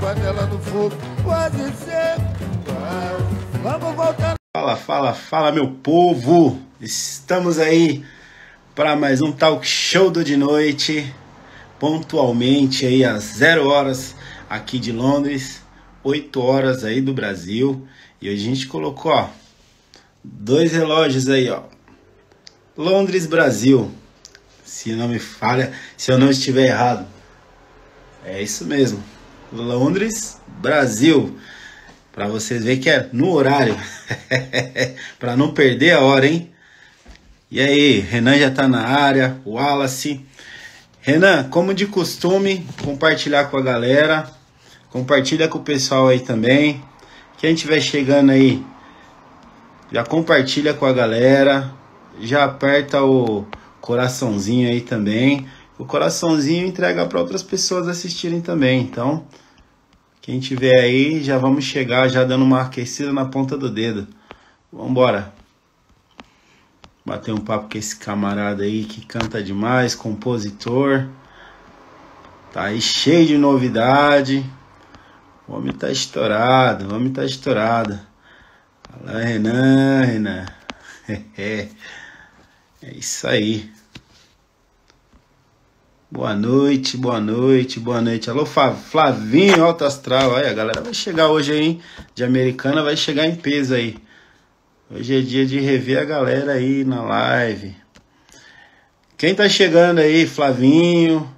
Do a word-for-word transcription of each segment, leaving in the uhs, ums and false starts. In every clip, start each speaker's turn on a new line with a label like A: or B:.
A: panela no fogo, quase seco, quase. Vamos voltar.
B: Fala, fala, fala, meu povo! Estamos aí para mais um talk show do de noite, pontualmente aí às zero horas aqui de Londres, oito horas aí do Brasil. E hoje a gente colocou, ó, dois relógios aí, ó. Londres, Brasil. Se não me falha, se eu não estiver errado. É isso mesmo. Londres, Brasil. Para vocês verem que é no horário. Para não perder a hora, hein? E aí, Renan já tá na área, o Wallace. Renan, como de costume, compartilhar com a galera. Compartilha com o pessoal aí também. Quem estiver chegando aí, já compartilha com a galera. Já aperta o coraçãozinho aí também. O coraçãozinho entrega para outras pessoas assistirem também. Então, quem tiver aí, já vamos chegar já dando uma aquecida na ponta do dedo. Vambora. Bater um papo com esse camarada aí que canta demais, compositor. Tá aí cheio de novidade. O homem tá estourado, o homem tá estourado. Fala, Renan, Renan. É, é isso aí. Boa noite, boa noite, boa noite. Alô, Flavinho, Alto Astral. Aí, a galera vai chegar hoje aí, hein? De Americana vai chegar em peso aí. Hoje é dia de rever a galera aí na live. Quem tá chegando aí, Flavinho,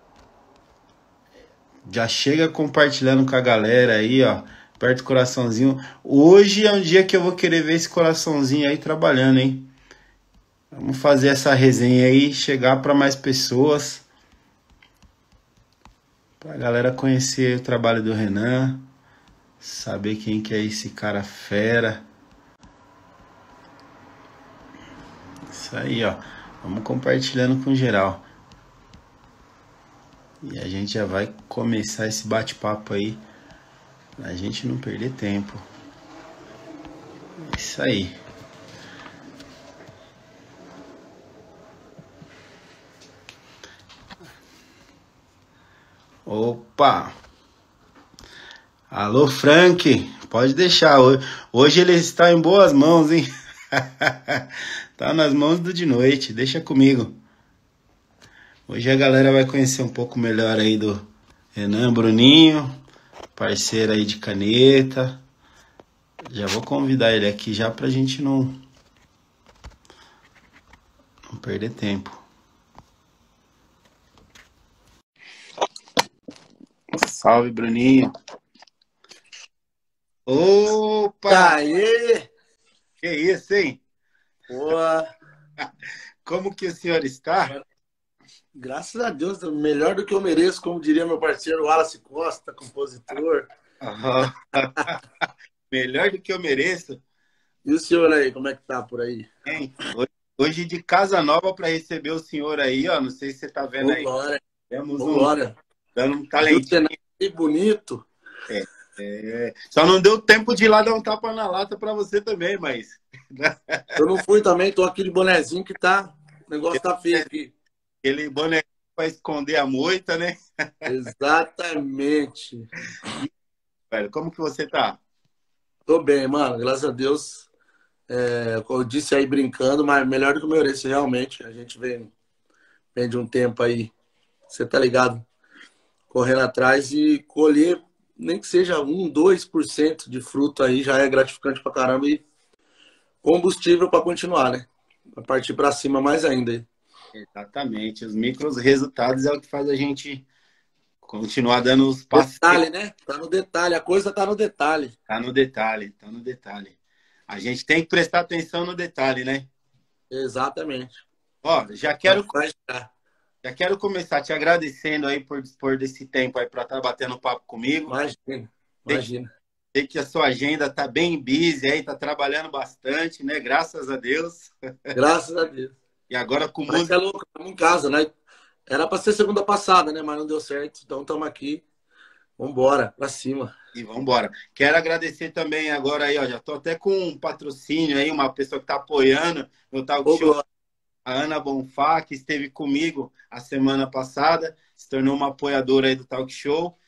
B: já chega compartilhando com a galera aí, ó. Aperta o coraçãozinho. Hoje é um dia que eu vou querer ver esse coraçãozinho aí trabalhando, hein? Vamos fazer essa resenha aí, chegar para mais pessoas. Pra galera conhecer o trabalho do Renan. Saber quem que é esse cara fera. Isso aí, ó. Vamos compartilhando com geral. E a gente já vai começar esse bate-papo aí. Pra gente não perder tempo. Isso aí. Opa! Alô, Frank, pode deixar. Hoje ele está em boas mãos, hein? Tá nas mãos do de noite, deixa comigo. Hoje a galera vai conhecer um pouco melhor aí do Renan Bruninho, parceiro aí de caneta. Já vou convidar ele aqui já pra gente não, não perder tempo. Salve, Bruninho. Opa!
C: Aê!
B: Que isso, hein?
C: Boa!
B: Como que o senhor está?
C: Graças a Deus, melhor do que eu mereço, como diria meu parceiro Wallace Costa, compositor.
B: Uhum. Melhor do que eu mereço.
C: E o senhor aí, como é que tá por aí?
B: Hein? Hoje de casa nova para receber o senhor aí, ó. Não sei se você tá vendo aí.
C: Glória.
B: Temos
C: Ô,
B: um...
C: glória.
B: Dando um talentinho.
C: Que bonito.
B: É, é. Só não deu tempo de ir lá dar um tapa na lata para você também, mas...
C: Eu não fui também, tô aqui de bonezinho que tá... O negócio tá feio aqui.
B: Aquele boné para esconder a moita, né?
C: Exatamente.
B: Velho, como que você tá?
C: Tô bem, mano. Graças a Deus. É, como eu disse aí brincando, mas melhor do que eu mereço, realmente. A gente vem, vem de um tempo aí, você tá ligado? Correndo atrás e colher, nem que seja um, dois por cento de fruto aí, já é gratificante pra caramba e combustível para continuar, né? Pra partir para cima mais ainda.
B: Exatamente. Os micros resultados é o que faz a gente continuar dando os passos.
C: Detalhe, né? Tá no detalhe. A coisa tá no detalhe.
B: Tá no detalhe, tá no detalhe. A gente tem que prestar atenção no detalhe, né?
C: Exatamente.
B: Ó, já quero...
C: Vai, vai.
B: Já quero começar te agradecendo aí por dispor desse tempo aí para estar batendo papo comigo.
C: Imagina, imagina.
B: Sei que a sua agenda tá bem busy aí, tá trabalhando bastante, né? Graças a Deus.
C: Graças a Deus.
B: E agora com
C: Mas
B: música...
C: é louco, estamos em casa, né? Era para ser segunda passada, né? Mas não deu certo, então estamos aqui. Vambora, pra cima.
B: E vambora. Quero agradecer também agora aí, ó. Já tô até com um patrocínio aí, uma pessoa que tá apoiando no talk
C: Ô,
B: show.
C: glória.
B: A Ana Bonfá, que esteve comigo a semana passada, se tornou uma apoiadora aí do talk show.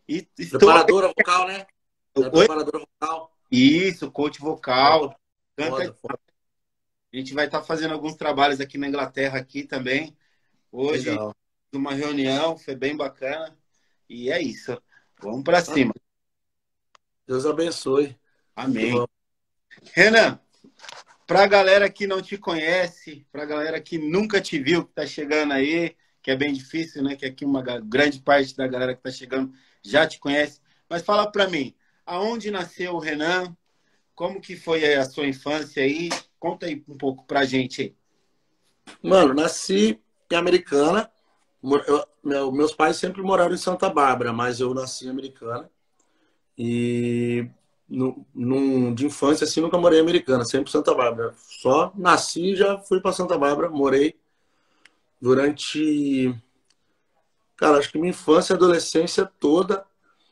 B: E estou...
C: Preparadora vocal, né? É
B: Oi?
C: preparadora vocal.
B: Isso, coach vocal.
C: Foda,
B: Canta...
C: foda.
B: A gente vai estar fazendo alguns trabalhos aqui na Inglaterra aqui também. Hoje,
C: Legal.
B: uma reunião, foi bem bacana. E é isso. Vamos para cima.
C: Deus abençoe.
B: Amém. Renan, para a galera que não te conhece, para a galera que nunca te viu, que está chegando aí, que é bem difícil, né? Que aqui uma grande parte da galera que está chegando já te conhece. Mas fala para mim, aonde nasceu o Renan? Como que foi a sua infância aí? Conta aí um pouco pra gente aí.
C: Mano, nasci em Americana. Eu, meu, meus pais sempre moraram em Santa Bárbara, mas eu nasci em Americana. E no, num, de infância, assim, nunca morei em Americana, sempre em Santa Bárbara. Só nasci e já fui para Santa Bárbara, morei durante, cara, acho que minha infância e adolescência toda.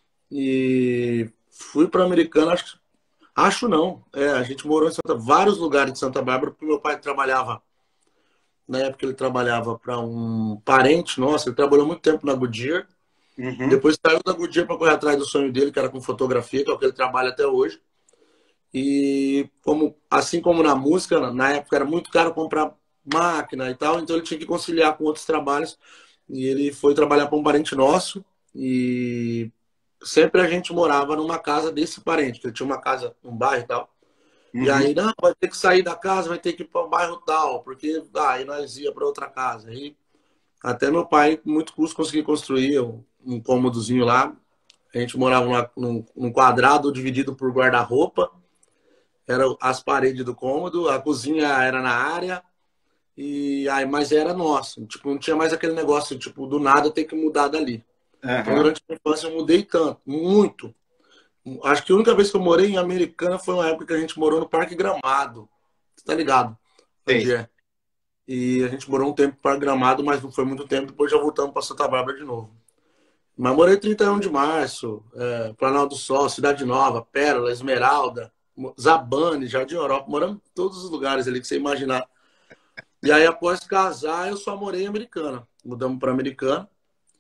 C: E fui para Americana, acho, acho não. É, a gente morou em Santa, vários lugares de Santa Bárbara, porque meu pai trabalhava, na época ele trabalhava para um parente nosso, ele trabalhou muito tempo na Goodyear.
B: Uhum.
C: Depois saiu da Goodyear para correr atrás do sonho dele, que era com fotografia, que é o que ele trabalha até hoje. E como, assim como na música, na época era muito caro comprar máquina e tal, então ele tinha que conciliar com outros trabalhos. E ele foi trabalhar para um parente nosso e sempre a gente morava numa casa desse parente, que ele tinha uma casa, um bairro e tal.
B: Uhum.
C: E aí, não, vai ter que sair da casa, vai ter que ir para o bairro tal, porque ah, aí nós ia para outra casa. Aí até meu pai, muito custo, conseguiu construir um, um cômodozinho lá. A gente morava numa, num, num quadrado dividido por guarda-roupa. Eram as paredes do cômodo, a cozinha era na área, e aí, mas era nosso. Tipo, não tinha mais aquele negócio, tipo, do nada ter que mudar dali.
B: Uhum.
C: Então, durante a infância, eu mudei tanto, muito. Acho que a única vez que eu morei em Americana foi uma época que a gente morou no Parque Gramado. Você tá ligado? Onde é? E a gente morou um tempo para Gramado, mas não foi muito tempo. Depois já voltamos para Santa Bárbara de novo. Mas morei trinta e um de março, é, Planalto do Sol, Cidade Nova, Pérola, Esmeralda, Zabane, Jardim Europa. Moramos em todos os lugares ali que você imaginar. E aí, após casar, eu só morei em Americana. Mudamos para Americana.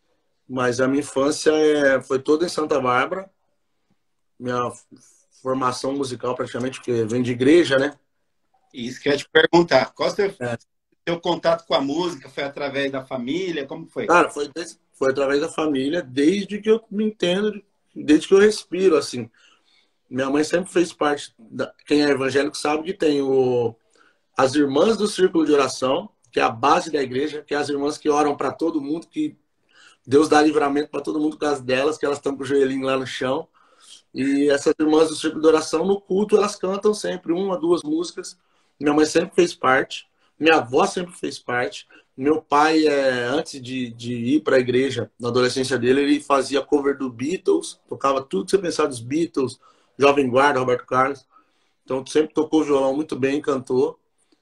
C: Mas a minha infância é, foi toda em Santa Bárbara. Minha formação musical praticamente, porque vem de igreja, né?
B: Isso que eu ia te perguntar. Qual o seu,
C: É.
B: seu contato com a música? Foi através da família? Como foi?
C: Cara, foi, desde, foi através da família, desde que eu me entendo, desde que eu respiro, assim. Minha mãe sempre fez parte, da, quem é evangélico sabe que tem o, as irmãs do círculo de oração, que é a base da igreja, que é as irmãs que oram para todo mundo, que Deus dá livramento para todo mundo por causa delas, que elas estão com o joelhinho lá no chão. E essas irmãs do círculo de oração, no culto, elas cantam sempre uma, duas músicas. Minha mãe sempre fez parte. Minha avó sempre fez parte. Meu pai, é, antes de, de ir para a igreja, na adolescência dele, ele fazia cover do Beatles, tocava tudo que você pensava dos Beatles, Jovem Guarda, Roberto Carlos. Então, sempre tocou violão muito bem, cantou.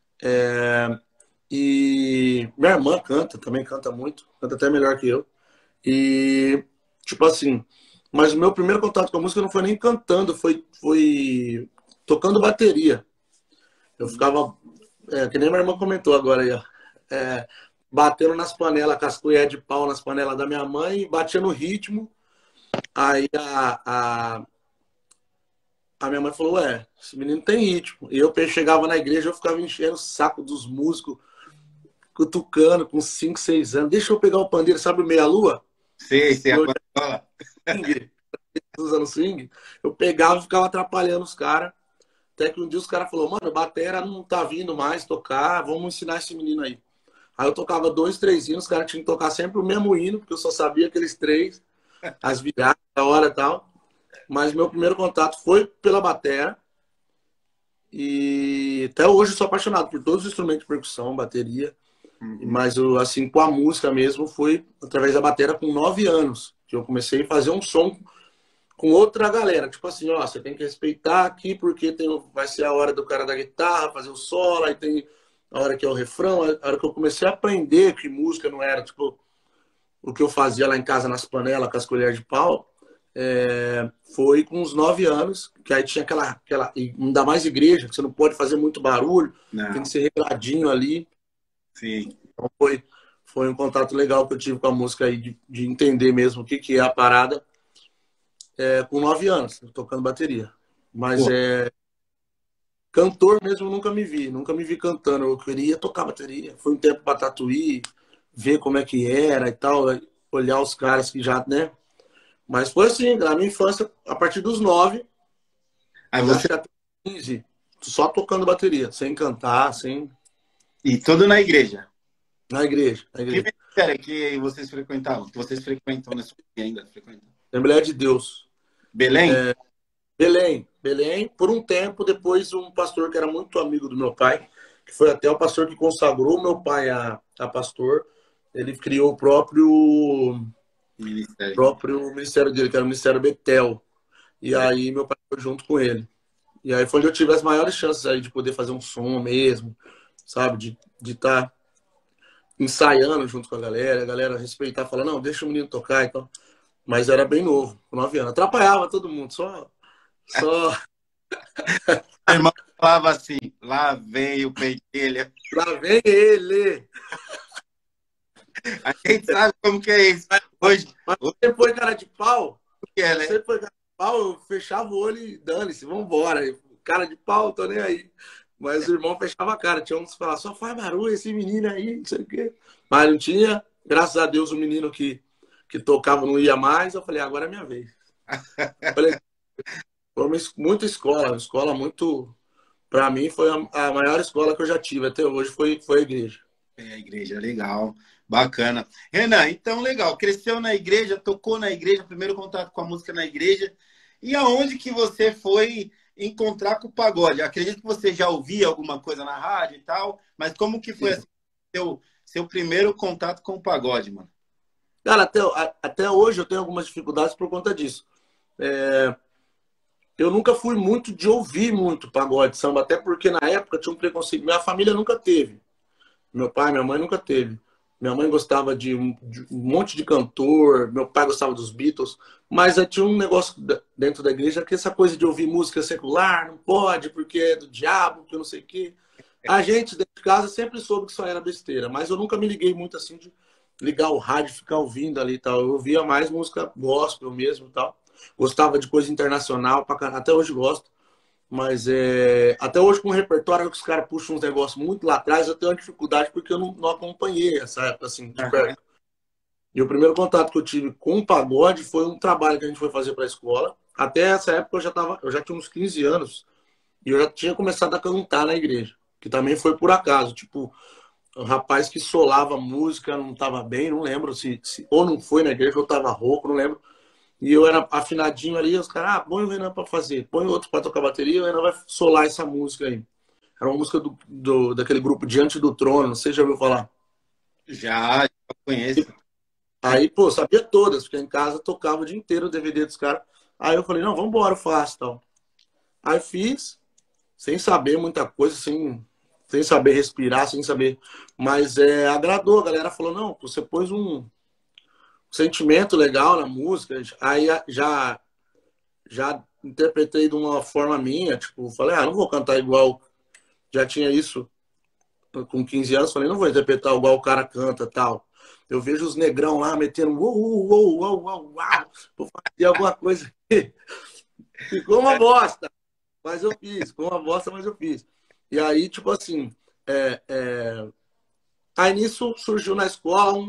C: É, e minha irmã canta, também canta muito, canta até melhor que eu. E, tipo assim, mas o meu primeiro contato com a música não foi nem cantando, foi, foi tocando bateria. Eu ficava, é, que nem minha irmã comentou agora aí, ó, é, batendo nas panelas, com as colheres de pau nas panelas da minha mãe, batia no ritmo. Aí a, a, a minha mãe falou, ué, esse menino tem ritmo. E eu chegava na igreja, eu ficava enchendo o saco dos músicos, cutucando com cinco, seis anos. Deixa eu pegar o pandeiro, sabe o meia-lua?
B: Sei, sei.
C: Eu,
B: A...
C: swing, usando swing, eu pegava e ficava atrapalhando os caras. Até que um dia os caras falaram, mano, batera não tá vindo mais tocar, vamos ensinar esse menino aí. Aí eu tocava dois, três hinos, os caras tinham que tocar sempre o mesmo hino, porque eu só sabia aqueles três, as viradas, a hora e tal. Mas meu primeiro contato foi pela batera. E até hoje eu sou apaixonado por todos os instrumentos de percussão, bateria. Uhum. Mas eu, assim, com a música mesmo, foi através da batera com nove anos. Que eu comecei a fazer um som com outra galera. Tipo assim, ó, você tem que respeitar aqui, porque tem, vai ser a hora do cara da guitarra, fazer o solo, aí tem a hora que é o refrão. A hora que eu comecei a aprender que música não era, tipo, o que eu fazia lá em casa nas panelas, com as colheres de pau, é, foi com uns nove anos, que aí tinha aquela, aquela, ainda mais igreja, que você não pode fazer muito barulho, não. Tem que ser regradinho ali.
B: Sim.
C: Então foi, foi um contato legal que eu tive com a música aí, de, de entender mesmo o que, que é a parada. é, com nove anos, tocando bateria. Mas
B: Pô,
C: é, cantor mesmo eu nunca me vi, nunca me vi cantando. Eu queria tocar bateria. Fui um tempo para Tatuí, ver como é que era e tal, olhar os caras que já, né? Mas foi assim, na minha infância, a partir dos nove,
B: aí
C: eu
B: você.
C: acho que até quinze, só tocando bateria, sem cantar, sem.
B: E tudo na igreja.
C: Na igreja, na
B: Que
C: igreja.
B: ministério que vocês frequentavam? Que vocês frequentam na sua vida ainda? Frequentam?
C: Assembleia de Deus.
B: Belém?
C: Belém, Belém. Por um tempo, depois um pastor que era muito amigo do meu pai, que foi até o pastor que consagrou meu pai a, a pastor, ele criou o próprio,
B: Ministério.
C: próprio ministério dele, que era o Ministério Betel. E aí meu pai foi junto com ele. E aí foi onde eu tive as maiores chances aí de poder fazer um som mesmo, sabe? De estar de tá ensaiando junto com a galera, a galera respeitar, falar, não, deixa o menino tocar e então. tal. Mas era bem novo, com nove anos. Atrapalhava todo mundo, só... só...
B: A irmã falava assim, lá vem o pentelho.
C: Lá vem ele!
B: A gente sabe como que é isso. Hoje,
C: Mas
B: hoje
C: você foi cara de pau,
B: que é, né?
C: você foi cara de pau, eu fechava o olho e dane-se, vambora. Cara de pau, tô nem aí. Mas o irmão fechava a cara, tinha uns que falavam, só faz barulho esse menino aí, não sei o quê. Mas não tinha, graças a Deus, o menino que, que tocava não ia mais, eu falei, agora é minha vez. Falei, foi uma, muita escola, uma escola muito... Pra mim, foi a, a maior escola que eu já tive até hoje, foi, foi a igreja.
B: É a igreja, legal, bacana. Renan, então legal, cresceu na igreja, tocou na igreja, primeiro contato com a música na igreja. E aonde que você foi encontrar com o pagode? Acredito que você já ouvia alguma coisa na rádio e tal, mas como que foi assim, seu, seu primeiro contato com o pagode, mano?
C: Cara, até, até hoje eu tenho algumas dificuldades por conta disso. É, eu nunca fui muito de ouvir muito pagode, samba, até porque na época tinha um preconceito. Minha família nunca teve. Meu pai, minha mãe nunca teve. Minha mãe gostava de um, de um monte de cantor, meu pai gostava dos Beatles, mas aí tinha um negócio dentro da igreja que essa coisa de ouvir música secular, não pode, porque é do diabo, porque não sei o quê. A gente, dentro de casa, sempre soube que isso era besteira, mas eu nunca me liguei muito assim de ligar o rádio e ficar ouvindo ali e tal. Eu ouvia mais música gospel mesmo e tal. Gostava de coisa internacional, pra caralho. Até hoje gosto. Mas é, até hoje com o repertório que os caras puxam uns negócios muito lá atrás, eu tenho uma dificuldade porque eu não, não acompanhei essa época assim de perto. E o primeiro contato que eu tive com o pagode foi um trabalho que a gente foi fazer para a escola. Até essa época eu já tava, eu já tinha uns quinze anos e eu já tinha começado a cantar na igreja, que também foi por acaso, tipo, um rapaz que solava música, não estava bem, não lembro se, se ou não foi na igreja ou estava rouco, não lembro. E eu era afinadinho ali, os caras, ah, põe o Renan para fazer, põe outro para tocar bateria, o Renan vai solar essa música aí. Era uma música do, do, daquele grupo Diante do Trono, não sei se já ouviu falar.
B: Já, já conheço.
C: Aí, pô, sabia todas, porque em casa tocava o dia inteiro o D V D dos caras. Aí eu falei, não, vamos embora, eu faço tal. Aí fiz, sem saber muita coisa, sem, sem saber respirar, sem saber. Mas é, agradou, a galera falou, não, você pôs um sentimento legal na música. Aí já, já interpretei de uma forma minha, tipo, falei, ah, não vou cantar igual. Já tinha isso com quinze anos, falei, não vou interpretar igual o cara canta tal. Eu vejo os negrão lá metendo uou, uou, uou, uou, uou, uau, vou fazer alguma coisa aqui. Ficou uma bosta, mas eu fiz. Ficou uma bosta, mas eu fiz. E aí, tipo assim, é, é... aí nisso surgiu na escola um,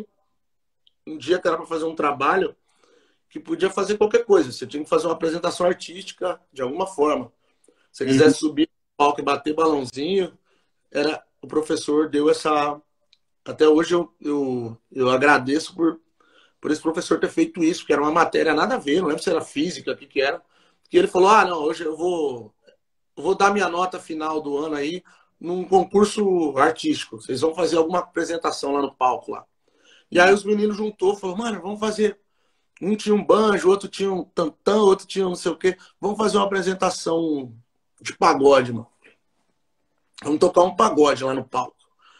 C: um dia que era para fazer um trabalho que podia fazer qualquer coisa. Você tinha que fazer uma apresentação artística de alguma forma. Se você quisesse subir no palco e bater balãozinho, era, o professor deu essa... Até hoje eu, eu, eu agradeço por, por esse professor ter feito isso, que era uma matéria nada a ver, não lembro se era física, o que, que era. Que ele falou, ah, não, hoje eu vou, eu vou dar minha nota final do ano aí num concurso artístico. Vocês vão fazer alguma apresentação lá no palco lá. E aí os meninos juntou, falou, mano, vamos fazer. Um tinha um banjo, outro tinha um tantã, outro tinha não sei o quê. Vamos fazer uma apresentação de pagode, mano. Vamos tocar um pagode lá no palco.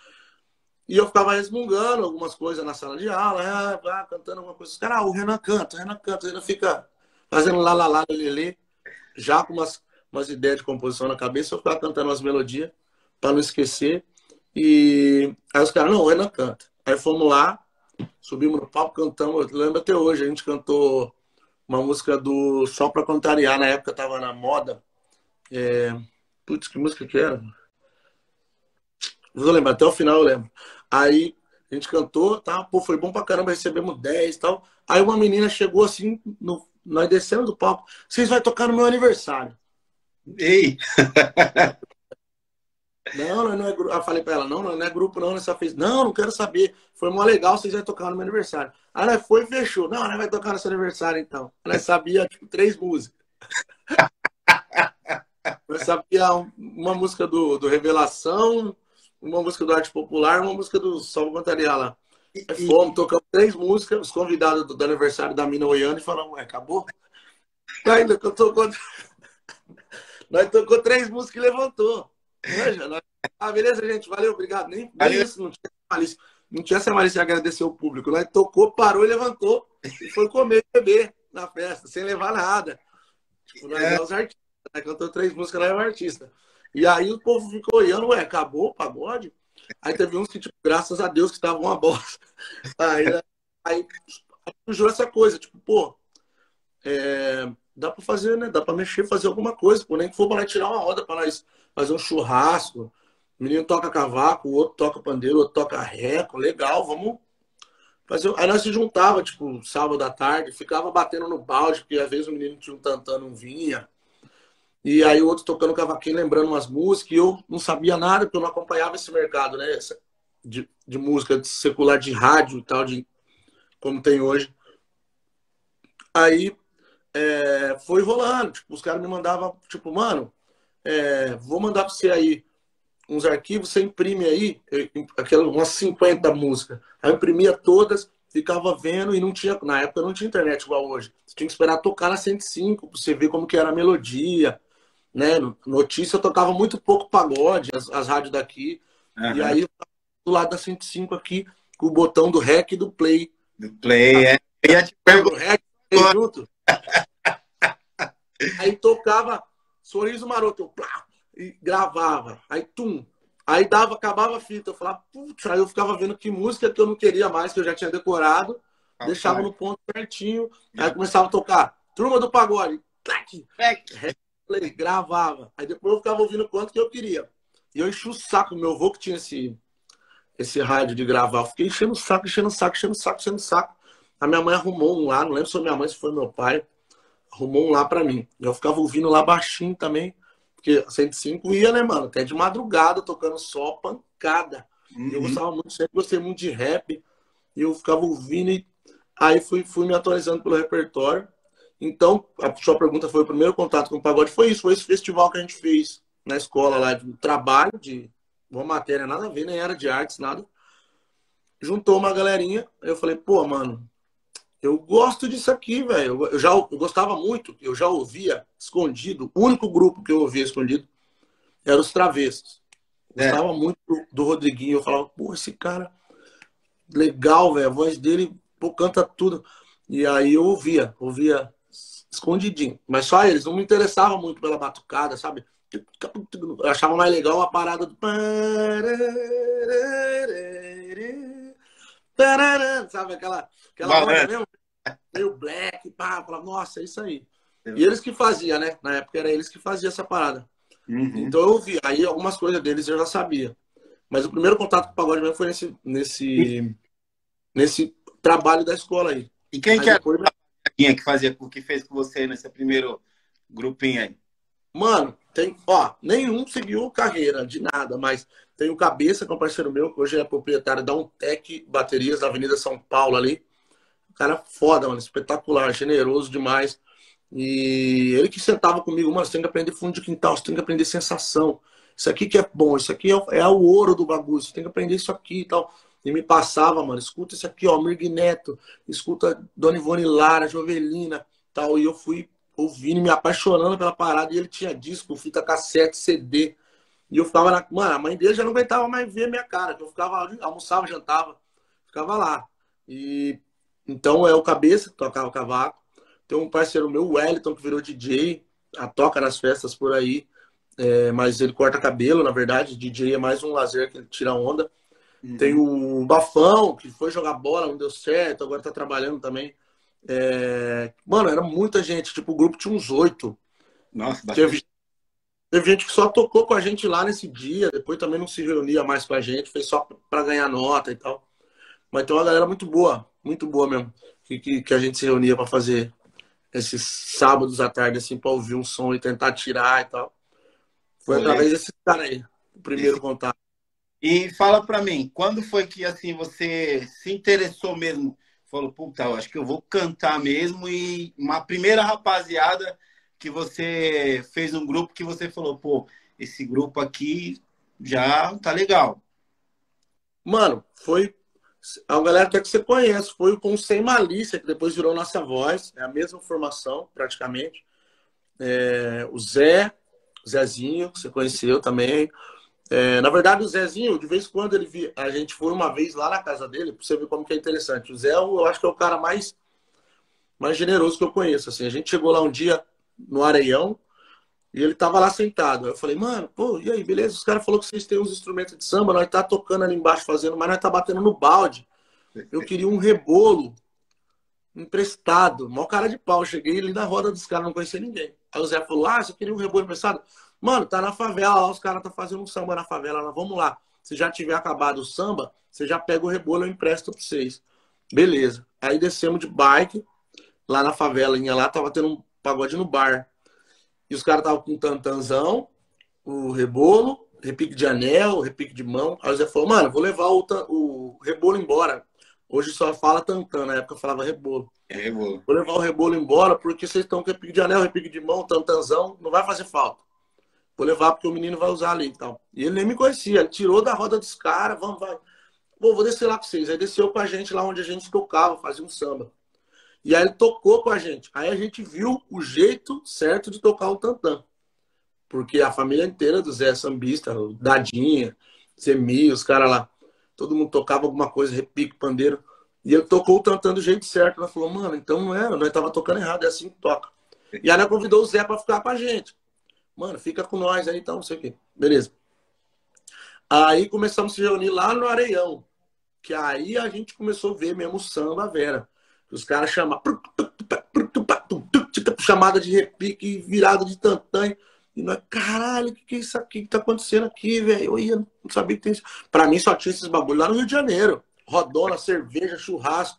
C: E eu ficava resmungando algumas coisas na sala de aula, ah, ah, cantando alguma coisa. Os caras, ah, o Renan canta, o Renan canta. O Renan fica fazendo lá, lá, lá, lelê, já com umas, umas ideias de composição na cabeça. Eu ficava cantando umas melodias para não esquecer. E aí os caras, não, o Renan canta. Aí fomos lá, subimos no palco, cantamos. Eu lembro até hoje, a gente cantou uma música do Só Pra Contrariar, na época tava na moda. É... Putz, que música que era? Vou lembrar, até o final eu lembro. Aí a gente cantou, tá? Pô, foi bom pra caramba, recebemos dez e tal. Aí uma menina chegou assim, no... nós descemos do palco. Vocês vão tocar no meu aniversário.
B: Ei!
C: Não, não, não é grupo. Eu falei pra ela, não, não, não é grupo, não. Ela só fez, não, não quero saber. Foi mó legal, vocês vão tocar no meu aniversário. Aí ela foi e fechou. Não, ela vai tocar no seu aniversário, então. Ela sabia, tipo, três músicas. Eu sabia uma música do, do Revelação, uma música do Arte Popular, uma música do Sol Contrariar lá. Aí fomos, tocamos três músicas, os convidados do, do aniversário da Mina Oiana e falamos, ué, acabou? Ainda que eu tocou... Nós tocou três músicas e levantou. Veja, nós... Ah, beleza, gente, valeu, obrigado. Nem, nem isso, não tinha malícia. Não tinha essa malícia de agradecer o público. Nós tocou, parou e levantou. E foi comer e beber na festa, sem levar nada. Tipo, nós é, é os artistas. Nós cantou três músicas, nós é o artista. E aí o povo ficou olhando, ué, acabou o pagode? Aí teve uns que, tipo, graças a Deus, que estavam uma bosta. Aí, aí surgiu essa coisa, tipo, pô, é, dá pra fazer, né? Dá pra mexer, fazer alguma coisa, pô, nem que for pra nós tirar uma roda, pra nós fazer um churrasco. O menino toca cavaco, o outro toca pandeiro, o outro toca reco, legal, vamos fazer. Aí nós se juntava, tipo, sábado à tarde, ficava batendo no balde, porque às vezes o menino tinha um tantã, não vinha. E aí o outro tocando cavaquinho, lembrando umas músicas, e eu não sabia nada, porque eu não acompanhava esse mercado, né? De, de música de secular, de rádio e tal, de, como tem hoje. Aí é, foi rolando, tipo, os caras me mandavam, tipo, mano, é, vou mandar pra você aí uns arquivos, você imprime aí, aquelas, umas cinquenta músicas. Aí eu imprimia todas, ficava vendo e não tinha, na época não tinha internet igual hoje. Você tinha que esperar tocar na cento e cinco pra você ver como que era a melodia, né? Notícia eu tocava muito pouco pagode, as, as rádios daqui. Uhum. E aí do lado da cento e cinco aqui, com o botão do rec e do play.
B: Do play, é. Eu ia te perguntar.
C: Rec, junto. Aí tocava Sorriso Maroto, eu, plá, e gravava. Aí, tum. Aí dava, acabava a fita. Eu falava, putz, aí eu ficava vendo que música que eu não queria mais, que eu já tinha decorado. Ah, deixava no ponto certinho. Aí começava a tocar. Turma do Pagode. Clac, replay, gravava. Aí depois eu ficava ouvindo quanto que eu queria. E eu enchi o saco. Meu avô que tinha esse, esse rádio de gravar. Eu fiquei enchendo o saco, enchendo o saco, enchendo o saco, enchendo o saco. A minha mãe arrumou um lá. Não lembro se foi minha mãe, se foi meu pai. Arrumou um lá pra mim. Eu ficava ouvindo lá baixinho também. Porque cento e cinco ia, né, mano? Até de madrugada, tocando só pancada. Uhum. Eu gostava muito, sempre gostei muito de rap. E eu ficava ouvindo e aí fui, fui me atualizando pelo repertório. Então, a sua pergunta foi o primeiro contato com o pagode. Foi isso, foi esse festival que a gente fez na escola lá, de trabalho, de uma matéria, nada a ver, nem era de artes, nada. Juntou uma galerinha, eu falei, pô, mano, eu gosto disso aqui, velho. Eu já eu gostava muito, eu já ouvia escondido. O único grupo que eu ouvia escondido era os Travessos. É. Gostava muito do Rodriguinho. Eu falava, pô, esse cara legal, velho. A voz dele, pô, canta tudo. E aí eu ouvia, ouvia escondidinho. Mas só eles, não me interessava muito pela batucada, sabe? Eu achava mais legal a parada do... Sabe aquela, aquela onda mesmo? Meio black, pá, falava, nossa, é isso aí. E eles que faziam, né? Na época era eles que faziam essa parada. Uhum. Então eu vi, aí algumas coisas deles eu já sabia. Mas o primeiro contato com o pagode mesmo foi nesse, nesse, nesse trabalho da escola aí.
B: E quem
C: aí
B: que
C: depois...
B: era que fazia, que fez com você nesse primeiro grupinho aí?
C: Mano, tem, ó, nenhum seguiu carreira de nada, mas tem o Cabeça, que é um parceiro meu, que hoje é proprietário da Untec Baterias, na Avenida São Paulo ali. O cara foda, mano, espetacular, generoso demais. E ele que sentava comigo, mano, você tem que aprender fundo de quintal, você tem que aprender sensação. Isso aqui que é bom, isso aqui é, é o ouro do bagulho, você tem que aprender isso aqui e tal. E me passava, mano, escuta isso aqui, ó, Mirg Neto, escuta Dona Ivone Lara, Jovelina, tal. E eu fui ouvindo, me apaixonando pela parada. E ele tinha disco, fita cassete, C D. E eu ficava na... Mano, a mãe dele já não aguentava mais ver a minha cara. Que eu ficava, almoçava, jantava, ficava lá. E então é o Cabeça que tocava cavaco. Tem um parceiro meu, o Wellington, que virou D J, a toca nas festas por aí. É, mas ele corta cabelo, na verdade. D J é mais um lazer que ele tira onda. Uhum. Tem o Bafão, que foi jogar bola, não deu certo, agora tá trabalhando também. É... Mano, era muita gente. Tipo, o grupo tinha uns oito.
B: Nossa, bastante.
C: Teve, teve gente que só tocou com a gente lá nesse dia. Depois também não se reunia mais com a gente. Fez só pra ganhar nota e tal. Mas tem uma galera muito boa. Muito boa mesmo. Que, que, que a gente se reunia pra fazer esses sábados à tarde, assim, pra ouvir um som e tentar tirar e tal. Foi
B: Olha.
C: através desse cara aí. O primeiro contato.
B: E fala pra mim, quando foi que assim você se interessou mesmo? Falou, puta, eu acho que eu vou cantar mesmo. E uma primeira rapaziada que você fez um grupo que você falou, pô, esse grupo aqui já tá legal.
C: Mano, foi a galera até que você conhece, foi com o Sem Malícia, que depois virou Nossa Voz, é a mesma formação, praticamente. É, o Zé, o Zezinho, que você conheceu também. É, na verdade, o Zezinho, de vez em quando ele via, a gente foi uma vez lá na casa dele, pra você ver como que é interessante. O Zé, eu acho que é o cara mais, mais generoso que eu conheço. Assim. A gente chegou lá um dia no Areião e ele tava lá sentado. Eu falei, mano, pô, e aí, beleza? Os caras falaram que vocês têm uns instrumentos de samba, nós tá tocando ali embaixo fazendo, mas nós tá batendo no balde. Eu queria um rebolo emprestado, mó cara de pau. Eu cheguei ali na roda dos caras, não conhecia ninguém. Aí o Zé falou, ah, você queria um rebolo emprestado? Mano, tá na favela lá, os caras tá fazendo um samba na favela lá, vamos lá. Se já tiver acabado o samba, você já pega o rebolo e eu empresto pra vocês. Beleza. Aí descemos de bike, lá na favela, lá tava tendo um pagode no bar. E os caras estavam com um tantanzão, o rebolo, repique de anel, repique de mão. Aí o Zé falou, mano, vou levar o, o rebolo embora. Hoje só fala tantã, na época eu falava rebolo.
B: É rebolo.
C: Vou levar o rebolo embora porque vocês estão com repique de anel, repique de mão, tantanzão, não vai fazer falta. Vou levar porque o menino vai usar ali e tal. E ele nem me conhecia, ele tirou da roda dos caras, vamos, vai. Pô, vou descer lá com vocês. Aí desceu com a gente lá onde a gente tocava, fazia um samba. E aí ele tocou com a gente. Aí a gente viu o jeito certo de tocar o tantã. Porque a família inteira do Zé Sambista, o Dadinha, Zemi, os caras lá, todo mundo tocava alguma coisa, repique, pandeiro. E ele tocou o tantã do jeito certo. Ela falou, mano, então não é, nós tava tocando errado, é assim que toca. E aí ela convidou o Zé pra ficar com a gente. Mano, fica com nós aí, então, não sei o quê. Beleza. Aí começamos a se reunir lá no Areião. Que aí a gente começou a ver mesmo o samba Vera. Os caras chamam... chamada de repique, virada de tantã. E nós, caralho, o que, que é isso aqui que tá acontecendo aqui, velho? Eu ia, não sabia que tem isso. Pra mim só tinha esses bagulho lá no Rio de Janeiro. Rodona, cerveja, churrasco.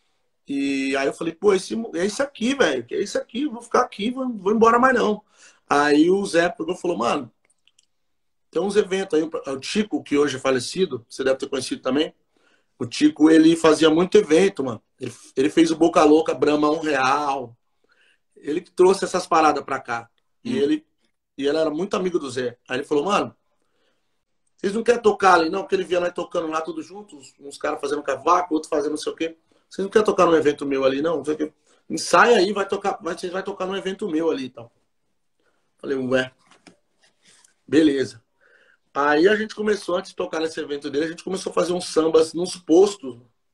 C: E aí eu falei, pô, esse, é isso aqui, velho. Que é isso aqui, vou ficar aqui, vou, vou embora mais não. Aí o Zé pegou e falou, mano, tem uns eventos aí. O Tico, que hoje é falecido, você deve ter conhecido também. O Tico, ele fazia muito evento, mano. Ele, ele fez o Boca Louca, Brahma um real. Ele que trouxe essas paradas pra cá. E, hum. ele, e ele era muito amigo do Zé. Aí ele falou, mano, vocês não querem tocar ali, não? Porque ele via nós tocando lá tudo juntos, uns caras fazendo cavaco, outros fazendo não sei o quê. Vocês não querem tocar num evento meu ali, não? Não sei o quê. Ensaia aí, vai tocar, vai, vocês vão tocar num evento meu ali e tal. Falei, ué, beleza. Aí a gente começou, antes de tocar nesse evento dele, a gente começou a fazer uns sambas nos postos.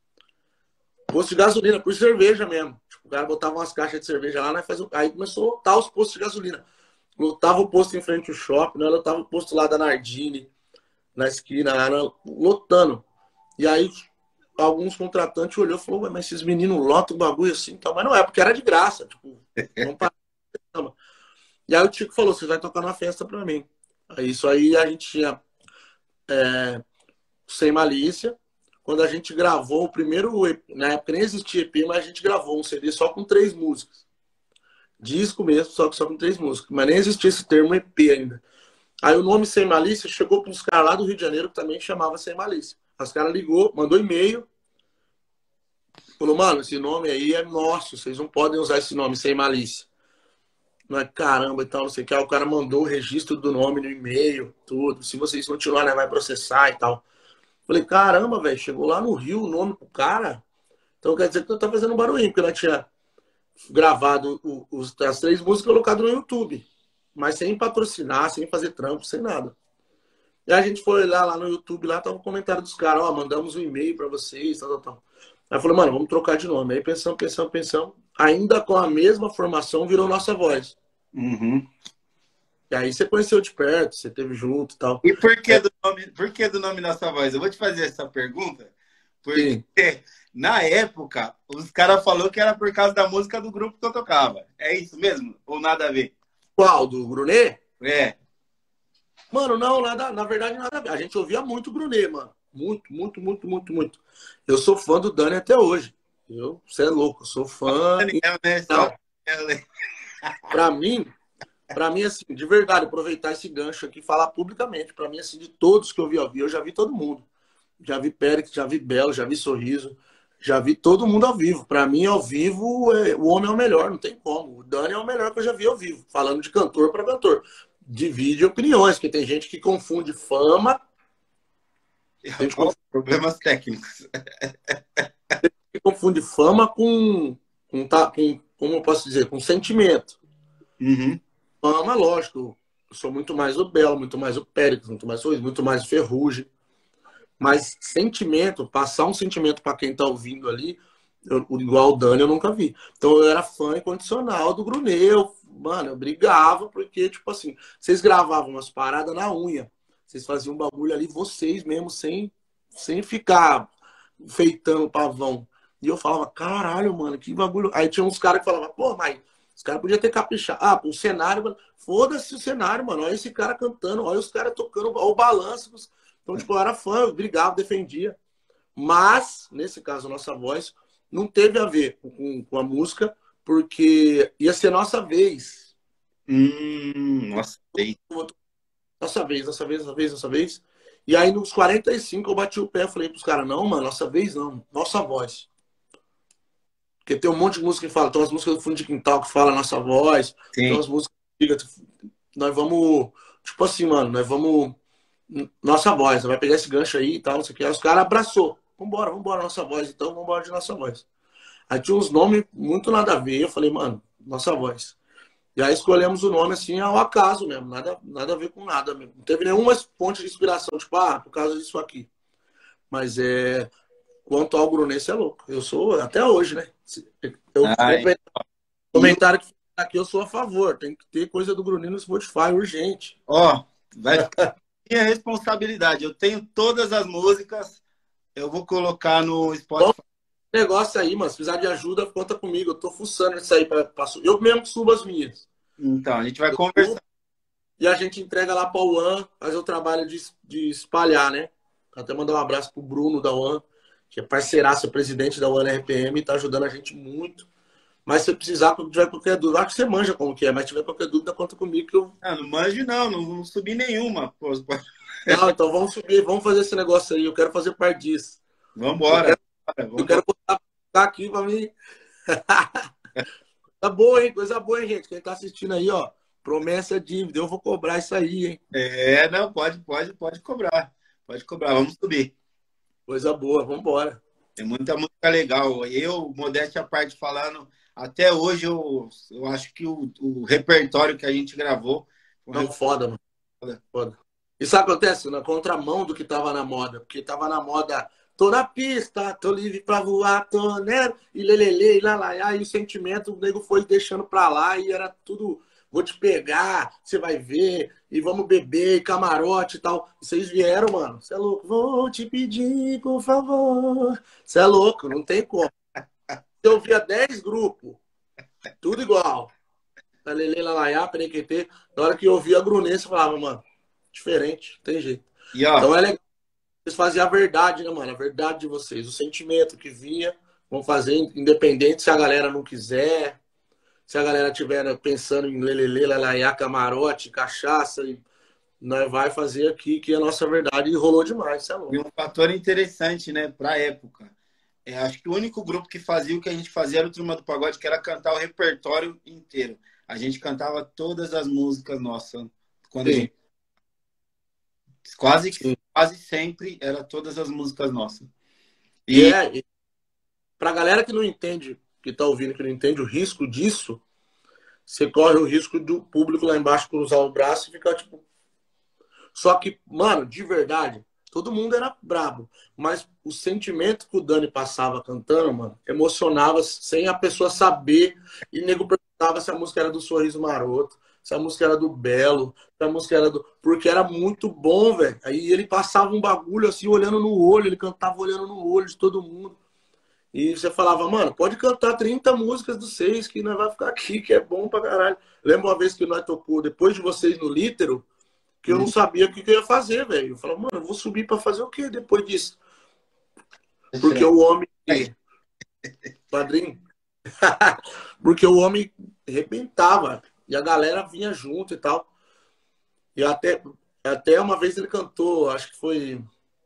C: Posto de gasolina, por cerveja mesmo. Tipo, o cara botava umas caixas de cerveja lá, nós fazia... aí começou a lotar os postos de gasolina. Lotava o posto em frente ao shopping, nós lotava o posto lá da Nardini, na esquina, lá, lotando. E aí alguns contratantes olhou e falou, ué, mas esses meninos lotam o bagulho assim, tal. Mas não é, porque era de graça. Tipo, não parar. E aí o Tico falou, você vai tocar numa festa pra mim. Aí, isso aí a gente tinha é, Sem Malícia. Quando a gente gravou o primeiro E P, na época nem existia E P, mas a gente gravou um C D só com três músicas. Disco mesmo, só que só com três músicas. Mas nem existia esse termo E P ainda. Aí o nome Sem Malícia chegou para uns caras lá do Rio de Janeiro que também chamava Sem Malícia. Os caras ligou, mandou e-mail. Falou, mano, esse nome aí é nosso, vocês não podem usar esse nome Sem Malícia. Não é caramba e tal, não sei o que. Aí o cara mandou o registro do nome no e-mail, tudo. Se vocês continuarem, né, vai processar e tal. Falei, caramba, velho, chegou lá no Rio o nome pro cara. Então quer dizer que eu tô fazendo um barulhinho, porque nós tinha gravado os, as três músicas e colocado no YouTube. Mas sem patrocinar, sem fazer trampo, sem nada. E a gente foi lá, lá no YouTube, lá tava o comentário dos caras, ó, mandamos um e-mail pra vocês, tal, tal, tal. Aí eu falei, mano, vamos trocar de nome. Aí pensamos, pensamos, pensamos. Ainda com a mesma formação, virou Nossa Voz.
B: Uhum.
C: E aí você conheceu de perto, você teve junto e tal.
B: E por que, do nome, por que do nome Nossa Voz? Eu vou te fazer essa pergunta, Porque
C: Sim.
B: na época, os caras falaram que era por causa da música do grupo que eu tocava. É isso mesmo? Ou nada a ver?
C: Qual? Do Brunet?
B: É.
C: Mano, não, nada, na verdade, nada a ver. A gente ouvia muito o Brunet, mano. Muito, muito, muito, muito, muito. Eu sou fã do Dani até hoje. Eu, você é louco, eu sou fã.
B: Daniel, né?
C: Não,
B: Só... né?
C: pra mim, pra mim, assim, de verdade, aproveitar esse gancho aqui e falar publicamente. Pra mim, assim, de todos que eu vi ao vivo, eu já vi todo mundo. Já vi Périx, já vi Belo, já vi Sorriso, já vi todo mundo ao vivo. Pra mim, ao vivo, é, o homem é o melhor, não tem como. O Dani é o melhor que eu já vi ao vivo, falando de cantor pra cantor. Divide opiniões, porque tem gente que confunde fama. Tem gente que confunde,
B: Problemas técnicos.
C: que confunde fama com, com, tá, com, como eu posso dizer, com sentimento.
B: Uhum.
C: Fama, lógico, eu sou muito mais o Belo, muito mais o Périx, muito mais o Sorriso, muito mais o Ferrugem. Mas sentimento, passar um sentimento para quem tá ouvindo ali, eu, igual o Dani, eu nunca vi. Então eu era fã incondicional do Brunet. Eu, mano, eu brigava porque, tipo assim, vocês gravavam umas paradas na unha. Vocês faziam um bagulho ali, vocês mesmo, sem, sem ficar feitando pavão. E eu falava, caralho, mano, que bagulho. Aí tinha uns caras que falavam, pô, mas os caras podiam ter caprichado. Ah, o cenário, mano, foda-se o cenário, mano. Olha esse cara cantando, olha os caras tocando, olha o balanço. Então, tipo, eu era fã, eu brigava, defendia. Mas, nesse caso, a nossa voz não teve a ver com, com a música, porque ia ser nossa vez.
B: Hum, nossa, sei.
C: Nossa vez, nossa vez, nossa vez, nossa vez. E aí, nos quarenta e cinco, eu bati o pé e falei pros caras, não, mano, nossa vez não, nossa voz. Porque tem um monte de música que fala, tem umas músicas do Fundo de Quintal que fala nossa voz, tem
B: Sim.
C: umas músicas que nós vamos, tipo assim, mano, nós vamos, nossa voz, vai pegar esse gancho aí e tal, não sei o que. Aí os caras abraçou, vambora, vambora, nossa voz, então vambora de nossa voz. Aí tinha uns nomes muito nada a ver, eu falei, mano, nossa voz. E aí escolhemos o nome assim ao acaso mesmo, nada, nada a ver com nada mesmo. Não teve nenhuma fonte de inspiração, tipo, ah, por causa disso aqui. Mas é. Quanto ao Brunense é louco. Eu sou, até hoje, né? Eu,
B: Ai,
C: comentário que aqui eu sou a favor. Tem que ter coisa do Bruninho no Spotify, urgente.
B: ó, vai ficar minha responsabilidade. Eu tenho todas as músicas. Eu vou colocar no Spotify.
C: Negócio aí, mano. Se precisar de ajuda, conta comigo. Eu tô fuçando isso aí. Pra, pra, eu mesmo subo as minhas.
B: Então, a gente vai
C: Eu
B: conversar.
C: subo, e a gente entrega lá pra U A N, fazer o trabalho de, de espalhar, né? Até mandar um abraço pro Bruno da U A N, que é parceiraço, presidente da U A N R P M, tá ajudando a gente muito. Mas se precisar, quando tiver qualquer dúvida, acho que você manja como que é, mas se tiver qualquer dúvida, conta comigo que eu...
B: Ah, não manjo não, não, não subi nenhuma. Pô,
C: Não, então vamos subir, vamos fazer esse negócio aí, eu quero fazer parte disso.
B: vambora.
C: Eu
B: Vambora,
C: quero, eu quero botar aqui pra mim. Tá boa, hein? Coisa boa, hein, gente? Quem tá assistindo aí, ó, promessa é dívida, eu vou cobrar isso aí, hein?
B: É, não, pode, pode, pode cobrar. Pode cobrar, vamos subir.
C: Coisa boa, vambora.
B: Tem muita música legal. Eu, modéstia à parte falando, até hoje eu, eu acho que o, o repertório que a gente gravou...
C: Não, foda, mano. Foda. foda. E sabe o que acontece? Na contramão do que tava na moda. Porque tava na moda, tô na pista, tô livre pra voar, tô nero, e lelele, e lalaiá, e o sentimento, o nego foi deixando pra lá e era tudo, vou te pegar, você vai ver, e vamos beber, e camarote e tal. E vocês vieram, mano, você é louco, vou te pedir, por favor. Você é louco, não tem como. Eu via dez grupos, tudo igual. Lelele, lalaiá, perequetê. Na hora que eu ouvia a Brunense, eu falava, mano, diferente, não tem jeito.
B: E, ó,
C: Então é legal. Vocês faziam a verdade, né, mano? A verdade de vocês. O sentimento que vinha, vão fazer independente se a galera não quiser, se a galera estiver pensando em lelele, lalaiá, camarote, cachaça, e nós vai fazer aqui que é a nossa verdade e rolou demais, isso é louco.
B: e um fator interessante, né, pra época. É, acho que o único grupo que fazia o que a gente fazia era o Turma do Pagode, que era cantar o repertório inteiro. A gente cantava todas as músicas nossas. Quando a gente... Quase, quase sempre era todas as músicas nossas.
C: E, e é, e pra galera que não entende, que tá ouvindo, que não entende o risco disso, você corre o risco do público lá embaixo cruzar o braço e ficar tipo... Só que, mano, de verdade, todo mundo era brabo. Mas o sentimento que o Dani passava cantando, mano, emocionava sem a pessoa saber. E o nego perguntava se a música era do Sorriso Maroto, essa música era do Belo, essa música era do... Porque era muito bom, velho. Aí ele passava um bagulho assim, olhando no olho, ele cantava olhando no olho de todo mundo. E você falava, mano, pode cantar trinta músicas dos seis, que nós vai ficar aqui, que é bom pra caralho. Lembra uma vez que nós tocou, depois de vocês no Lítero, que eu não sabia o que, que eu ia fazer, velho. Eu falava, mano, eu vou subir pra fazer o quê depois disso? Porque o homem... Padrinho. Porque o homem arrebentava. E a galera vinha junto e tal. E até, até uma vez ele cantou, acho que foi...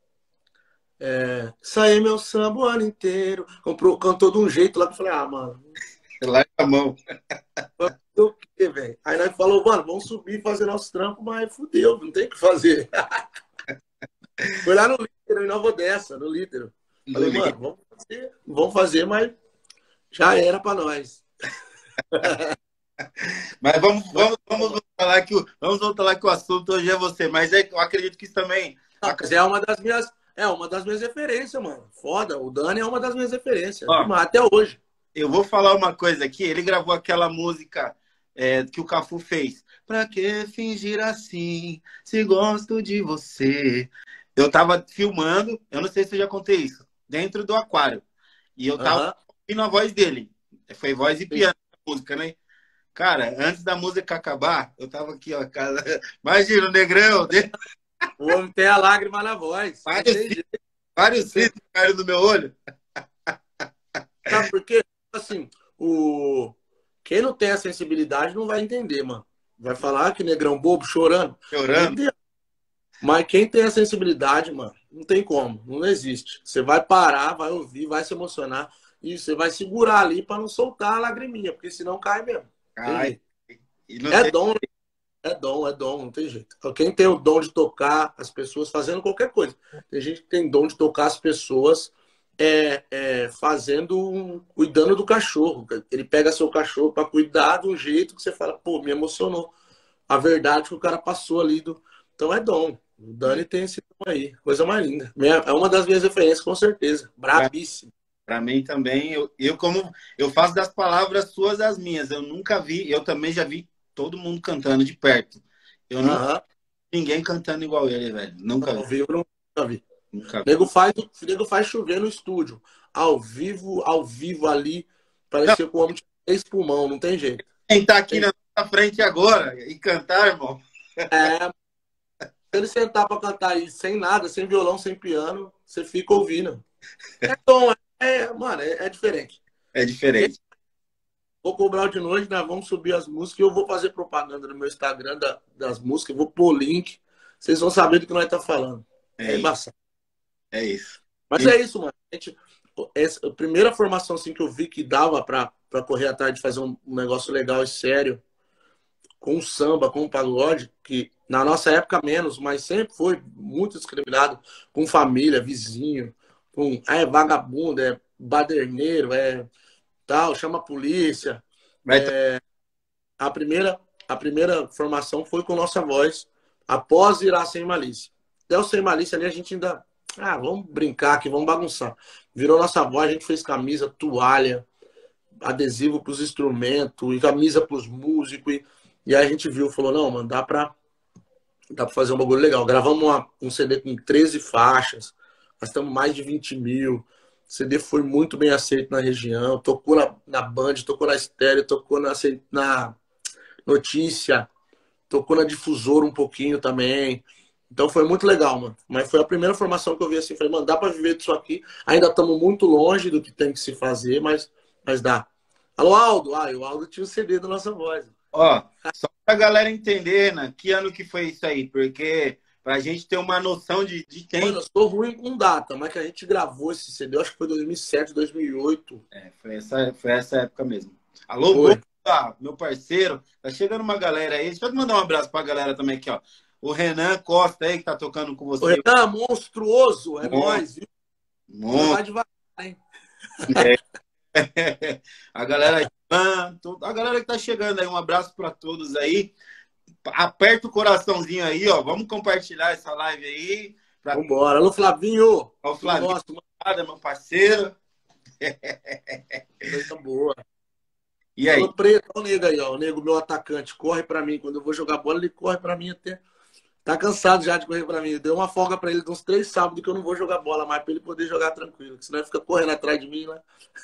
C: É, Saí meu samba o ano inteiro. Comprou, cantou de um jeito lá que eu falei, ah, mano.
B: Larga a mão.
C: O quê, velho? Aí nós falou, mano, vamos subir e fazer nosso trampo, mas fudeu, não tem o que fazer. Foi lá no Lítero, em Nova Odessa, no Lítero. Falei, mano, vamos fazer, vamos fazer, mas já era pra nós.
B: Mas vamos, vamos, vamos, falar que o, vamos voltar lá que o assunto hoje é você. Mas é, eu acredito que isso também...
C: Não, mas é uma das minhas... É uma das minhas referências, mano. Foda. O Dani é uma das minhas referências. Ó, até hoje.
B: Eu vou falar uma coisa aqui. Ele gravou aquela música é, que o Cafu fez. Pra que fingir assim, se gosto de você? Eu tava filmando, eu não sei se eu já contei isso, dentro do aquário. E eu tava uh-huh. ouvindo a voz dele. Foi voz e piano a música, né? Cara, antes da música acabar, eu tava aqui, ó. Cara... Imagina o negrão dele.
C: O homem tem a lágrima na voz.
B: Vários cílios caíram no meu olho.
C: Sabe por quê? Assim, o... quem não tem a sensibilidade não vai entender, mano. Vai falar que negrão bobo chorando.
B: Chorando.
C: Mas quem tem a sensibilidade, mano, não tem como. Não existe. Você vai parar, vai ouvir, vai se emocionar. E você vai segurar ali pra não soltar a lagriminha, porque senão cai mesmo.
B: Cai.
C: É tem... dom, É dom, é dom, não tem jeito. Quem tem o dom de tocar as pessoas fazendo qualquer coisa. Tem gente que tem dom de tocar as pessoas é, é, fazendo, um, cuidando do cachorro. Ele pega seu cachorro para cuidar de um jeito que você fala, pô, me emocionou. A verdade que o cara passou ali. Do... Então é dom. O Dani tem esse dom aí. Coisa mais linda. É uma das minhas referências, com certeza. Brabíssimo.
B: Para mim também, eu, eu como eu faço das palavras suas as minhas. Eu nunca vi, eu também já vi todo mundo cantando de perto. Eu não
C: Aham.
B: ninguém cantando igual ele, velho. Nunca
C: Ao
B: vi.
C: vivo, nunca vi.
B: Nunca vi.
C: Nego faz, nego faz chover no estúdio. Ao vivo, ao vivo ali, parecia que o homem tinha três pulmão, não tem jeito.
B: Quem tá aqui na nossa frente agora e cantar, irmão?
C: É. Se ele sentar pra cantar aí sem nada, sem violão, sem piano, você fica ouvindo. É bom, é, mano, é, é diferente.
B: É diferente.
C: Vou cobrar de noite, nós vamos subir as músicas. Eu vou fazer propaganda no meu Instagram da, das músicas. Vou pôr link. Vocês vão saber do que nós estamos falando.
B: É,
C: é embaçado.
B: É isso.
C: Mas
B: e...
C: é isso, mano. A, gente, essa, a primeira formação assim, que eu vi que dava para correr atrás de fazer um, um negócio legal e sério, com o samba, com o pagode, que na nossa época menos, mas sempre foi muito discriminado, com família, vizinho, com ah, é vagabundo, é baderneiro, é... tal, chama a polícia. É, a, primeira, a primeira formação foi com Nossa Voz, após virar Sem Malícia. Até o Sem Malícia ali a gente ainda... Ah, vamos brincar aqui, vamos bagunçar. Virou Nossa Voz, a gente fez camisa, toalha, adesivo para os instrumentos, e camisa para os músicos. E, e aí a gente viu, falou, não, mano, dá para dá pra fazer um bagulho legal. Gravamos uma, um C D com treze faixas, gastamos mais de vinte mil. O C D foi muito bem aceito na região, tocou na, na Band, tocou na Estéreo, tocou na, na Notícia, tocou na Difusora um pouquinho também. Então foi muito legal, mano. Mas foi a primeira formação que eu vi assim, falei, mano, dá pra viver disso aqui. Ainda estamos muito longe do que tem que se fazer, mas, mas dá. Alô, Aldo? Ah, o Aldo tinha o C D da Nossa Voz.
B: Ó, só pra galera entender, né, que ano que foi isso aí, porque... Pra gente ter uma noção de, de tempo.
C: Mano, eu sou ruim com data, mas que a gente gravou esse C D, eu acho que foi dois mil e sete, dois mil e oito.
B: É, foi essa, foi essa época mesmo. Alô, Boca, meu parceiro. Tá chegando uma galera aí. Deixa eu mandar um abraço pra galera também aqui, ó. O Renan Costa aí, que tá tocando com você.
C: O Renan, monstruoso, é
B: Mon...
C: nóis, viu?
B: Mon...
C: Vai devagar, hein?
B: É. A galera, a galera que tá chegando aí, um abraço pra todos aí. Aperta o coraçãozinho aí, ó. Vamos compartilhar essa live aí. Pra...
C: Vambora. Alô, Flavinho.
B: Ó, o Flavinho,
C: nosso,
B: meu parceiro.
C: Coisa boa.
B: E aí?
C: Falou, preto, olha o nego aí, ó. O nego, meu atacante, corre pra mim. Quando eu vou jogar bola, ele corre pra mim até. Tá cansado já de correr pra mim. Deu uma folga pra ele de uns três sábados que eu não vou jogar bola mais, pra ele poder jogar tranquilo. Senão ele fica correndo atrás de mim, né?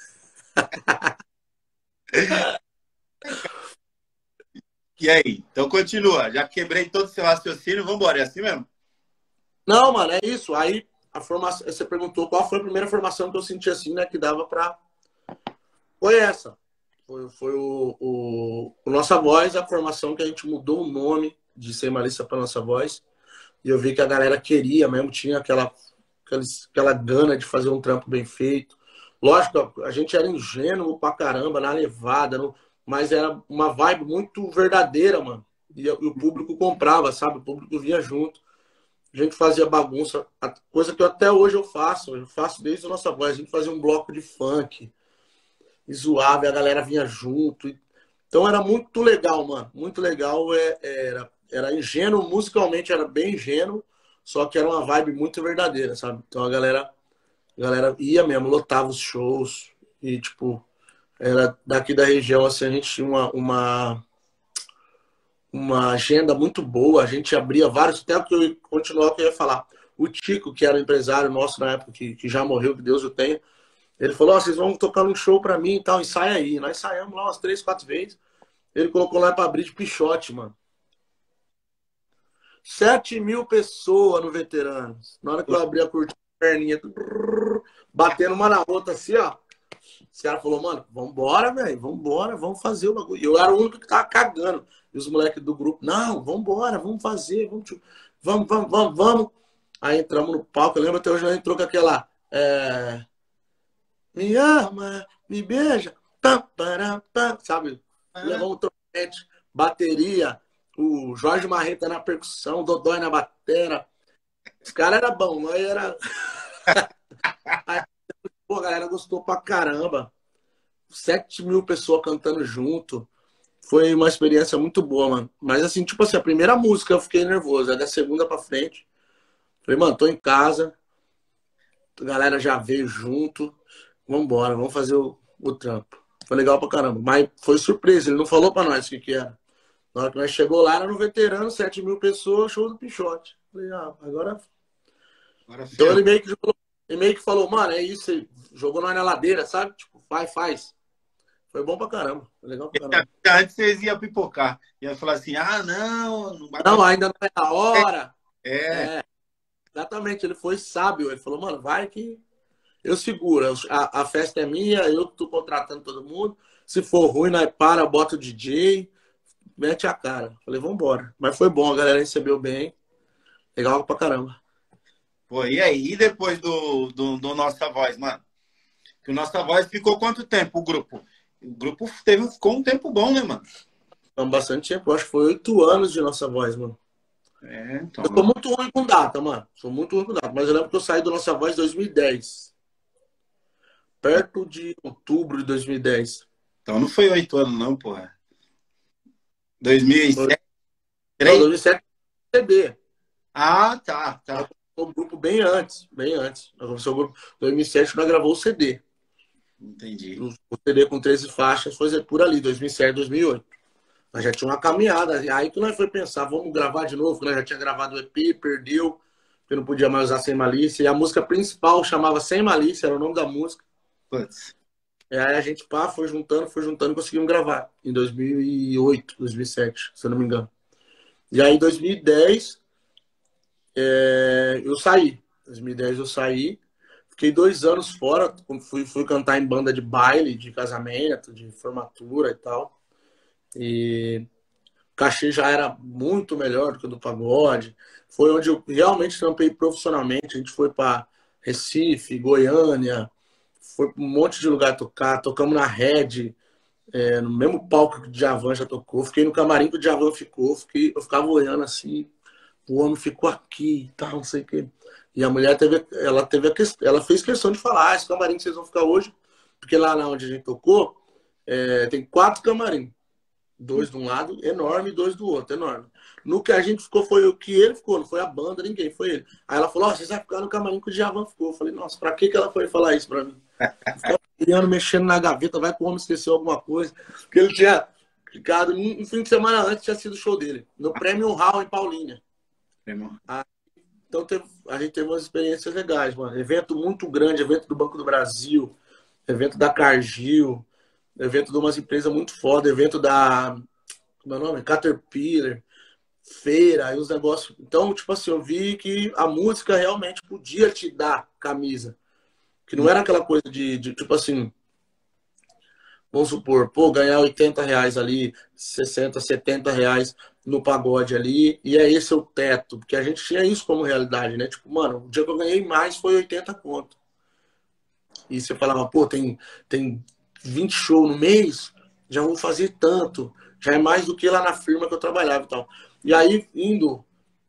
B: E aí? Então continua. Já quebrei todo o seu raciocínio. Vambora. É assim mesmo?
C: Não, mano, é isso. Aí a formação, você perguntou qual foi a primeira formação que eu senti assim, né? Que dava pra. Foi essa. Foi, foi o, o, o Nossa Voz, a formação que a gente mudou o nome de Sem Malícia para Nossa Voz. E eu vi que a galera queria mesmo, tinha aquela, aquela, aquela gana de fazer um trampo bem feito. Lógico, a gente era ingênuo pra caramba, na levada, no, mas era uma vibe muito verdadeira, mano. E, e o público comprava, sabe? O público vinha junto. A gente fazia bagunça, a coisa que eu, até hoje eu faço, eu faço desde a Nossa Voz. A gente fazia um bloco de funk, e zoava, e a galera vinha junto. Então era muito legal, mano. Muito legal. É, era, era ingênuo, musicalmente era bem ingênuo, só que era uma vibe muito verdadeira, sabe? Então a galera, a galera ia mesmo, lotava os shows. E, tipo, era daqui da região, assim, a gente tinha uma, uma, uma agenda muito boa. A gente abria vários, até que eu continuar o que eu ia falar. O Tico, que era o empresário nosso na época, que, que já morreu, que Deus o tenha, ele falou, oh, vocês vão tocar um show pra mim e tal, ensaia aí. Nós ensaiamos lá umas três, quatro vezes. Ele colocou lá pra abrir de Pichote, mano. Sete mil pessoas no Veteranos. Na hora que eu abri a cortina, perninha, tudo, batendo uma na outra assim, ó. Os caras falaram, mano, vambora, velho, vambora, vamos fazer o bagulho. E eu era o único que tava cagando. E os moleques do grupo, não, vambora, vamos fazer, vamos, vamos, vamos, vamos, vamos. Aí entramos no palco, eu lembro até hoje, já entrou com aquela... É... Me ama, me beija, pá, pará, pá, sabe? Levamos o trompete, bateria, o Jorge Marreta na percussão, o Dodói na batera. Os caras eram bons, nós era. Aí, pô, a galera gostou pra caramba. Sete mil pessoas cantando junto. Foi uma experiência muito boa, mano. Mas assim, tipo assim, a primeira música eu fiquei nervoso. Aí da segunda pra frente, falei, mano, tô em casa. A galera já veio junto. Vambora, vamos fazer o, o trampo. Foi legal pra caramba. Mas foi surpresa, ele não falou pra nós o que, que era. Na hora que nós chegou lá, era no Veterano, sete mil pessoas, show do Pichote. Falei, ah, agora.
B: Agora
C: Então ele meio, que jogou, ele meio que falou, mano, é isso aí. Jogou nós na ladeira, sabe? Tipo, faz, faz. Foi bom pra caramba. Foi legal pra caramba.
B: Antes vocês iam pipocar. Ia falar assim, ah, não. Não,
C: não ainda não é a hora.
B: É.
C: é. Exatamente, ele foi sábio. Ele falou, mano, vai que eu seguro. A, a festa é minha, eu que tô contratando todo mundo. Se for ruim, nós para, bota o D J, mete a cara. Falei, vambora. Mas foi bom, a galera recebeu bem. Legal pra caramba.
B: Pô, e aí? E depois do, do, do Nossa Voz, mano? Que o Nossa Voz ficou quanto tempo, o grupo? O grupo teve, ficou um tempo bom, né, mano?
C: Então, bastante tempo. Eu acho que foi oito anos de Nossa Voz, mano.
B: É, então...
C: Eu sou muito ruim com data, mano. Sou muito ruim com data. Mas eu lembro que eu saí do Nossa Voz em dois mil e dez. Perto de outubro de dois mil e dez.
B: Então não foi oito anos, não, porra. dois mil e sete?
C: Não, dois mil e sete C D.
B: Ah, tá, tá.
C: O grupo bem antes, bem antes. Nós o grupo dois mil e sete nós gravou o C D.
B: Entendi.
C: O C D com treze faixas foi por ali, dois mil e sete, dois mil e oito. Nós já tinha uma caminhada. Aí que nós foi pensar, vamos gravar de novo, que nós já tinha gravado o E P, perdeu, porque não podia mais usar Sem Malícia. E a música principal chamava Sem Malícia, era o nome da música.
B: Putz.
C: E aí a gente pá, foi juntando, foi juntando e conseguimos gravar. Em dois mil e oito, dois mil e sete, se eu não me engano. E aí em dois mil e dez é, eu saí. Em dois mil e dez eu saí. Fiquei dois anos fora. Fui, fui cantar em banda de baile, de casamento, de formatura e tal. E o cachê já era muito melhor do que o do pagode. Foi onde eu realmente trampei profissionalmente. A gente foi para Recife, Goiânia, foi para um monte de lugar tocar. Tocamos na Red, é, no mesmo palco que o Djavan já tocou. Fiquei no camarim que o Djavan ficou. Fiquei, eu ficava olhando assim, o homem ficou aqui e tal, não sei o quê. E a mulher teve, ela, teve a questão, ela fez questão de falar, ah, esse camarim que vocês vão ficar hoje, porque lá onde a gente tocou, é, tem quatro camarins. Dois de um lado, enorme, e dois do outro, enorme. No que a gente ficou, foi o que ele ficou, não foi a banda, ninguém, foi ele. Aí ela falou, ó, oh, você vai ficar no camarim que o Djavan ficou. Eu falei, nossa, pra que que ela foi falar isso pra mim? Ficava criando, mexendo na gaveta, vai que o homem esqueceu alguma coisa. Porque ele tinha ficado, um fim de semana antes, tinha sido o show dele, no Premium Hall em Paulínia. Ah, então teve, a gente teve umas experiências legais, mano. Evento muito grande, evento do Banco do Brasil, evento da Cargill, evento de umas empresas muito foda, evento da, como é o nome? Caterpillar, feira, aí os negócios. Então, tipo assim, eu vi que a música realmente podia te dar camisa. Que não era aquela coisa de, de tipo assim, vamos supor, pô, ganhar oitenta reais ali, sessenta, setenta reais no pagode ali, e é esse o teto, porque a gente tinha isso como realidade, né? Tipo, mano, o dia que eu ganhei mais foi oitenta conto. E você falava, pô, tem, tem vinte shows no mês, já vou fazer tanto, já é mais do que lá na firma que eu trabalhava e tal. E aí, indo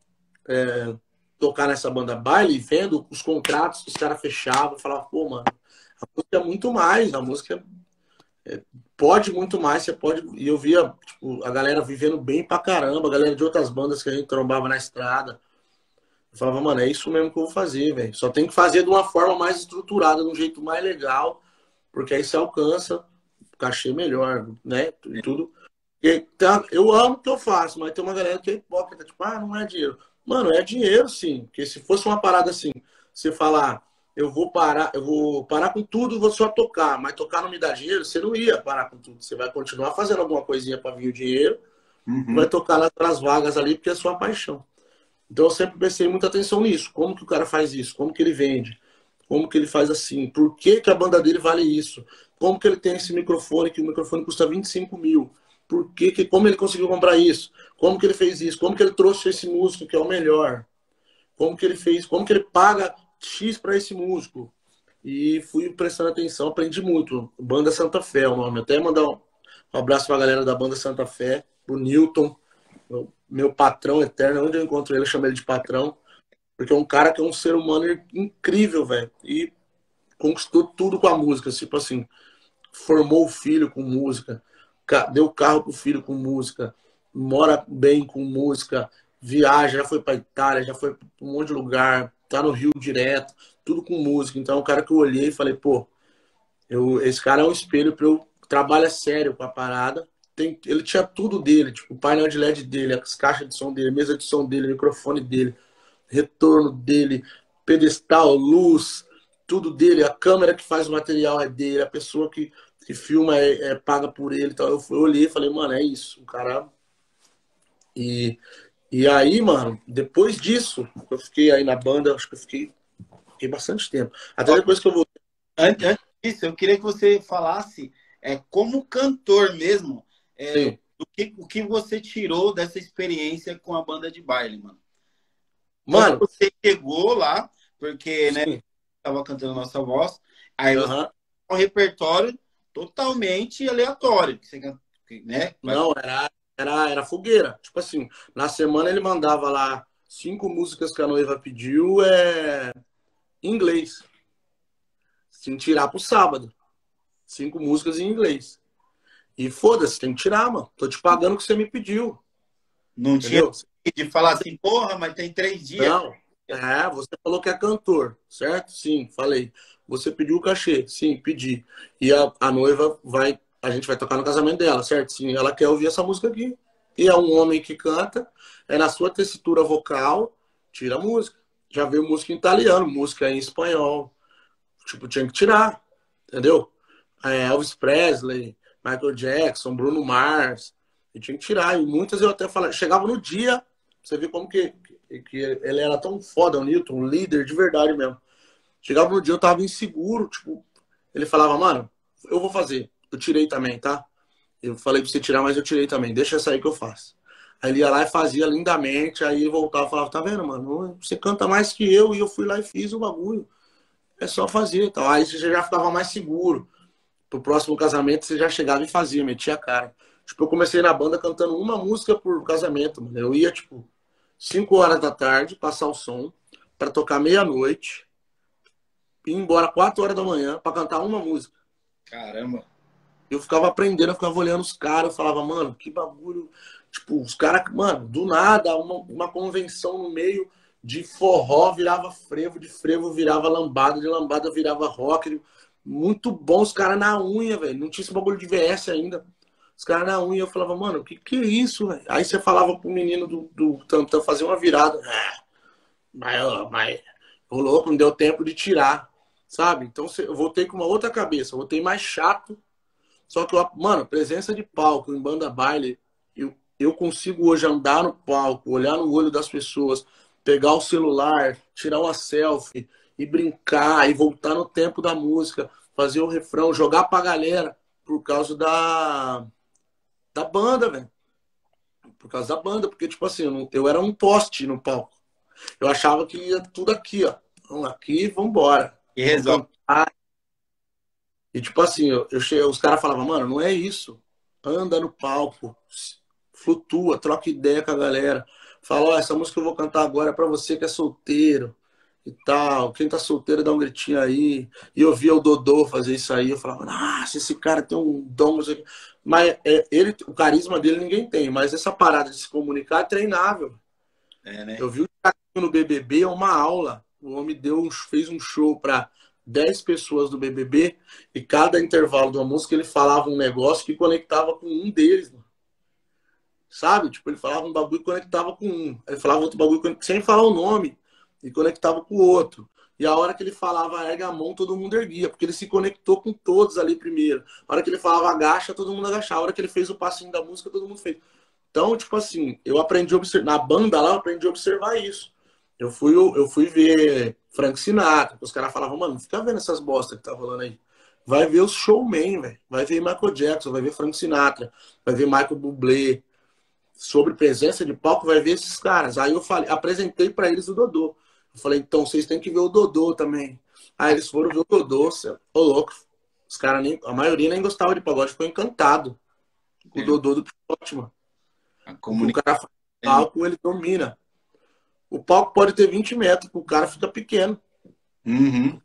C: é, tocar nessa banda baile, vendo os contratos que os caras fechavam, eu falava, pô, mano, a música é muito mais, a música é, pode muito mais, você pode. E eu via tipo, a galera vivendo bem pra caramba, a galera de outras bandas que a gente trombava na estrada. Eu falava, mano, é isso mesmo que eu vou fazer, velho. Só tem que fazer de uma forma mais estruturada, de um jeito mais legal, porque aí você alcança cachê melhor, né? E tudo. E, tá, eu amo o que eu faço, mas tem uma galera que é hipócrita, tipo, ah, não é dinheiro. Mano, é dinheiro sim, porque se fosse uma parada assim, você falar, eu vou parar, eu vou parar com tudo e vou só tocar, mas tocar não me dá dinheiro, você não ia parar com tudo. Você vai continuar fazendo alguma coisinha para vir o dinheiro, uhum. Vai tocar nas outras vagas ali, porque é sua paixão. Então eu sempre prestei muita atenção nisso. Como que o cara faz isso? Como que ele vende? Como que ele faz assim? Por que que a banda dele vale isso? Como que ele tem esse microfone, que o microfone custa vinte e cinco mil? Por que, que, como ele conseguiu comprar isso? Como que ele fez isso? Como que ele trouxe esse músico que é o melhor? Como que ele fez? Como que ele paga X para esse músico? E fui prestando atenção, aprendi muito. Banda Santa Fé é o nome. Até mandar um abraço para a galera da Banda Santa Fé, o Newton, meu, meu patrão eterno. Onde eu encontro ele, eu chamo ele de patrão. Porque é um cara que é um ser humano incrível, velho. E conquistou tudo com a música. Tipo assim, formou o filho com música, deu carro pro filho com música, mora bem com música, viaja, já foi pra Itália, já foi pra um monte de lugar, tá no Rio direto, tudo com música. Então é um cara que eu olhei e falei, pô, eu, esse cara é um espelho pra eu trabalhar sério com a parada. Tem, ele tinha tudo dele, tipo, o painel de L E D dele, as caixas de som dele, mesa de som dele, microfone dele, retorno dele, pedestal, luz, tudo dele, a câmera que faz o material é dele, a pessoa que, que filma é, é paga por ele. Então eu, eu olhei e falei, mano, é isso, o cara. E, e aí, mano, depois disso, eu fiquei aí na banda, acho que eu fiquei, fiquei bastante tempo. Até depois que eu voltei.
B: Antes disso, eu queria que você falasse, é, como cantor mesmo, é, o, que, o que você tirou dessa experiência com a banda de baile, mano.
C: Mano,
B: quando você chegou lá, porque, né, tava cantando Nossa Voz, aí você
C: uhum.
B: um repertório totalmente aleatório, que você, né?
C: Não, era, era, era fogueira. Tipo assim, na semana ele mandava lá cinco músicas que a noiva pediu é, em inglês. Sem tirar pro sábado. Cinco músicas em inglês. E foda-se, tem que tirar, mano. Tô te pagando o que você me pediu.
B: Não
C: Entendeu?
B: tinha de falar assim, porra, mas tem três dias.
C: Não. É, você falou que é cantor, certo? Sim, falei. Você pediu o cachê? Sim, pedi. E a, a noiva vai, a gente vai tocar no casamento dela, certo? Sim, ela quer ouvir essa música aqui. E é um homem que canta, é na sua tessitura vocal, tira a música. Já veio música em italiano, música em espanhol. Tipo, tinha que tirar, entendeu? É, Elvis Presley, Michael Jackson, Bruno Mars. E tinha que tirar. E muitas eu até falava, chegava no dia, você vê como que, que, que ele era tão foda, o Newton, um líder de verdade mesmo. Chegava no dia, eu tava inseguro, tipo, ele falava, mano, eu vou fazer. Eu tirei também, tá? Eu falei pra você tirar, mas eu tirei também. Deixa essa aí que eu faço. Aí ele ia lá e fazia lindamente, aí voltava e falava, tá vendo, mano? Você canta mais que eu, e eu fui lá e fiz o bagulho. É só fazer. Então, aí você já ficava mais seguro. Pro próximo casamento, você já chegava e fazia, metia a cara. Tipo, eu comecei na banda cantando uma música por casamento, mano. Eu ia, tipo, cinco horas da tarde, passar o som, pra tocar meia-noite, ir embora quatro horas da manhã pra cantar uma música.
B: Caramba.
C: Eu ficava aprendendo, eu ficava olhando os caras, eu falava, mano, que bagulho. Tipo, os caras, mano, do nada, uma, uma convenção no meio de forró virava frevo, de frevo virava lambada, de lambada virava rock. Muito bom, os caras na unha, velho. Não tinha esse bagulho de V S ainda. Os caras na unha, eu falava, mano, o que que é isso, velho? Aí você falava pro menino do, do Tantã fazer uma virada. Ah, mas, ó, mas, ô louco, não deu tempo de tirar, sabe? Então eu voltei com uma outra cabeça, eu voltei mais chato. Só que, mano, presença de palco em banda baile, eu, eu consigo hoje andar no palco, olhar no olho das pessoas, pegar o celular, tirar uma selfie e brincar e voltar no tempo da música, fazer o refrão, jogar pra galera por causa da, da banda, velho. Por causa da banda, porque, tipo assim, eu, não, eu era um poste no palco. Eu achava que ia tudo aqui, ó. Vamos aqui, vambora.
B: E resolve.
C: E tipo assim, eu, eu cheguei, os caras falavam, mano, não é isso. Anda no palco, flutua, troca ideia com a galera. Fala, ó, essa música que eu vou cantar agora é pra você que é solteiro e tal. Quem tá solteiro dá um gritinho aí. E eu via o Dodô fazer isso aí. Eu falava, nossa, esse cara tem um dom. Mas é, ele, o carisma dele ninguém tem. Mas essa parada de se comunicar é treinável.
B: É, né?
C: Eu vi o cara no B B B, é uma aula. O homem deu um, fez um show pra dez pessoas do B B B e cada intervalo de uma música ele falava um negócio que conectava com um deles, mano. Sabe? Tipo, ele falava um bagulho e conectava com um. Ele falava outro bagulho sem falar o nome e conectava com o outro. E a hora que ele falava erga a mão, todo mundo erguia, porque ele se conectou com todos ali primeiro. A hora que ele falava agacha, todo mundo agachava. A hora que ele fez o passinho da música, todo mundo fez. Então, tipo assim, eu aprendi a observar. Na banda lá, eu aprendi a observar isso. Eu fui, eu fui ver Frank Sinatra. Os caras falavam, mano, não fica vendo essas bosta que tá rolando aí. Vai ver os showman, velho. Vai ver Michael Jackson, vai ver Frank Sinatra, vai ver Michael Bublé. Sobre presença de palco, vai ver esses caras. Aí eu falei, apresentei pra eles o Dodô. Eu falei, então vocês têm que ver o Dodô também. Aí eles foram ver o Dodô, ô louco. Os caras nem, a maioria nem gostava de pagode, ficou encantado com o Dodô do Pichote, mano. O cara faz palco, ele domina. O palco pode ter vinte metros, o cara fica pequeno.
B: Uhum.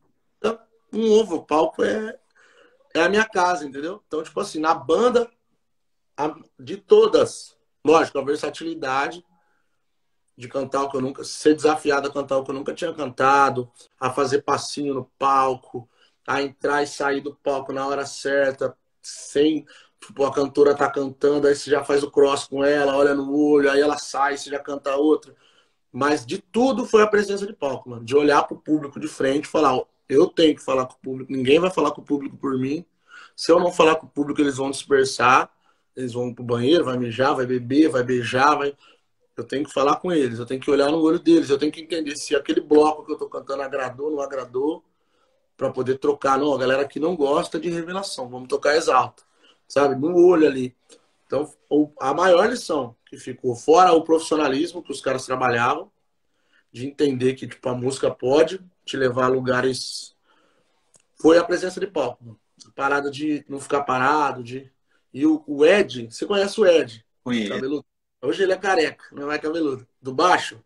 C: Um ovo, o palco é, é a minha casa, entendeu? Então, tipo assim, na banda, a, de todas, lógico, a versatilidade de cantar o que eu nunca... Ser desafiado a cantar o que eu nunca tinha cantado, a fazer passinho no palco, a entrar e sair do palco na hora certa, sem... Tipo, a cantora tá cantando, aí você já faz o cross com ela, olha no olho, aí ela sai, você já canta outra. Mas de tudo foi a presença de palco, mano. De olhar pro público de frente e falar, ó, eu tenho que falar com o público, ninguém vai falar com o público por mim. Se eu não falar com o público, eles vão dispersar, eles vão pro banheiro, vai mijar, vai beber, vai beijar, vai... Eu tenho que falar com eles, eu tenho que olhar no olho deles, eu tenho que entender se aquele bloco que eu tô cantando agradou, não agradou, pra poder trocar. Não, a galera aqui não gosta de revelação, vamos tocar exalto, sabe? No olho ali. Então, a maior lição que ficou, fora o profissionalismo que os caras trabalhavam, de entender que tipo, a música pode te levar a lugares, foi a presença de palco. A parada de não ficar parado. De... E o, o Ed, você conhece o Ed?
B: Conheço.
C: Cabeludo. Hoje ele é careca, não é mais cabeludo. Do baixo,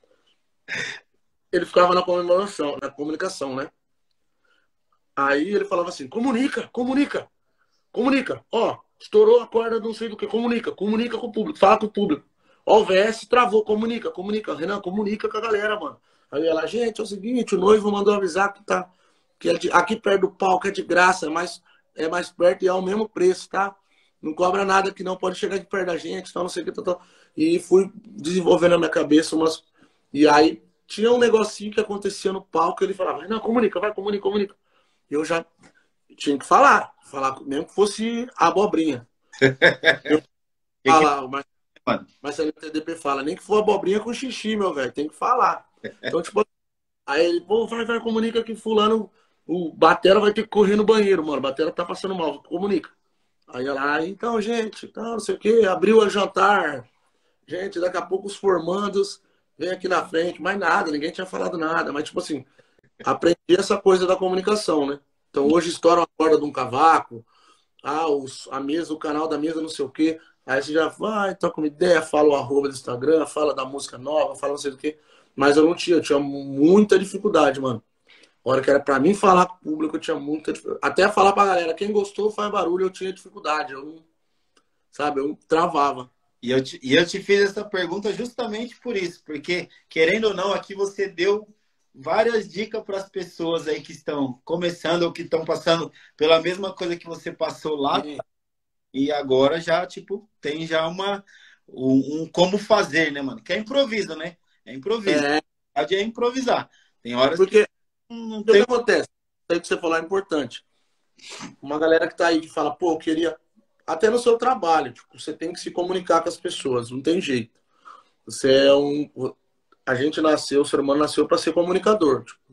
C: ele ficava na comunicação, na comunicação, né? Aí ele falava assim, comunica, comunica, comunica. Ó, estourou a corda, não sei do que. Comunica, comunica com o público, fala com o público. Ó, o V S travou, comunica, comunica. Renan, comunica com a galera, mano. Aí ela, gente, é o seguinte, o noivo mandou avisar que tá. Que é de, aqui perto do palco é de graça, mas é mais perto e é o mesmo preço, tá? Não cobra nada que não, pode chegar aqui perto da gente, tal, não sei o que, tal, tal. E fui desenvolvendo na minha cabeça umas. E aí tinha um negocinho que acontecia no palco, ele falava, Renan, comunica, vai, comunica, comunica. Eu já tinha que falar, falar mesmo que fosse abobrinha. Eu falar, mas, mas a T D P fala, nem que for abobrinha com xixi, meu velho, tem que falar. Então, tipo, aí ele, pô, vai, vai, comunica que fulano, o Batera vai ter que correr no banheiro, mano, o Batera tá passando mal, comunica. Aí ela, então, gente, então, não sei o que, abriu a jantar, gente, daqui a pouco os formandos vem aqui na frente, mais nada, ninguém tinha falado nada, mas, tipo assim, aprendi essa coisa da comunicação, né? Então hoje estoura a corda de um cavaco, ah, os, a mesa, o canal da mesa, não sei o quê. Aí você já vai, toca uma ideia, fala o arroba do Instagram, fala da música nova, fala não sei o quê. Mas eu não tinha, eu tinha muita dificuldade, mano, A hora que era pra mim falar com o público, eu tinha muita dificuldade. Até falar pra galera, quem gostou faz barulho, eu tinha dificuldade. Eu não, sabe, eu travava.
B: E eu, te, e eu te fiz essa pergunta justamente por isso, porque, querendo ou não, aqui você deu várias dicas para as pessoas aí que estão começando ou que estão passando pela mesma coisa que você passou lá. Sim. E agora já, tipo, tem já uma um, um como fazer, né, mano? Que é improviso, né? É improviso.
C: É,
B: é improvisar. Tem horas
C: porque
B: que não
C: o
B: tem...
C: que acontece? Isso que você falou é importante. Uma galera que tá aí que fala, pô, eu queria... Até no seu trabalho, tipo, você tem que se comunicar com as pessoas, não tem jeito. Você é um... A gente nasceu, o ser humano nasceu para ser comunicador. Tipo,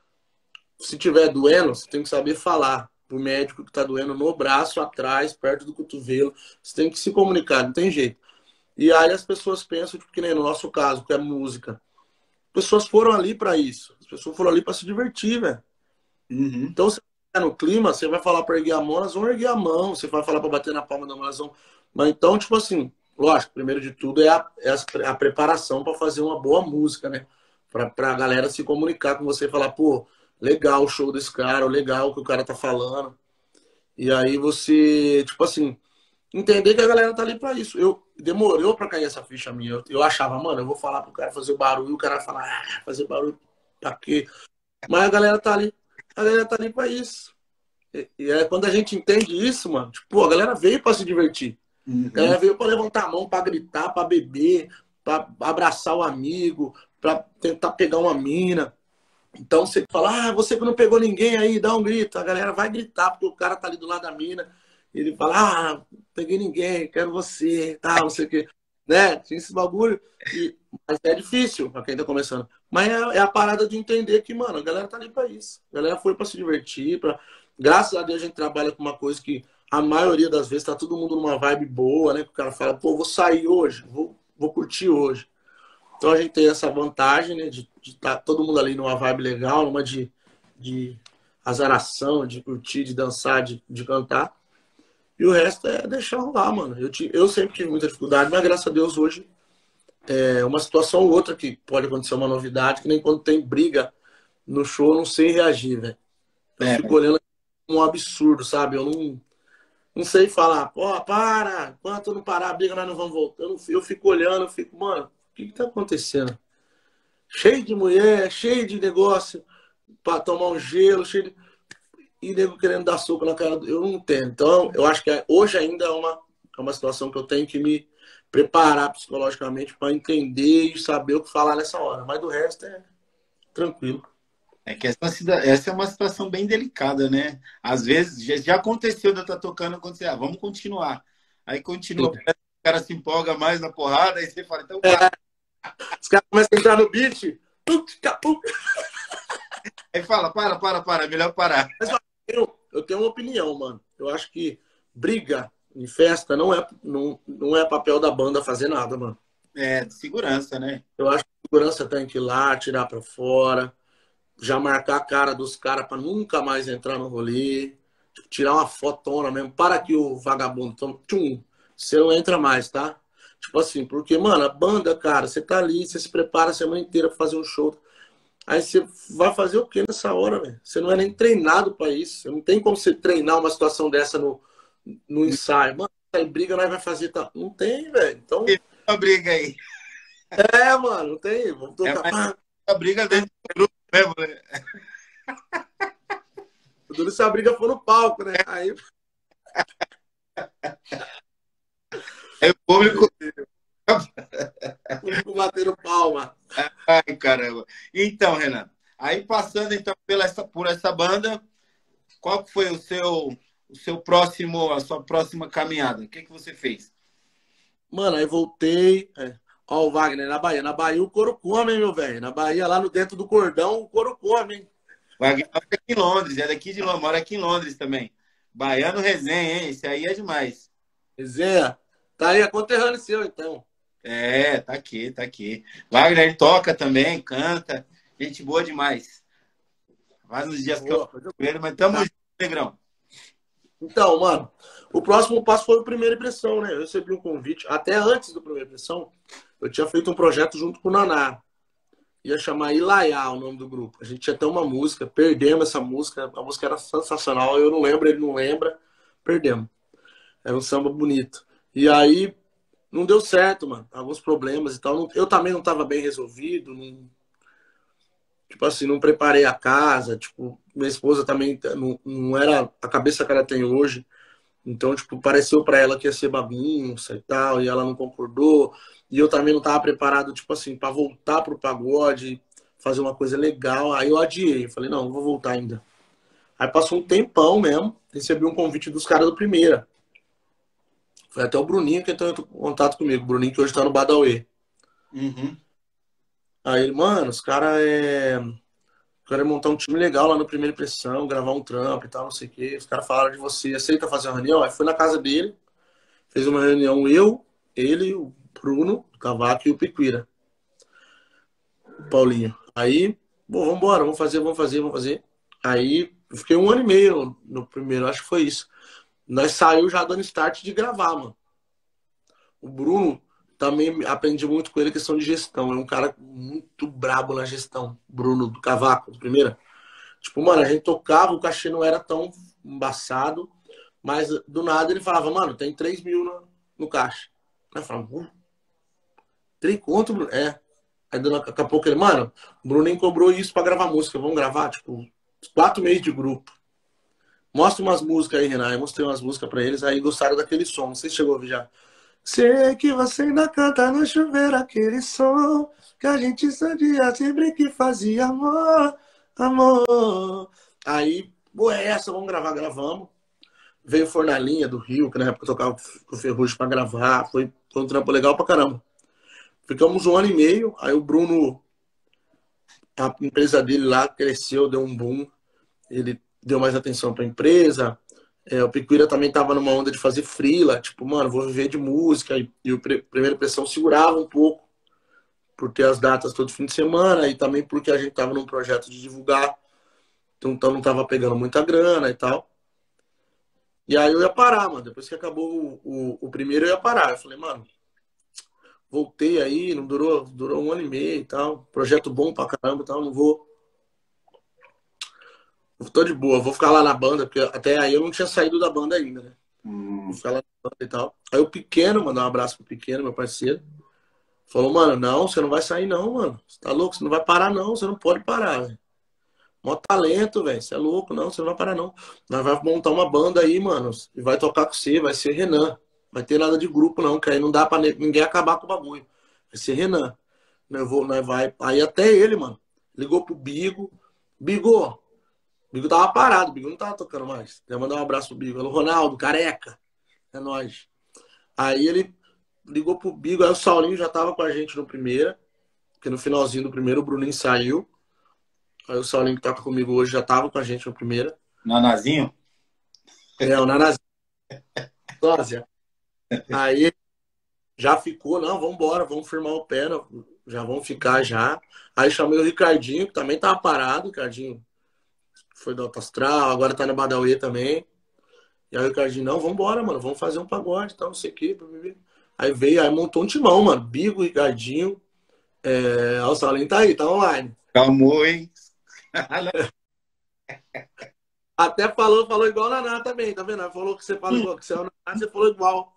C: se tiver doendo, você tem que saber falar pro médico que tá doendo no braço, atrás, perto do cotovelo. Você tem que se comunicar, não tem jeito. E aí as pessoas pensam, tipo, que nem no nosso caso, que é música. As pessoas foram ali para isso. As pessoas foram ali para se divertir, velho.
B: Uhum.
C: Então, se no clima, você vai falar para erguer a mão, elas vão erguer a mão. Você vai falar para bater na palma da mão, elas vão... Mas então, tipo assim, lógico, primeiro de tudo é a, é a preparação para fazer uma boa música, né? Pra, pra galera se comunicar com você e falar, pô, legal o show desse cara, legal o que o cara tá falando. E aí você, tipo assim, entender que a galera tá ali pra isso. Eu demorou pra cair essa ficha minha. Eu, eu achava, mano, eu vou falar pro cara fazer o barulho, e o cara vai falar, ah, fazer barulho pra quê? Mas a galera tá ali. A galera tá ali pra isso. E, e é quando a gente entende isso, mano, tipo, a galera veio pra se divertir. Uhum. A galera veio pra levantar a mão, pra gritar, pra beber, pra abraçar o amigo, pra tentar pegar uma mina. Então você fala, ah, você que não pegou ninguém aí, dá um grito. A galera vai gritar, porque o cara tá ali do lado da mina. Ele fala, ah, peguei ninguém, quero você, tal, não sei o quê. Né? Tinha esse bagulho. E... Mas é difícil pra quem tá começando. Mas é, é a parada de entender que, mano, a galera tá ali pra isso. A galera foi pra se divertir. Pra... Graças a Deus a gente trabalha com uma coisa que a maioria das vezes tá todo mundo numa vibe boa, né? Que o cara fala, pô, vou sair hoje, vou, vou curtir hoje. Então a gente tem essa vantagem, né? De estar tá todo mundo ali numa vibe legal, numa de, de azaração, de curtir, de dançar, de, de cantar. E o resto é deixar rolar, mano. Eu, te, eu sempre tive muita dificuldade, mas graças a Deus hoje é uma situação ou outra que pode acontecer uma novidade, que nem quando tem briga no show, eu não sei reagir, velho. Eu é. fico olhando um absurdo, sabe? Eu não, não sei falar, pô, para, enquanto não parar a briga, nós não vamos voltar. Eu, não, eu fico olhando, eu fico, mano, o que que tá acontecendo? Cheio de mulher, cheio de negócio pra tomar um gelo, cheio de... E nego querendo dar soco na cara. Eu não entendo. Então, eu acho que hoje ainda é uma, é uma situação que eu tenho que me preparar psicologicamente para entender e saber o que falar nessa hora. Mas do resto é tranquilo.
B: É que essa, essa é uma situação bem delicada, né? Às vezes, já, já aconteceu de eu estar tocando, acontecer, ah, vamos continuar. Aí continua, o cara se empolga mais na porrada, aí você fala, então...
C: É. Os caras começam a entrar no beat.
B: Aí fala, para, para, para, melhor parar.
C: Mas, eu, eu tenho uma opinião, mano. Eu acho que briga em festa não é, não, não é papel da banda fazer nada, mano.
B: É, segurança, né?
C: Eu acho que a segurança tem que ir lá, tirar pra fora, já marcar a cara dos caras pra nunca mais entrar no rolê, tirar uma fotona mesmo, para que o vagabundo tome, tchum, você não entra mais, tá? Tipo assim, porque, mano, a banda, cara, você tá ali, você se prepara a semana inteira pra fazer um show. Aí você vai fazer o que nessa hora, velho? Você não é nem treinado pra isso. Não tem como você treinar uma situação dessa no, no ensaio. Mano, aí briga, nós vai fazer... Tá... Não tem, velho. Então...
B: Tem uma briga aí.
C: É, mano, não tem. Vamos tocar...
B: É a briga dentro do grupo mesmo, né?
C: Tudo se a briga for no palco, né? Aí...
B: É o público...
C: O público batendo palma.
B: Ai, caramba. Então, Renan, aí passando então pela essa, por essa banda, qual foi o seu, o seu próximo, a sua próxima caminhada? O que, que você fez?
C: Mano, aí voltei. É. Ó, o Wagner na Bahia. Na Bahia o couro come, hein, meu velho? Na Bahia, lá no dentro do cordão, o couro come, hein?
B: Wagner mora aqui em Londres, é daqui de Londres, mora aqui em Londres também. Baiano resenha, hein? Esse aí é demais.
C: Resenha? Tá aí, é conterrâneo seu, então.
B: É, tá aqui, tá aqui. Wagner toca também, canta. Gente boa demais. Faz uns dias boa, que eu tô com ele, mas tamo tá. junto, Negrão.
C: Então, mano, o próximo passo foi o Primeira Impressão, né? Eu recebi um convite, até antes do Primeira Impressão, eu tinha feito um projeto junto com o Naná, ia chamar Ilaiá, o nome do grupo. A gente tinha até uma música, perdemos essa música, a música era sensacional, eu não lembro, ele não lembra, perdemos. Era um samba bonito. E aí, não deu certo, mano. Alguns problemas e tal. Eu também não tava bem resolvido, não... Tipo assim, não preparei a casa, tipo, minha esposa também não, não era a cabeça que ela tem hoje. Então, tipo, pareceu pra ela que ia ser bagunça e tal, e ela não concordou. E eu também não tava preparado, tipo assim, pra voltar pro pagode, fazer uma coisa legal. Aí eu adiei, falei, não, não vou voltar ainda. Aí passou um tempão mesmo, recebi um convite dos caras do Primeira. Foi até o Bruninho que entrou em contato comigo, o Bruninho que hoje tá no Badawi.
B: Uhum.
C: Aí ele, mano, os caras é... querem montar um time legal lá no Primeira Impressão, gravar um trampo e tal, não sei o quê. Os caras falaram de você, aceita fazer uma reunião? Aí foi na casa dele, fez uma reunião, eu, ele, o Bruno, o Cavaco e o Piquira, o Paulinho. Aí, bom, vambora, vamos fazer, vamos fazer, vamos fazer. Aí, eu fiquei um ano e meio no primeiro, acho que foi isso. Nós saiu já dando start de gravar, mano. O Bruno, também aprendi muito com ele a questão de gestão. É um cara muito brabo na gestão. Bruno, do Cavaco, do Primeira. Tipo, mano, a gente tocava, o cachê não era tão embaçado, mas do nada ele falava, mano, tem três mil no, no caixa. Aí eu falava, uh, três conto, Bruno? É. Aí daqui a pouco ele, mano, o Bruninho cobrou isso pra gravar música, vamos gravar, tipo, quatro meses de grupo. Mostra umas músicas aí, Renan. Eu mostrei umas músicas pra eles, aí gostaram daquele som. Não sei se chegou a ouvir já. Sei que você ainda canta no chuveiro aquele som que a gente sabia sempre que fazia amor, amor. Aí, boa, é essa, vamos gravar, gravamos. Veio Fornalinha do Rio, que na época eu tocava com o Ferrugem pra gravar. Foi, foi um trampo legal pra caramba. Ficamos um ano e meio, aí o Bruno, a empresa dele lá cresceu, deu um boom. Ele deu mais atenção pra empresa. É, o Piquira também tava numa onda de fazer freela, tipo, mano, vou viver de música. E, e o Primeira Impressão segurava um pouco, por ter as datas todo fim de semana, e também porque a gente tava num projeto de divulgar, então, então não tava pegando muita grana e tal. E aí eu ia parar, mano. Depois que acabou o, o, o primeiro, eu ia parar. Eu falei, mano, voltei aí, não durou, durou um ano e meio e tal. Projeto bom pra caramba e tal, não vou. Tô de boa, vou ficar lá na banda, porque até aí eu não tinha saído da banda ainda, né?
B: Hum.
C: Vou ficar lá na banda e tal. Aí o Pequeno, mandar um abraço pro Pequeno, meu parceiro. Falou, mano, não, você não vai sair não, mano. Você tá louco? Você não vai parar não, você não pode parar, velho. Mó talento, velho. Você é louco, não, você não vai parar não. Nós vamos montar uma banda aí, mano. E vai tocar com você, vai ser Renan. Vai ter nada de grupo não, que aí não dá pra ninguém acabar com o bagulho. Vai ser Renan. Nós, vou, nós vai... Aí até ele, mano, ligou pro Bigo. Bigo, Bigo tava parado, o Bigo não tava tocando mais. Quer mandar um abraço pro Bigo. Falou, Ronaldo, careca. É nóis. Aí ele ligou pro Bigo, aí o Saulinho já tava com a gente no primeiro, porque no finalzinho do primeiro o Bruninho saiu. Aí o Saulinho que toca comigo hoje já tava com a gente no primeiro.
B: Nanazinho?
C: É, o Nanazinho. Sósia. Aí já ficou, não, vamos embora, vamos firmar o pé, não, já vamos ficar já. Aí chamei o Ricardinho, que também tava parado, o Ricardinho foi do Alto Astral, agora tá na Badawi também. E aí o Ricardinho, não, vamos embora, mano, vamos fazer um pagode, tal, não sei o quê. Aí veio, aí montou um timão, mano, Bigo, Ricardinho, é... o Saulinho tá aí, tá online.
B: Calmou, hein?
C: Até falou, falou igual o Naná também, tá vendo? Falou que você fala igual, que você é o Naná, você falou igual.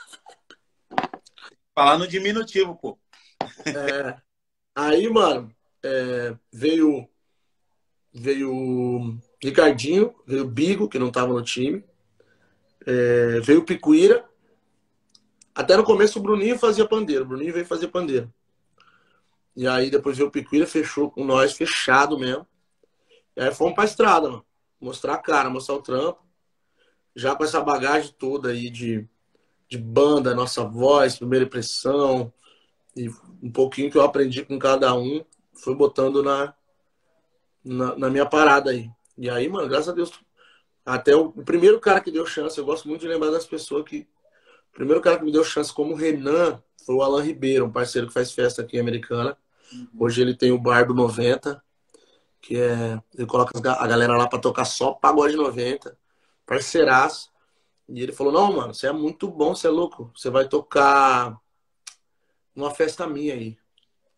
B: Falar no diminutivo, pô.
C: É, aí, mano, é, veio veio o Ricardinho, veio o Bigo, que não tava no time, é, veio o Piquira. Até no começo o Bruninho fazia pandeiro, o Bruninho veio fazer pandeiro. E aí depois veio o Piquira, fechou com nós, fechado mesmo. E aí fomos pra estrada, mano. Mostrar a cara, mostrar o trampo. Já com essa bagagem toda aí de, de banda, nossa voz, primeira impressão, e um pouquinho que eu aprendi com cada um, foi botando na, na, na minha parada aí. E aí, mano, graças a Deus, até o, o primeiro cara que deu chance, eu gosto muito de lembrar das pessoas que... O primeiro cara que me deu chance como Renan foi o Alan Ribeiro, um parceiro que faz festa aqui em Americana. Hoje ele tem o Bar do noventa, que é... Ele coloca a galera lá pra tocar só pagode noventa, parceiraço. E ele falou, não, mano, você é muito bom, você é louco. Você vai tocar numa festa minha aí.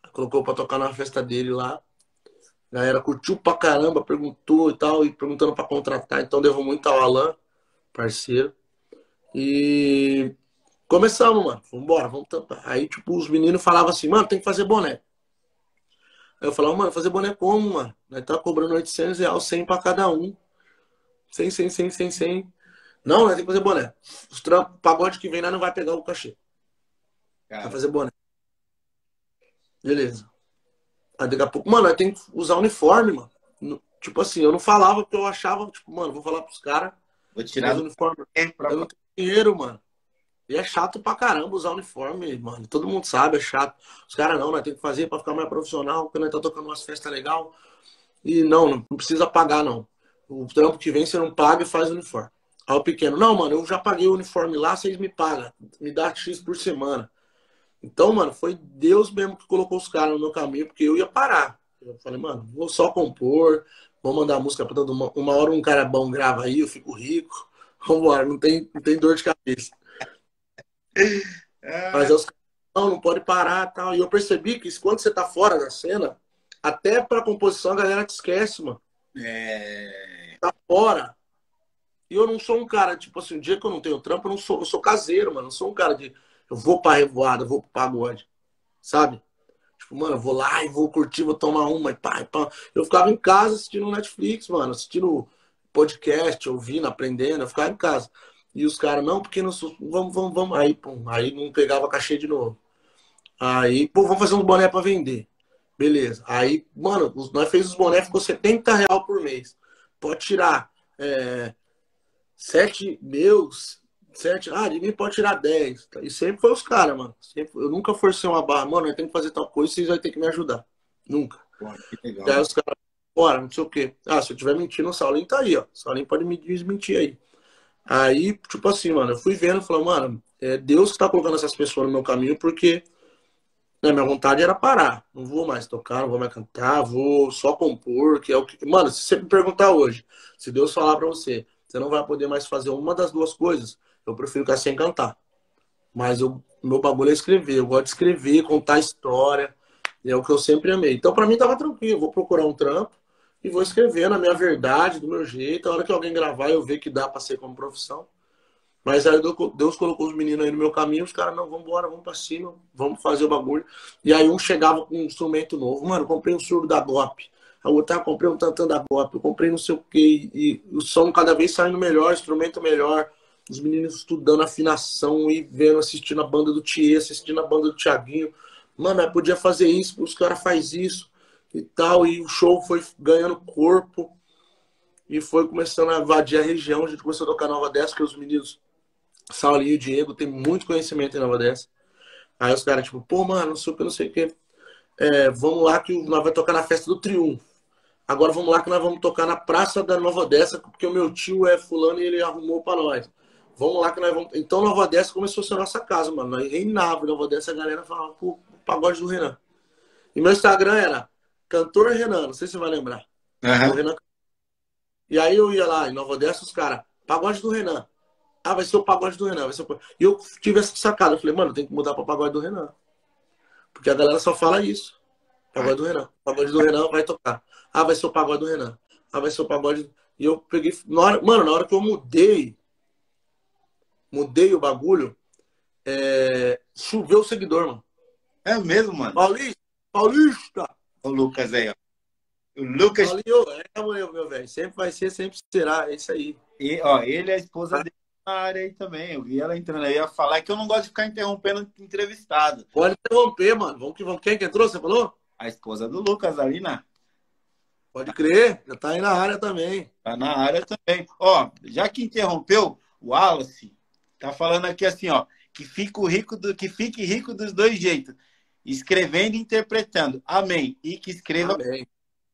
C: Colocou pra tocar na festa dele lá. A galera curtiu pra caramba, perguntou e tal, e perguntando pra contratar. Então devo muito ao Alan, parceiro. E começamos, mano. Vambora, vamos tampar. Aí, tipo, os meninos falavam assim, mano, tem que fazer boné. Aí eu falava, mano, fazer boné como, mano? Nós tá cobrando oitocentos reais, cem pra cada um. cem, cem, cem, cem, cem. Não, nós tem que fazer boné. Os trampos, pagode que vem, nós não vai pegar o cachê.
B: Cara,
C: Vai fazer boné. Beleza. Aí daqui a pouco, mano, nós tem que usar uniforme, mano. No- Tipo assim, eu não falava porque eu achava, tipo, mano, vou falar pros caras,
B: vou
C: mas
B: tirar
C: o
B: do
C: uniforme,
B: tempo pra...
C: eu não tenho dinheiro, mano. E é chato pra caramba usar uniforme, mano. Todo mundo sabe, é chato. Os caras não, nós tem que fazer pra ficar mais profissional, porque nós tá tocando umas festas legal. E não, não não precisa pagar, não. O trampo que vem, você não paga e faz o uniforme. Aí o pequeno, não, mano, eu já paguei o uniforme lá, vocês me pagam. Me dá X por semana. Então, mano, foi Deus mesmo que colocou os caras no meu caminho, porque eu ia parar. Eu falei, mano, vou só compor, vou mandar música pra todo mundo. Uma hora um cara bom grava aí, eu fico rico. Vambora, não tem, não tem dor de cabeça. Mas
B: Ah,
C: aí os caras, não, não pode parar e tal. E eu percebi que quando você tá fora da cena, até pra composição a galera te esquece, mano.
B: é...
C: Tá fora. E eu não sou um cara, tipo assim, o dia que eu não tenho trampo, eu não sou, eu sou caseiro, mano. Eu sou um cara de. Eu vou pra revoada, eu vou pro pagode. Sabe? Tipo, mano, eu vou lá e vou curtir, vou tomar uma e pá, e pá. Eu ficava em casa assistindo Netflix, mano, assistindo podcast, ouvindo, aprendendo, eu ficava em casa. E os caras, não, porque não sou. Vamos, vamos, vamos. Aí, pum, aí não pegava cachê de novo. Aí, pô, vamos fazer uns boné pra vender. Beleza. Aí, mano, os- nós fez os boné, ficou setenta reais por mês. Pode tirar. É, sete meus, sete, ah, de mim pode tirar dez. E sempre foi os caras, mano. Sempre, eu nunca forcei uma barra, mano, eu tenho que fazer tal coisa, vocês vão ter que me ajudar. Nunca.
B: Pô, que legal,
C: Daí
B: mano.
C: os caras, bora, não sei o quê. Ah, se eu tiver mentindo, o Saulinho tá aí, ó. O Saulinho pode me desmentir aí. Aí, tipo assim, mano, eu fui vendo e falei, mano, é Deus que tá colocando essas pessoas no meu caminho, porque né, minha vontade era parar. Não vou mais tocar, não vou mais cantar, vou só compor, que é o que. Mano, se você me perguntar hoje, se Deus falar pra você, você não vai poder mais fazer uma das duas coisas, eu prefiro ficar sem cantar. Mas o meu bagulho é escrever. Eu gosto de escrever, contar história. É o que eu sempre amei. Então, pra mim, tava tranquilo. Eu vou procurar um trampo e vou escrever na minha verdade, do meu jeito. A hora que alguém gravar, eu ver que dá pra ser como profissão. Mas aí Deus colocou os meninos aí no meu caminho, os caras, não, vamos embora, vamos pra cima, vamos fazer o bagulho. E aí um chegava com um instrumento novo, mano, comprei um surdo da G O P. A outra, comprei um tantã da G O P, eu comprei não sei o quê. E o som cada vez saindo melhor, instrumento melhor. Os meninos estudando afinação e vendo, assistindo a banda do Thier, assistindo a banda do Thiaguinho. Mano, eu podia fazer isso, os caras fazem isso e tal. E o show foi ganhando corpo e foi começando a invadir a região. A gente começou a tocar Nova Dessa, que os meninos Saulinho e o Diego tem muito conhecimento em Nova Dessa. Aí os caras, tipo, pô, mano, não sei o que, não sei o que. É, vamos lá que nós vamos tocar na festa do Triunfo. Agora vamos lá que nós vamos tocar na Praça da Nova Dessa, porque o meu tio é fulano e ele arrumou pra nós. Vamos lá que nós vamos. Então Nova Dessa começou a ser a nossa casa, mano. Nós reinava em Nova Dessa, a galera falava, pô, o pagode do Renan. E meu Instagram era Cantor Renan, não sei se você vai lembrar. O
B: Aham.
C: Renan. E aí eu ia lá em Nova Dessa, os caras, pagode do Renan. Ah, vai ser o pagode do Renan. Vai ser o... E eu tive essa sacada. Eu falei, mano, tem que mudar pra pagode do Renan. Porque a galera só fala isso.
B: Ah,
C: Pagode do Renan. Pagode do Renan vai tocar. Ah, vai ser o pagode do Renan. Ah, vai ser o pagode. E eu peguei. Na hora... Mano, na hora que eu mudei, mudei o bagulho, é... choveu o seguidor, mano.
B: é mesmo, mano.
C: Paulista! Paulista!
B: O Lucas aí, ó. O Lucas,
C: Paulinho, é, meu, meu velho. Sempre vai ser, sempre será. É isso aí.
B: e, ó, ele e a esposa
C: Tá?
B: dele na área aí também. Eu vi ela entrando aí. Eu ia falar que eu não gosto de ficar interrompendo entrevistado.
C: Pode interromper, mano. Vamos que vamos. Quem que entrou? Você falou?
B: A esposa do Lucas ali na,
C: Pode crer. Já tá aí na área também.
B: tá na área também. Ó, já que interrompeu, o Wallace tá falando aqui assim, ó, que fique rico do, que fique rico dos dois jeitos, escrevendo e interpretando. Amém. E que escreva.
C: Amém.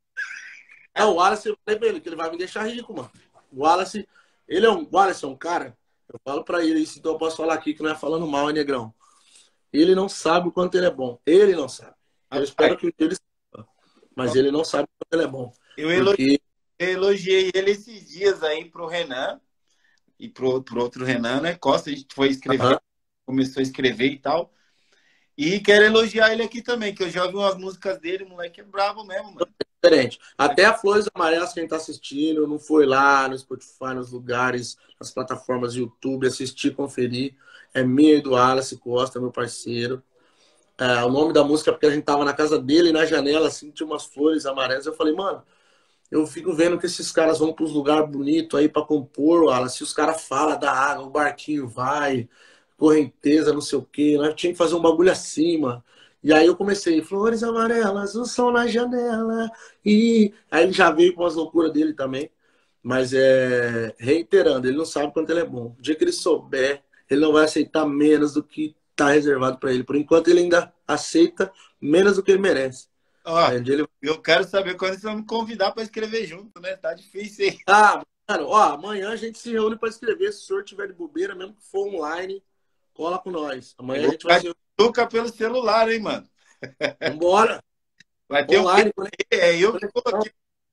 C: É, o Wallace, eu falei pra ele que ele vai me deixar rico, mano. O Wallace, ele é um, o Wallace é um cara, eu falo pra ele isso, então eu posso falar aqui que não é falando mal, hein, negrão. Ele não sabe o quanto ele é bom. Ele não sabe. Eu espero
B: Rapaz,
C: que ele saiba. Mas ele não sabe o quanto ele é bom.
B: eu elogiei,
C: Porque,
B: eu elogiei ele esses dias aí pro Renan e pro, pro outro Renan, né? Costa, a gente foi escrever,
C: aham,
B: começou a escrever e tal. E quero elogiar ele aqui também, que eu já ouvi umas músicas dele, o moleque é brabo mesmo, mano.
C: Diferente. Até a Flores Amarelas, quem tá assistindo, não foi lá no Spotify, nos lugares, nas plataformas YouTube, assistir, conferir. É minha e do Wallace Costa, meu parceiro. É, o nome da música é porque a gente tava na casa dele, na janela, assim, tinha umas flores amarelas. Eu falei, mano, eu fico vendo que esses caras vão pros lugares bonitos aí pra compor, Wallace. Se os caras falam da água, o barquinho vai, correnteza, não sei o quê. Nós tínhamos que fazer um bagulho acima. E aí eu comecei, flores amarelas, o sol na janela. E aí ele já veio com as loucuras dele também. Mas é reiterando, ele não sabe quanto ele é bom. O dia que ele souber, ele não vai aceitar menos do que tá reservado para ele. Por enquanto ele ainda aceita menos do que ele merece.
B: Ó,
C: Aí, ele...
B: eu quero saber quando vocês vão me convidar para escrever junto, né? Tá difícil, hein?
C: Ah, mano, ó, amanhã a gente se reúne para escrever. Se o senhor tiver de bobeira, mesmo que for online, cola com nós. Amanhã a gente vai se
B: Toca pelo celular, hein, mano?
C: Vambora.
B: Vai ter
C: online.
B: Um... É, eu que coloquei.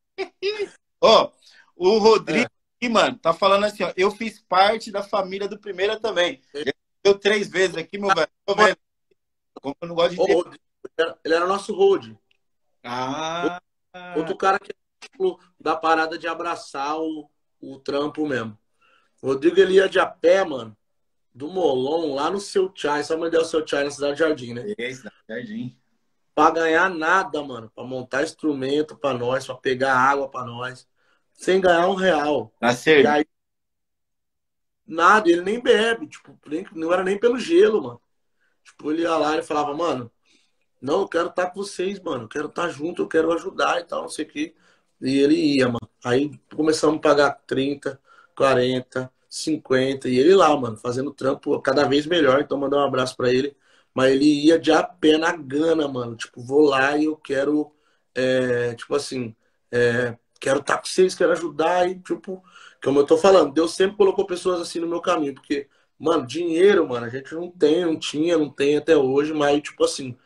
B: Ó, o Rodrigo aqui, mano, tá falando assim, ó. Eu fiz parte da família do Primeira também. Ele deu três vezes aqui, meu velho. Tô vendo. Como eu não gosto de
C: Ô,
B: ter...
C: Rodrigo, ele era nosso road.
B: Ah.
C: Outro cara que tipo, da parada de abraçar o, o trampo mesmo. O Rodrigo, ele ia de a pé, mano, do Molon, lá no Seu Chai. Sabe onde é o Seu Chai? Na Cidade Jardim, né?
B: É, Cidade Jardim.
C: Pra ganhar nada, mano. Pra montar instrumento pra nós, pra pegar água pra nós. Sem ganhar um real.
B: Na sério?
C: E aí, nada, ele nem bebe. Tipo, nem, não era nem pelo gelo, mano. Tipo, ele ia lá e falava, mano, não, eu quero estar com vocês, mano. Eu quero estar junto, eu quero ajudar e tal, não sei o quê. E ele ia, mano. Aí começamos a pagar trinta, quarenta, cinquenta. E ele lá, mano, fazendo trampo cada vez melhor. Então, mandar um abraço pra ele. Mas ele ia de a pé na gana, mano. Tipo, vou lá e eu quero, é, tipo assim, é, quero estar com vocês, quero ajudar. E, tipo, como eu tô falando, Deus sempre colocou pessoas assim no meu caminho. Porque, mano, dinheiro, mano, a gente não tem, não tinha, não tem até hoje. Mas, tipo assim,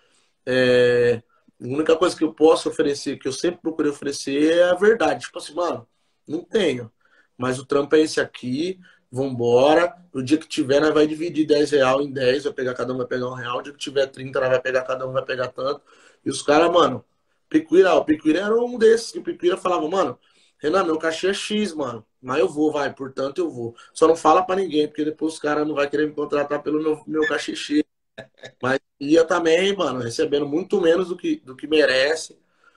C: é, a única coisa que eu posso oferecer, que eu sempre procurei oferecer, é a verdade. Tipo assim, mano, não tenho. Mas o trampo é esse aqui, vambora. O dia que tiver, nós vai dividir dez real em dez, vai pegar, cada um vai pegar um real. O dia que tiver trinta, nós vai pegar, cada um vai pegar tanto. E os caras, mano, Picuíra, o Picuíra era um desses, que o Picuíra falava, mano, Renan, meu cachê é X, mano. Mas eu vou, vai, portanto eu vou. Só não fala pra ninguém, porque depois os caras não vão querer me contratar pelo meu, meu cachê X. Mas ia também, mano, recebendo muito menos do que, do que merece.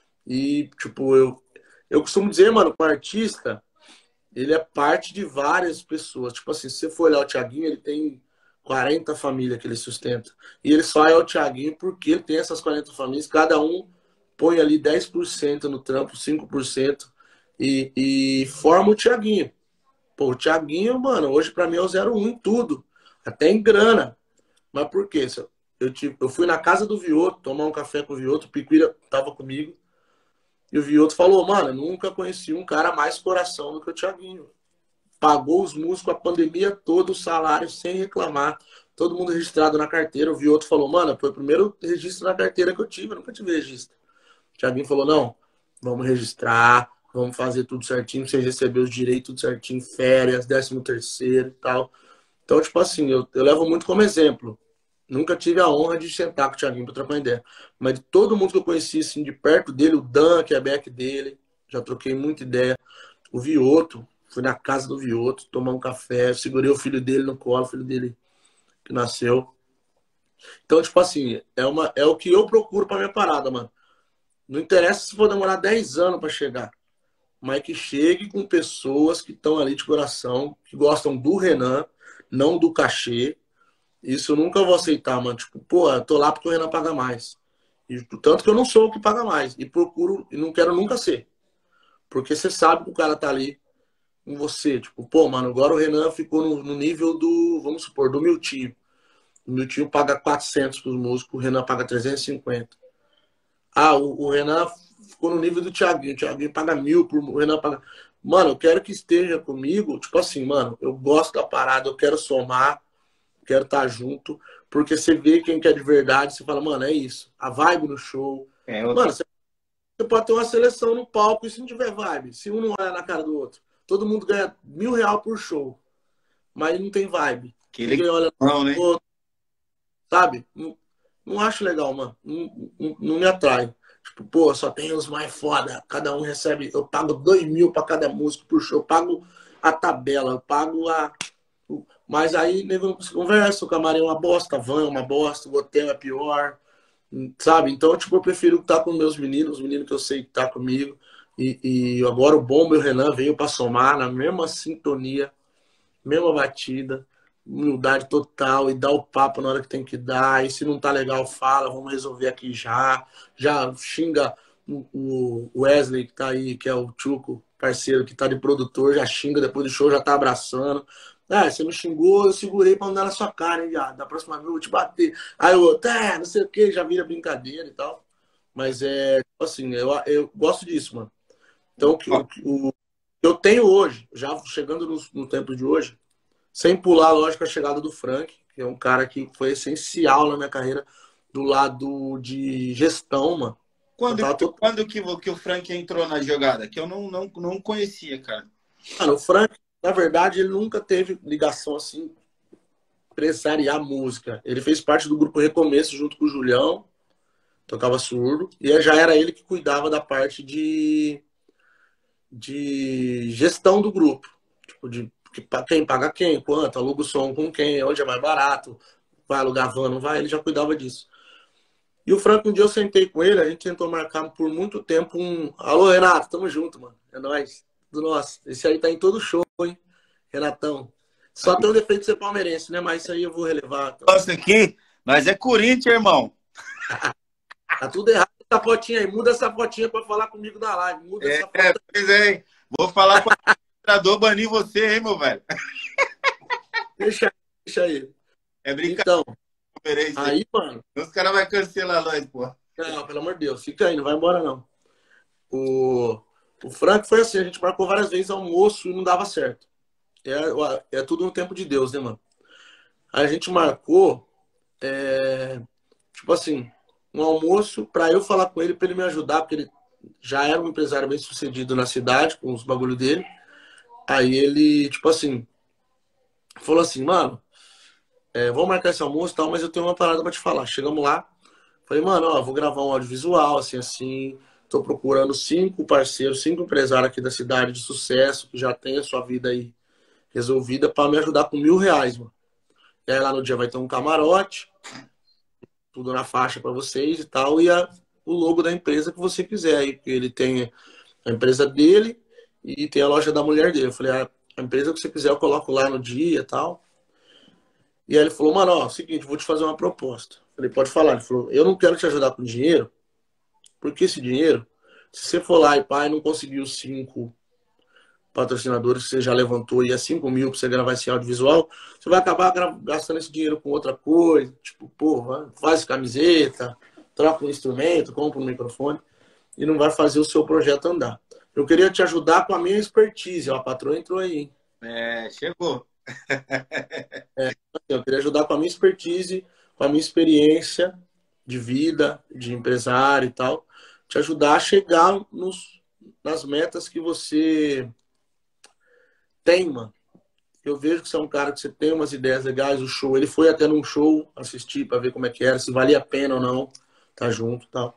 C: E, tipo, eu, eu costumo dizer, mano, que o artista, ele é parte de várias pessoas. Tipo assim, se você for olhar o Thiaguinho, ele tem quarenta famílias que ele sustenta. E ele só é o Thiaguinho porque ele tem essas quarenta famílias. Cada um põe ali dez por cento no trampo, cinco por cento. E, e forma o Thiaguinho. Pô, o Thiaguinho, mano, hoje pra mim é o zero um em tudo. Até em grana. Mas por quê? Eu, tive, eu fui na casa do Vioto, tomar um café com o Vioto, o Picuíra tava comigo. E o Vioto falou, mano, nunca conheci um cara mais coração do que o Thiaguinho. Pagou os músicos a pandemia toda, o salário, sem reclamar. Todo mundo registrado na carteira. O Vioto falou, mano, foi o primeiro registro na carteira que eu tive. Eu nunca tive registro. O Thiaguinho falou, não, vamos registrar, vamos fazer tudo certinho, pra vocês receberem os direitos tudo certinho, férias, décimo terceiro e tal. Então, tipo assim, eu, eu levo muito como exemplo. Nunca tive a honra de sentar com o Thiaguinho pra trocar uma ideia. Mas de todo mundo que eu conheci, assim, de perto dele, o Dan, que é back dele, já troquei muita ideia. O Vioto, fui na casa do Vioto, tomar um café, segurei o filho dele no colo, o filho dele que nasceu. Então, tipo assim, é, uma, é o que eu procuro pra minha parada, mano. Não interessa se for demorar dez anos pra chegar, mas que chegue com pessoas que estão ali de coração, que gostam do Renan, não do cachê. Isso eu nunca vou aceitar, mano. Tipo, pô, eu tô lá porque o Renan paga mais. E, tanto que eu não sou o que paga mais. E procuro, e não quero nunca ser. Porque você sabe que o cara tá ali com você. Tipo, pô, mano, agora o Renan ficou no, no nível do, vamos supor, do Miltinho. O Miltinho paga quatrocentos pros músicos, o Renan paga trezentos e cinquenta. Ah, o, o Renan ficou no nível do Thiaguinho. O Thiaguinho paga mil, o Renan paga... Mano, eu quero que esteja comigo. Tipo assim, mano, eu gosto da parada, eu quero somar. Quero estar junto, porque você vê quem quer de verdade, você fala, mano, é isso. A vibe no show. É, eu... Mano, você pode ter uma seleção no palco e se não tiver vibe, se um não olha na cara do outro, todo mundo ganha mil real por show, mas não tem vibe.
B: Que
C: ninguém olha
B: não, né?
C: outro, sabe? Não, não acho legal, mano. Não, não, não me atrai. Tipo, pô, só tem os mais foda. Cada um recebe. Eu pago dois mil pra cada músico por show. Eu pago a tabela, eu pago a. Mas aí, nego, não se conversa. O camarim é uma bosta, a van é uma bosta, o hotel é pior. Sabe? Então, tipo, eu prefiro estar com meus meninos, os meninos que eu sei que tá comigo. E, e agora o Bomba e o Renan veio pra somar na mesma sintonia, mesma batida. Humildade total e dar o papo na hora que tem que dar. E se não tá legal, fala, vamos resolver aqui já. Já xinga o Wesley, que tá aí, que é o Chuco, parceiro, que tá de produtor, já xinga depois do show, já tá abraçando. Ah, você me xingou, eu segurei pra não dar na sua cara, hein, viado? Da próxima vez eu vou te bater. Aí o outro, é, não sei o que, já vira brincadeira e tal. Mas é, tipo assim, eu, eu gosto disso, mano. Então, o que o, o, eu tenho hoje, já chegando no, no tempo de hoje, sem pular, lógico, a chegada do Frank, que é um cara que foi essencial na minha carreira do lado de gestão, mano.
B: Quando,
C: Eu tô...
B: quando que, que o Frank entrou na jogada? Que eu não, não, não conhecia, cara.
C: Mano, o Frank, na verdade, ele nunca teve ligação assim, empresariar música. Ele fez parte do grupo Recomeço junto com o Julião, tocava surdo, e já era ele que cuidava da parte de, de gestão do grupo. Tipo, de quem paga quem, quanto, aluga o som com quem, onde é mais barato, vai alugar van, não vai, ele já cuidava disso. E o Franco, um dia eu sentei com ele, a gente tentou marcar por muito tempo um... Alô, Renato, tamo junto, mano. É nóis. Do nosso. Esse aí tá em todo show, hein? Renatão. Só tem o defeito de ser palmeirense, né? Mas isso aí eu vou relevar. Então.
B: Nossa, aqui, nós é Corinthians, irmão.
C: Tá tudo errado essa fotinha aí. Muda essa fotinha pra falar comigo na live. Muda
B: é,
C: essa foto.
B: É, pois é. Vou falar para o administrador banir você, hein, meu velho?
C: Deixa aí, deixa aí.
B: É brincadeira.
C: Então, aí, mano...
B: Os caras vão cancelar nós, pô.
C: Não, pelo amor de Deus. Fica aí, não vai embora, não. O, o Frank foi assim, a gente marcou várias vezes almoço e não dava certo. É, é tudo no tempo de Deus, né, mano? A gente marcou, é, tipo assim, um almoço pra eu falar com ele, pra ele me ajudar, porque ele já era um empresário bem sucedido na cidade, com os bagulho dele. Aí ele, tipo assim, falou assim, mano, é, vamos marcar esse almoço e tal, mas eu tenho uma parada pra te falar. Chegamos lá, falei, mano, ó, vou gravar um audiovisual, assim, assim. Tô procurando cinco parceiros, cinco empresários aqui da cidade de sucesso, que já tem a sua vida aí resolvida, pra me ajudar com mil reais, mano. E aí lá no dia vai ter um camarote, tudo na faixa pra vocês e tal, e a, o logo da empresa que você quiser aí, porque ele tem a empresa dele e tem a loja da mulher dele. Eu falei, ah, a empresa que você quiser eu coloco lá no dia e tal. E aí ele falou, mano, ó, seguinte, vou te fazer uma proposta. Eu falei, pode falar. Ele falou, eu não quero te ajudar com dinheiro, porque esse dinheiro, se você for lá e pai não conseguir os cinco patrocinadores que você já levantou e é cinco mil pra você gravar esse audiovisual, você vai acabar gastando esse dinheiro com outra coisa, tipo, pô, faz camiseta, troca um instrumento, compra um microfone e não vai fazer o seu projeto andar. Eu queria te ajudar com a minha expertise, ó, a patroa entrou aí, hein?
B: É, chegou.
C: É, eu queria ajudar com a minha expertise, com a minha experiência de vida, de empresário e tal, te ajudar a chegar nos, nas metas que você tem, mano. Eu vejo que você é um cara que você tem umas ideias legais, o show, ele foi até num show assistir para ver como é que era, se valia a pena ou não, tá junto e tal.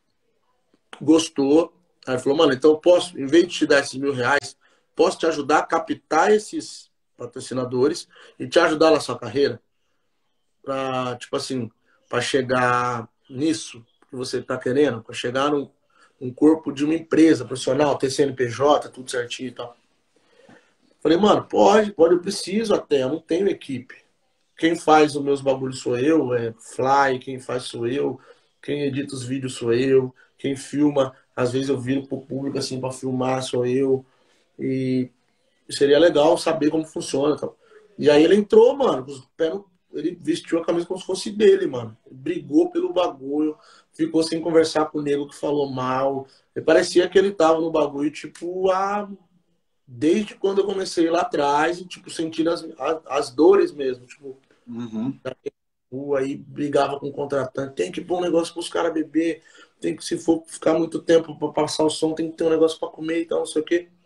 C: Gostou. Aí falou, mano, então eu posso, em vez de te dar esses mil reais, posso te ajudar a captar esses patrocinadores e te ajudar na sua carreira para, tipo assim, para chegar nisso que você tá querendo, para chegar num, num corpo de uma empresa profissional, ter C N P J, tudo certinho e tal. Falei, mano, pode, pode, eu preciso até, eu não tenho equipe. Quem faz os meus bagulhos sou eu, é fly, quem faz sou eu, quem edita os vídeos sou eu, quem filma, às vezes eu viro pro público assim para filmar, sou eu. E seria legal saber como funciona. Tal. E aí ele entrou, mano, ele vestiu a camisa como se fosse dele, mano. Ele brigou pelo bagulho, ficou sem conversar com o nego que falou mal. E parecia que ele tava no bagulho, tipo, a... desde quando eu comecei lá atrás, e, tipo, sentindo as, as, as dores mesmo, tipo,
B: uhum.
C: Aí brigava com o contratante, tem que pôr um negócio para os caras beber, tem que, se for ficar muito tempo para passar o som, tem que ter um negócio para comer e tal, não sei o quê.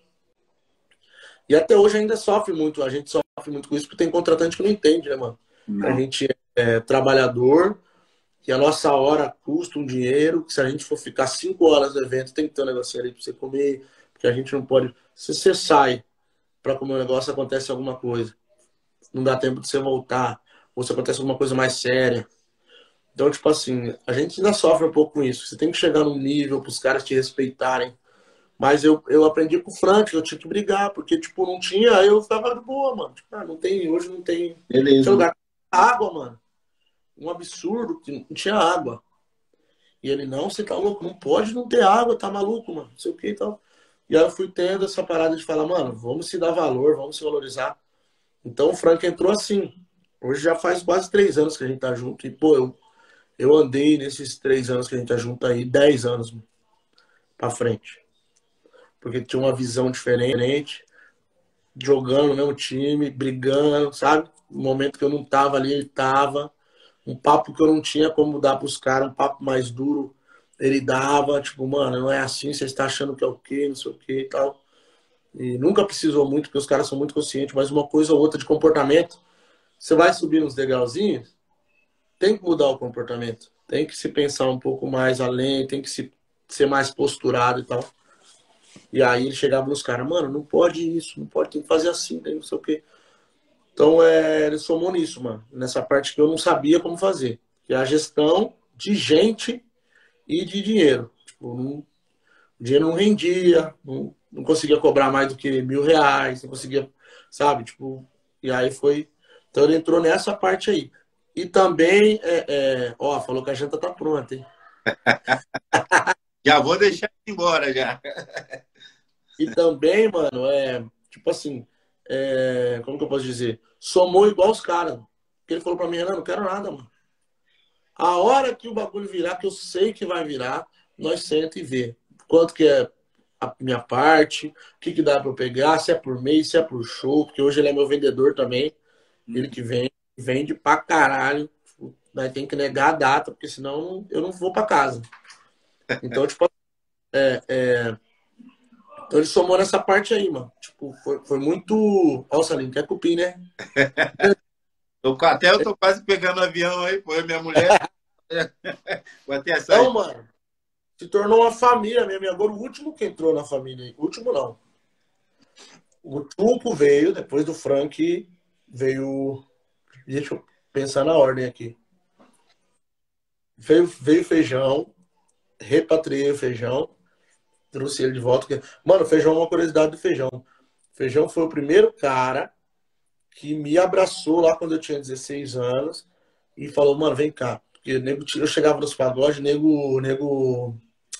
C: E até hoje ainda sofre muito, a gente sofre muito com isso, porque tem contratante que não entende, né, mano? Não. A gente é, é trabalhador, que a nossa hora custa um dinheiro, que se a gente for ficar cinco horas no evento, tem que ter um negocinho ali para você comer, porque a gente não pode... Se você sai para comer um negócio, acontece alguma coisa. Não dá tempo de você voltar, ou se acontece alguma coisa mais séria. Então, tipo assim, a gente ainda sofre um pouco com isso. Você tem que chegar num nível para os caras te respeitarem. Mas eu, eu aprendi com o Frank, eu tinha que brigar, porque, tipo, não tinha, aí eu ficava de boa, mano. Tipo, ah, não tem, hoje não tem...
B: Beleza.
C: Tinha lugar água, mano. Um absurdo, que não tinha água. E ele, não, você tá louco, não pode não ter água, tá maluco, mano, não sei o que e tal. E aí eu fui tendo essa parada de falar, mano, vamos se dar valor, vamos se valorizar. Então o Frank entrou assim. Hoje já faz quase três anos que a gente tá junto. E, pô, eu, eu andei nesses três anos que a gente tá junto aí, dez anos pra frente. Porque tinha uma visão diferente, jogando no mesmo time, brigando, sabe? No momento que eu não tava ali, ele tava. Um papo que eu não tinha como dar pros caras, um papo mais duro, ele dava, tipo, mano, não é assim, você está achando que é o quê, não sei o quê e tal. E nunca precisou muito, porque os caras são muito conscientes, mas uma coisa ou outra de comportamento, você vai subir nos degrauzinhos, tem que mudar o comportamento, tem que se pensar um pouco mais além, tem que se, ser mais posturado e tal. E aí ele chegava nos caras, mano, não pode isso, não pode, tem que fazer assim, tem não sei o quê. Então, é, ele somou nisso, mano. Nessa parte que eu não sabia como fazer. Que é a gestão de gente e de dinheiro. Tipo, não, o dinheiro não rendia, não, não conseguia cobrar mais do que mil reais, não conseguia, sabe? Tipo, e aí foi... Então, ele entrou nessa parte aí. E também, é, é, ó, falou que a janta tá pronta, hein?
B: Já vou deixar ele embora, já.
C: E também, mano, é... Tipo assim, é, como que eu posso dizer? Somou igual os caras. Porque ele falou pra mim, Renan, não quero nada, mano. A hora que o bagulho virar, que eu sei que vai virar, nós senta e vê. Quanto que é a minha parte, o que, que dá pra eu pegar, se é por mês, se é por show, porque hoje ele é meu vendedor também. Ele que vende, vende pra caralho. Nós tem que negar a data, porque senão eu não vou pra casa. Então, tipo, é, é... Então ele somou nessa parte aí, mano. Tipo, foi, foi muito. Ó, o Salim, quer cupim, né?
B: Tô, até eu tô quase pegando o avião aí, foi minha mulher. Vou até essa aí.
C: Então, mano, se tornou uma família mesmo. E agora o último que entrou na família aí. O último não. O Tuco veio, depois do Frank, veio. Deixa eu pensar na ordem aqui. Veio, veio feijão, repatriei o feijão, trouxe ele de volta. Mano, feijão é uma curiosidade do feijão. Feijão foi o primeiro cara que me abraçou lá quando eu tinha dezesseis anos e falou, mano, vem cá. Porque nego, eu chegava nos pagodes, nego, nego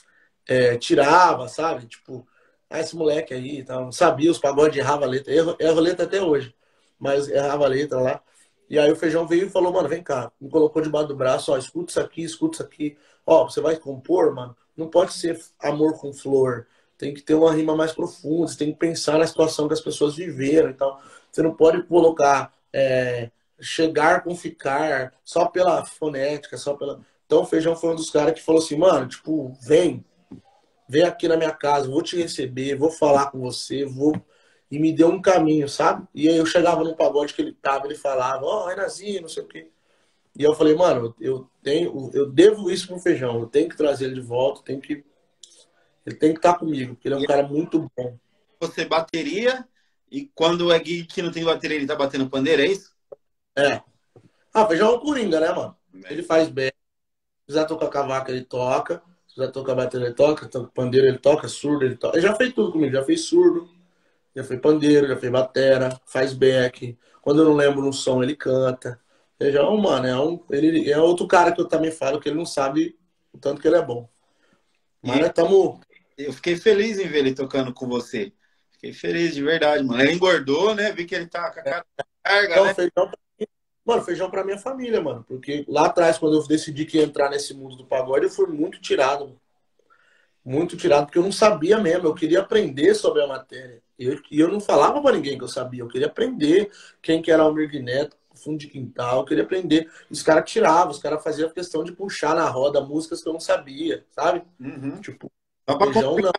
C: é, tirava, sabe? Tipo, ah, esse moleque aí, tá? Não sabia os pagodes, errava a letra. Erro, erro a letra até hoje, mas errava a letra lá. E aí o Feijão veio e falou, mano, vem cá. Me colocou debaixo do braço, ó, escuta isso aqui, escuta isso aqui. Ó, você vai compor, mano, não pode ser amor com flor. Tem que ter uma rima mais profunda, você tem que pensar na situação que as pessoas viveram e tal. Você não pode colocar é, chegar com ficar só pela fonética, só pela... Então o Feijão foi um dos caras que falou assim, mano, tipo, vem, vem aqui na minha casa, vou te receber, vou falar com você, vou... E me deu um caminho, sabe? E aí eu chegava no pagode que ele tava, ele falava, ó, oh, Renanzinho, não sei o quê. E eu falei, mano, eu tenho, eu devo isso pro Feijão, eu tenho que trazer ele de volta, tenho que... ele tem que estar comigo, porque ele é um cara muito bom.
B: Você bateria, e quando é gig que não tem bateria, ele tá batendo pandeira, é isso?
C: É. Ah, Feijão é um coringa, né, mano? Ele faz bem. Se precisar tocar cavaco, ele toca. Se precisar tocar bateria, ele toca. Toca pandeiro, ele toca. Surdo, ele toca. Ele já fez tudo comigo. Já fez surdo, já fez pandeiro, já fez batera, faz back. Quando eu não lembro um som, ele canta. Feijão, mano, é, um, ele, é outro cara que eu também falo que ele não sabe o tanto que ele é bom. Mas nós tamo...
B: Eu fiquei feliz em ver ele tocando com você. Fiquei feliz, de verdade, mano. Ele engordou, né? Vi que ele tá com a cara carga,
C: Então,
B: né?
C: Feijão, mano, Feijão pra minha família, mano. Porque lá atrás, quando eu decidi que ia entrar nesse mundo do pagode, eu fui muito tirado, mano. Muito tirado, porque eu não sabia mesmo. Eu queria aprender sobre a matéria. E eu, e eu não falava pra ninguém que eu sabia. Eu queria aprender quem que era o Almir Neto, fundo de quintal. Eu queria aprender. Os caras tiravam, os caras faziam questão de puxar na roda músicas que eu não sabia, sabe?
B: Uhum.
C: Tipo,
B: Só pra
C: Feijão não.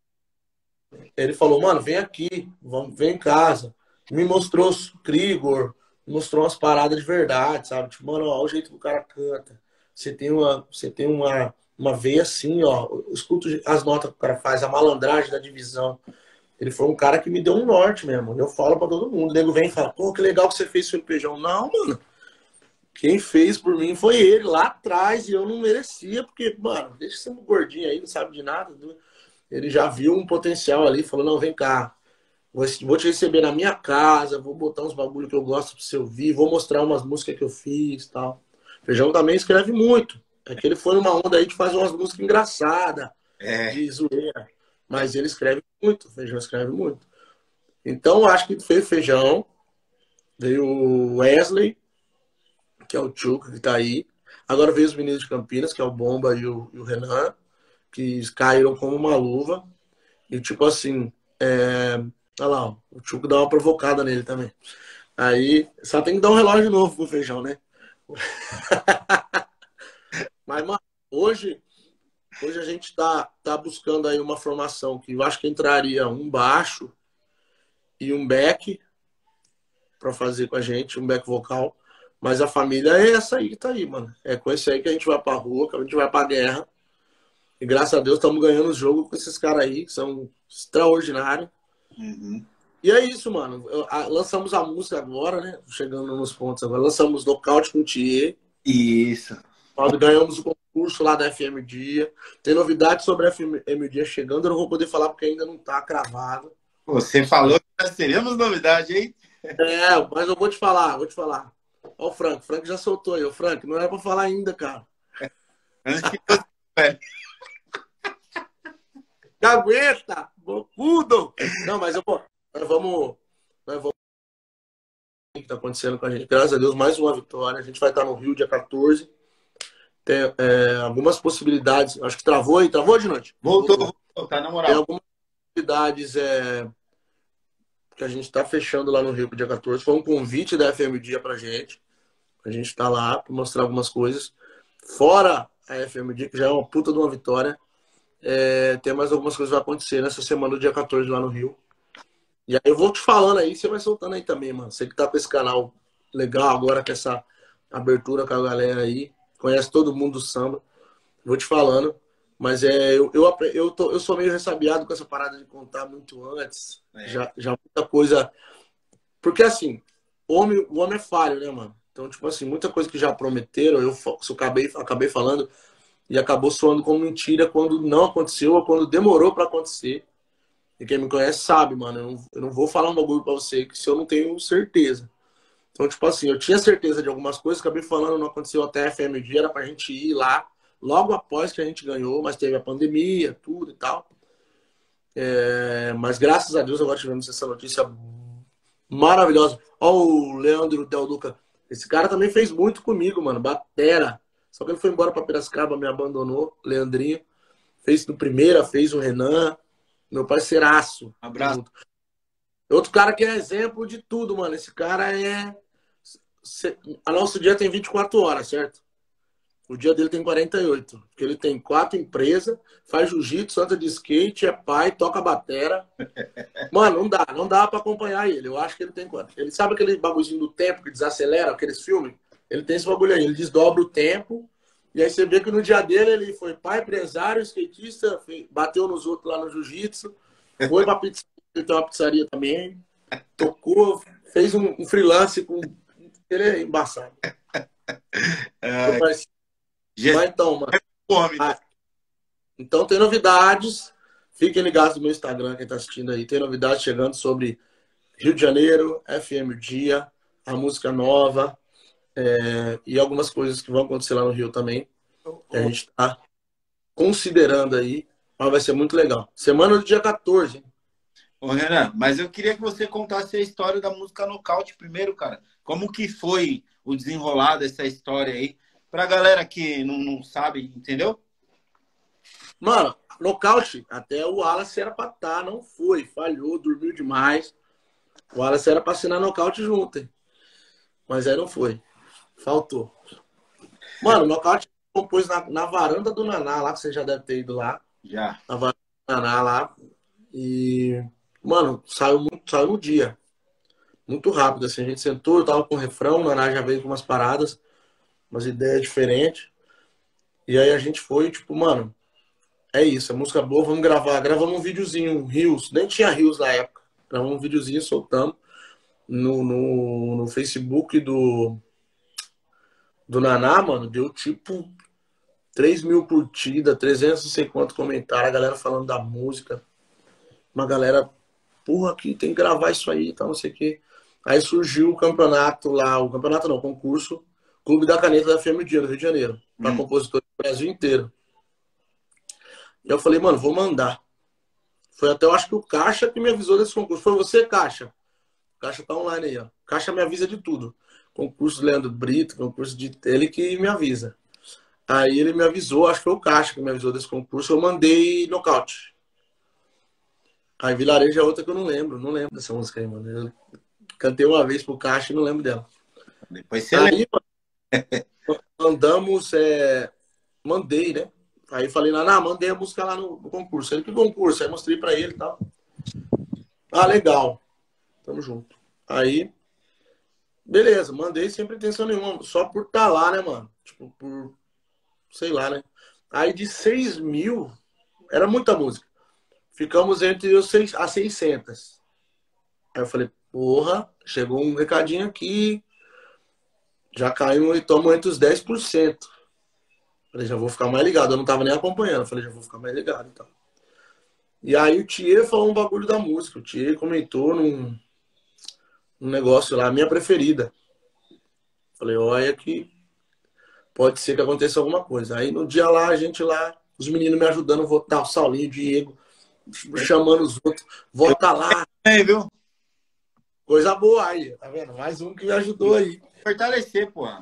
C: Ele falou, mano, vem aqui, vamos, vem em casa. Me mostrou Krigor, me mostrou umas paradas de verdade, sabe? Tipo, mano, olha o jeito que o cara canta. você tem uma, você tem uma, uma veia assim, ó. Eu escuto as notas que o cara faz, a malandragem da divisão. Ele foi um cara que me deu um norte mesmo. Eu falo pra todo mundo. O nego vem e fala, pô, que legal que você fez seu Feijão. Não, mano. Quem fez por mim foi ele, lá atrás, e eu não merecia, porque, mano, deixa você um gordinho aí, não sabe de nada. Ele já viu um potencial ali, falou, não, vem cá. Vou te receber na minha casa, vou botar uns bagulho que eu gosto pra você ouvir, vou mostrar umas músicas que eu fiz e tal. Feijão também escreve muito. É que ele foi numa onda aí de fazer umas músicas engraçadas,
B: É.
C: de zoeira. Mas ele escreve muito, Feijão escreve muito. Então, acho que fez Feijão, veio o Wesley, que é o Chuca, que tá aí. Agora veio os meninos de Campinas, que é o Bomba e o, e o Renan, que caíram como uma luva. E tipo assim, é... olha lá, ó, o Chuca dá uma provocada nele também. Aí, só tem que dar um relógio novo pro Feijão, né? Mas, mano, hoje, hoje a gente tá, tá buscando aí uma formação que eu acho que entraria um baixo e um back pra fazer com a gente, um back vocal. Mas a família é essa aí que tá aí, mano. É com esse aí que a gente vai pra rua, que a gente vai pra guerra. E graças a Deus estamos ganhando o jogo com esses caras aí, que são extraordinários.
B: Uhum.
C: E é isso, mano. Eu, a, lançamos a música agora, né? Chegando nos pontos agora. Lançamos Nocaute com o Thier.
B: Isso.
C: Ganhamos o concurso lá da F M Dia. Tem novidade sobre a F M Dia chegando. Eu não vou poder falar porque ainda não tá cravado.
B: Você falou que nós teríamos novidade, hein?
C: É, mas eu vou te falar, vou te falar. Ó o Frank. Frank já soltou aí. O Frank, não era pra falar ainda, cara.
B: Antes que você... velho.
C: Aguenta! Bocudo! Não, mas eu vou. Nós vamos. Nós vamos. O que está acontecendo com a gente? Graças a Deus, mais uma vitória. A gente vai estar no Rio dia quatorze. Tem é, algumas possibilidades. Acho que travou aí. Travou de noite?
B: Voltou, voltou, tá na moral.
C: Tem algumas possibilidades é, que a gente está fechando lá no Rio pro dia quatorze. Foi um convite da F M Dia pra gente. A gente está lá para mostrar algumas coisas. Fora a F M Dia, que já é uma puta de uma vitória. É, tem mais algumas coisas que vão acontecer nessa semana do dia quatorze lá no Rio. E aí eu vou te falando aí, você vai soltando aí também, mano. Você que tá com esse canal legal agora, com essa abertura com a galera aí, conhece todo mundo do samba. Vou te falando. Mas é, eu, eu, eu, tô, eu sou meio ressabiado com essa parada de contar muito antes. É. Já, já muita coisa. Porque assim, o homem, o homem é falho, né, mano? Então, tipo assim, muita coisa que já prometeram, eu, eu acabei, acabei falando. E acabou soando como mentira quando não aconteceu ou quando demorou para acontecer. E quem me conhece sabe, mano. Eu não, eu não vou falar um bagulho pra você que se eu não tenho certeza. Então, tipo assim, eu tinha certeza de algumas coisas, acabei falando, não aconteceu até a F M G, era pra gente ir lá, logo após que a gente ganhou, mas teve a pandemia, tudo e tal. É, mas graças a Deus agora tivemos essa notícia maravilhosa. Ó o Leandro Del Duca. Esse cara também fez muito comigo, mano. Batera. Só que ele foi embora para Piracicaba, me abandonou, Leandrinho. Fez no Primeira, fez o Renan, meu parceiraço.
B: Abraço.
C: Outro cara que é exemplo de tudo, mano. Esse cara é... A nosso dia tem vinte e quatro horas, certo? O dia dele tem quarenta e oito. Porque ele tem quatro empresas, faz jiu-jitsu, anda de skate, é pai, toca batera. Mano, não dá, não dá para acompanhar ele. Eu acho que ele tem quanto? Ele sabe aquele bagulhozinho do tempo que desacelera, aqueles filmes? Ele tem esse bagulho aí, ele desdobra o tempo, e aí você vê que no dia dele ele foi pai, empresário, skatista, bateu nos outros lá no jiu-jitsu, foi pra pizzaria, ele tem uma pizzaria também, tocou, fez um, um freelance com... Ele é embaçado.
B: É,
C: mas, mas então, mano. Ah, então tem novidades, fiquem ligados no meu Instagram, quem tá assistindo aí, tem novidades chegando sobre Rio de Janeiro, F M Dia, a música nova, É, e algumas coisas que vão acontecer lá no Rio também. Que a gente está considerando aí. Mas vai ser muito legal. Semana do dia quatorze.
B: Ô, Renan, mas eu queria que você contasse a história da música Nocaute primeiro, cara. Como que foi o desenrolar dessa história aí? Pra galera que não, não sabe, entendeu?
C: Mano, Nocaute, até o Wallace era pra estar, não foi. Falhou, dormiu demais. O Wallace era pra assinar Nocaute junto, hein? Mas aí não foi. Faltou. Mano, o Nocaute compôs na, na varanda do Naná, lá que você já deve ter ido lá.
B: Já.
C: Na varanda do Naná lá. E, mano, saiu, muito, saiu no dia. Muito rápido, assim. A gente sentou, eu tava com o refrão, o Naná já veio com umas paradas, umas ideias diferentes. E aí a gente foi, tipo, mano, é isso, é música boa, vamos gravar. Gravamos um videozinho, um Reels, nem tinha Reels na época. Gravamos um videozinho, soltamos no, no, no Facebook do, do Naná, mano. Deu tipo três mil curtidas, trezentos e sei quanto comentários, a galera falando da música. Uma galera, porra, aqui tem que gravar isso aí, tal, não sei o quê. Aí surgiu o campeonato lá, o campeonato não, o concurso, Clube da Caneta da F M Dia, no Rio de Janeiro, para
B: Hum.
C: compositores do Brasil inteiro. E eu falei, mano, vou mandar. Foi até, eu acho que o Caixa que me avisou desse concurso. Foi você, Caixa? O Caixa tá online aí, ó. Caixa me avisa de tudo. Concurso do Leandro Brito, concurso de... Ele que me avisa. Aí ele me avisou, acho que foi o Caixa que me avisou desse concurso, eu mandei nocaute. Aí Vilarejo é outra que eu não lembro, não lembro dessa música aí, mano. Eu cantei uma vez pro Caixa e não lembro dela.
B: Depois você lembra.
C: Aí, mandamos, é... mandei, né? Aí falei, Naná, mandei a música lá no, no concurso. Ele, que concurso? Aí mostrei pra ele e tal. Ah, legal. Tamo junto. Aí, beleza, mandei sem pretensão nenhuma. Só por estar tá lá, né, mano? Tipo, por... sei lá, né? Aí de seis mil, era muita música. Ficamos entre os seis, a seiscentas. Aí eu falei, porra, chegou um recadinho aqui. Já caiu e tomo entre os dez por cento. Falei, já vou ficar mais ligado. Eu não tava nem acompanhando. Falei, já vou ficar mais ligado e tal. E aí o Thier falou um bagulho da música. O Thier comentou num, num negócio lá, minha preferida. Falei, olha que pode ser que aconteça alguma coisa. Aí no dia lá, a gente lá, os meninos me ajudando a votar, o Saulinho, o Diego, chamando os outros, vota lá.
B: É, viu?
C: Coisa boa aí, tá vendo? Mais um que me ajudou aí.
B: Fortalecer, porra.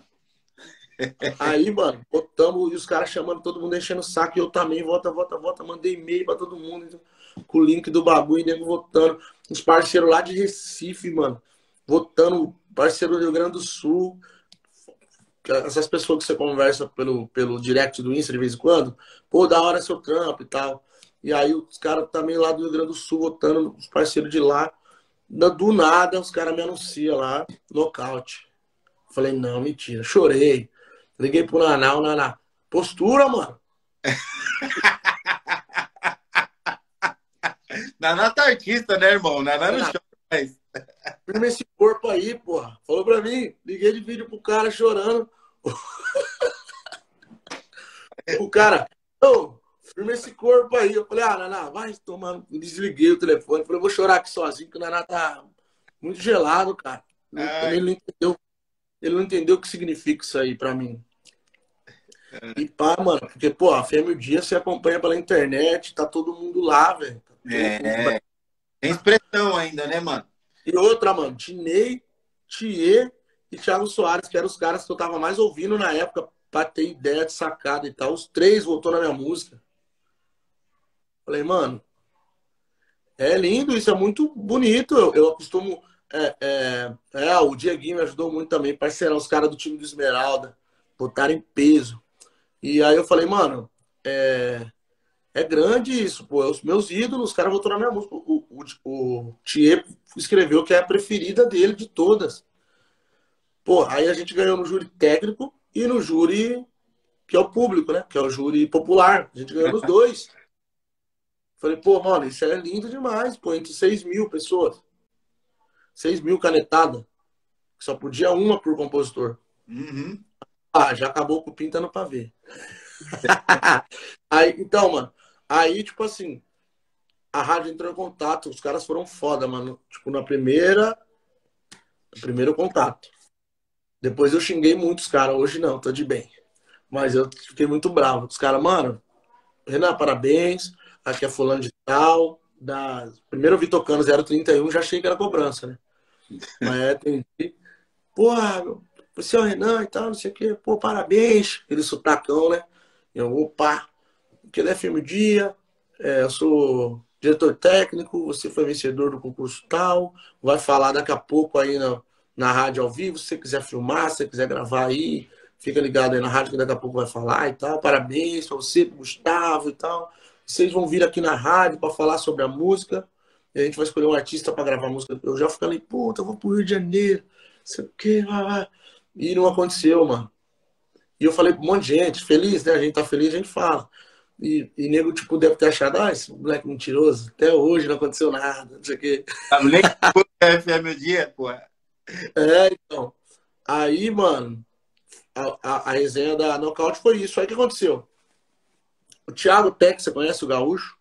C: Aí, mano, botamos e os caras chamando todo mundo, enchendo o saco, e eu também, vota, vota, vota, mandei e-mail pra todo mundo, com o link do bagulho, nego votando. Uns parceiros lá de Recife, mano, votando, parceiro do Rio Grande do Sul, essas pessoas que você conversa pelo, pelo direct do Insta de vez em quando, pô, da hora seu trampo e tal. E aí os caras também lá do Rio Grande do Sul votando, os parceiros de lá. Do nada, os caras me anunciam lá, nocaute. Falei, não, mentira. Chorei. Liguei pro Naná, o Naná. Postura, mano.
B: Naná tá artista, né, irmão? Naná não chora mais.
C: Firma esse corpo aí, porra. Falou pra mim. Liguei de vídeo pro cara chorando. O cara, ô, firma esse corpo aí. Eu falei, ah, Naná, vai tomar. Desliguei o telefone. Falei, vou chorar aqui sozinho, que o Naná tá muito gelado, cara. Ele não entendeu. Ele não entendeu o que significa isso aí pra mim. E pá, mano, porque, pô, a Fêmea o Dia você acompanha pela internet, tá todo mundo lá, velho. Tá
B: é, tem expressão ainda, né, mano?
C: E outra, mano, Tinei, Thier e Thiago Soares, que eram os caras que eu tava mais ouvindo na época, pra ter ideia de sacada e tal. Os três voltou na minha música. Falei, mano, é lindo, isso é muito bonito. Eu, eu costumo. É, é, é, o Dieguinho me ajudou muito também, parceirão, os caras do time do Esmeralda, botaram em peso. E aí eu falei, mano, é, é grande isso, pô. Os meus ídolos, os caras voltou na minha música. O, o, o Thier escreveu que é a preferida dele de todas. Pô, aí a gente ganhou no júri técnico e no júri que é o público, né? Que é o júri popular. A gente ganhou nos dois. Falei, pô, mano, isso é lindo demais, pô, entre seis mil pessoas. seis mil canetadas. Só podia uma por compositor.
B: Uhum.
C: Ah, já acabou com o pinta no pavê. Aí, então, mano, aí, tipo assim, a rádio entrou em contato, os caras foram foda, mano. Tipo, na primeira, no primeiro contato. Depois eu xinguei muitos caras, hoje não, tô de bem. Mas eu fiquei muito bravo. Os caras, mano, Renan, parabéns, aqui é fulano de tal. Da... Primeiro eu vi tocando zero trinta e um, já achei que era cobrança, né? Mas é, entendi. Porra, você é o Renan e tal, não sei o quê. Pô, parabéns. Aquele sotacão, né? Eu, opa, que é F M Dia, é, eu sou diretor técnico, você foi vencedor do concurso tal, vai falar daqui a pouco aí na, na rádio ao vivo, se você quiser filmar, se você quiser gravar aí, fica ligado aí na rádio que daqui a pouco vai falar e tal. Parabéns pra você, pro Gustavo e tal. Vocês vão vir aqui na rádio para falar sobre a música. E a gente vai escolher um artista para gravar a música. Eu já falei, puta, eu vou pro Rio de Janeiro. Não sei o quê. E não aconteceu, mano. E eu falei pra um monte de gente, feliz, né? A gente tá feliz, a gente fala. E, e nego, tipo, deve ter achado, ah, esse moleque mentiroso, até hoje não aconteceu nada, não sei o quê.
B: Tá nem que F M o dia, pô.
C: É, então. Aí, mano, a, a, a resenha da Nocaute foi isso. Aí o que aconteceu? O Thiago Tech, você conhece o Gaúcho?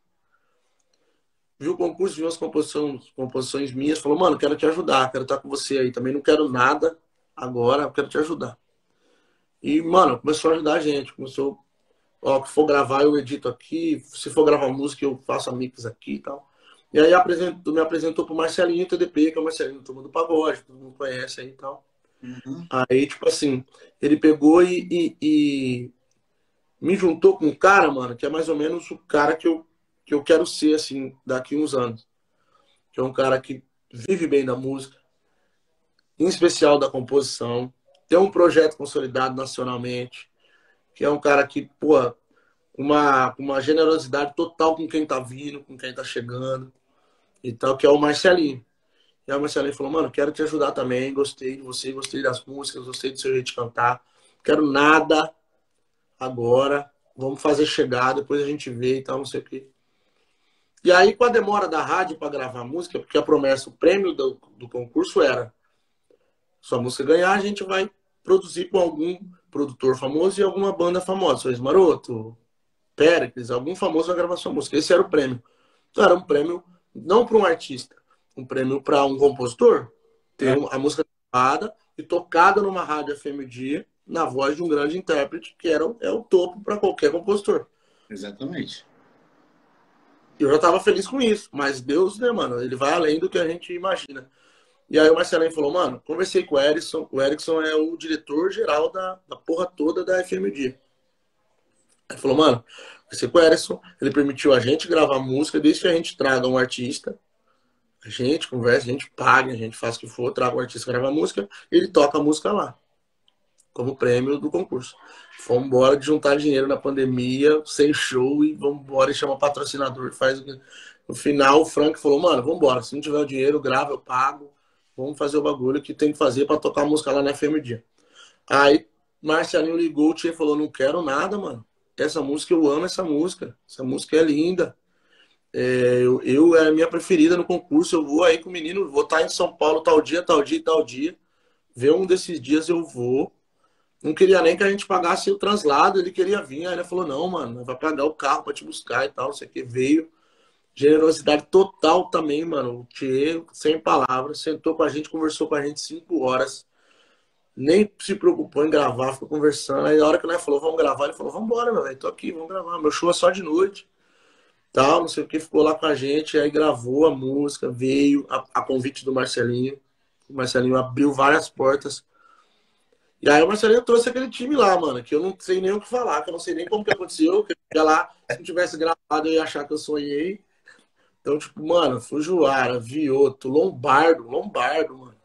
C: Viu o concurso, viu as composições, composições minhas, falou, mano, quero te ajudar, quero estar com você aí. Também não quero nada agora, eu quero te ajudar. E, mano, começou a ajudar a gente. Começou, ó, que for gravar, eu edito aqui. Se for gravar música, eu faço a mix aqui e tal. E aí apresentou, me apresentou pro Marcelinho T D P, que é o Marcelinho Turma do Pagode, todo mundo conhece aí e tal.
B: Uhum.
C: Aí, tipo assim, ele pegou e, e, e me juntou com um cara, mano, que é mais ou menos o cara que eu, que eu quero ser, assim, daqui uns anos. Que é um cara que vive bem da música, em especial da composição, tem um projeto consolidado nacionalmente, que é um cara que, pô, uma, uma generosidade total com quem tá vindo, com quem tá chegando e tal, que é o Marcelinho. E aí o Marcelinho falou, mano, quero te ajudar também, gostei de você, gostei das músicas, gostei do seu jeito de cantar, quero nada agora, vamos fazer chegar, depois a gente vê e tal, não sei o quê. E aí, com a demora da rádio para gravar a música, porque a promessa, o prêmio do, do concurso era, sua música ganhar, a gente vai produzir com algum produtor famoso e alguma banda famosa, Sorriso Maroto, Péricles, algum famoso vai gravar sua música. Esse era o prêmio. Então era um prêmio não para um artista, um prêmio para um compositor ter
B: É.
C: a música gravada e tocada numa rádio F M dia na voz de um grande intérprete, que era, é o topo para qualquer compositor.
B: Exatamente.
C: Eu já estava feliz com isso, mas Deus, né, mano, ele vai além do que a gente imagina. E aí o Marcelinho falou, mano, conversei com o Erickson, o Erickson é o diretor-geral da, da porra toda da F M dia. Aí falou, mano, conversei com o Erickson, ele permitiu a gente gravar música, desde que a gente traga um artista, a gente conversa, a gente paga, a gente faz o que for, traga um artista, grava a música, ele toca a música lá, como prêmio do concurso. Fomos embora de juntar dinheiro na pandemia, sem show, e vamos embora e chama patrocinador, faz o que... No final, o Frank falou, mano, vamos embora, se não tiver o dinheiro, grava, eu pago, vamos fazer o bagulho que tem que fazer pra tocar a música lá na F M dia. Aí, Marcelinho ligou, o Tia falou, não quero nada, mano. Essa música, eu amo essa música. Essa música é linda. É, eu, eu é a minha preferida no concurso. Eu vou aí com o menino, vou estar em São Paulo tal dia, tal dia, tal dia. Ver um desses dias eu vou. Não queria nem que a gente pagasse o translado, ele queria vir. Aí ele falou, não, mano, vai pagar o carro pra te buscar e tal. Não sei o que. Veio. Generosidade total também, mano. O Tia, sem palavras, sentou com a gente, conversou com a gente cinco horas. Nem se preocupou em gravar, ficou conversando. Aí na hora que nós falou, vamos gravar, ele falou, vamos embora, meu velho, tô aqui, vamos gravar. Meu show é só de noite. Tal, não sei o que, ficou lá com a gente, aí gravou a música, veio a, a convite do Marcelinho. O Marcelinho abriu várias portas. E aí o Marcelinho trouxe aquele time lá, mano, que eu não sei nem o que falar, que eu não sei nem como que aconteceu, que eu ia lá, se não tivesse gravado, eu ia achar que eu sonhei. Então, tipo, mano, Fujiwara, Vioto, Lombardo, Lombardo, mano.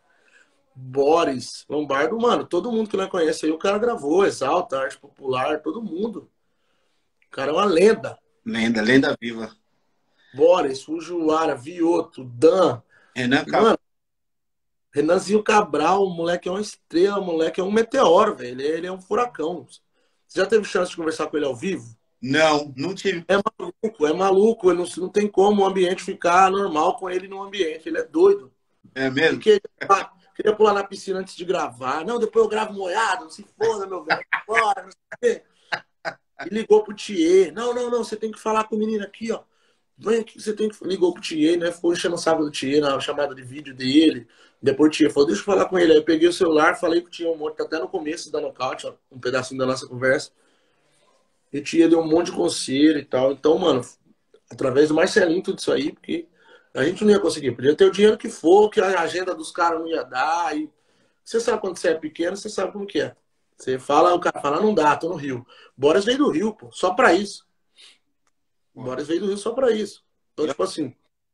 C: Boris, Lombardo, mano, todo mundo que não conhece aí, o cara gravou, Exalta, Arte Popular, todo mundo. O cara é uma lenda.
B: Lenda, lenda viva.
C: Boris, Fujiwara, Vioto, Dan.
B: Renan Cabral.
C: Mano, Renanzinho Cabral, o moleque é uma estrela, o moleque é um meteoro, velho. Ele, ele é um furacão. Você já teve chance de conversar com ele ao vivo?
B: Não, não tive.
C: É maluco, é maluco. Ele não, não tem como o ambiente ficar normal com ele no ambiente. Ele é doido.
B: É mesmo?
C: Ele queria, queria pular na piscina antes de gravar. Não, depois eu gravo molhado. Não se foda, meu velho. Bora, não sei o quê. E ligou pro Thier. Não, não, não. Você tem que falar com o menino aqui, ó. Vem aqui, você tem que... Ligou pro Thier, né? Ficou enchendo o saco do Thier na chamada de vídeo dele. Depois o Thier falou, deixa eu falar com ele. Aí eu peguei o celular, falei que o Thier um monte, até no começo da Nocaute, ó, um pedacinho da nossa conversa. E o Thier deu um monte de conselho e tal. Então, mano, através do Marcelinho, tudo isso aí, porque a gente não ia conseguir. Podia ter o dinheiro que for, que a agenda dos caras não ia dar. E você sabe quando você é pequeno, você sabe como que é. Você fala, o cara fala, não dá, tô no Rio. Boris veio do Rio, pô, só pra isso. Boris veio do Rio só pra isso. Então, tipo assim...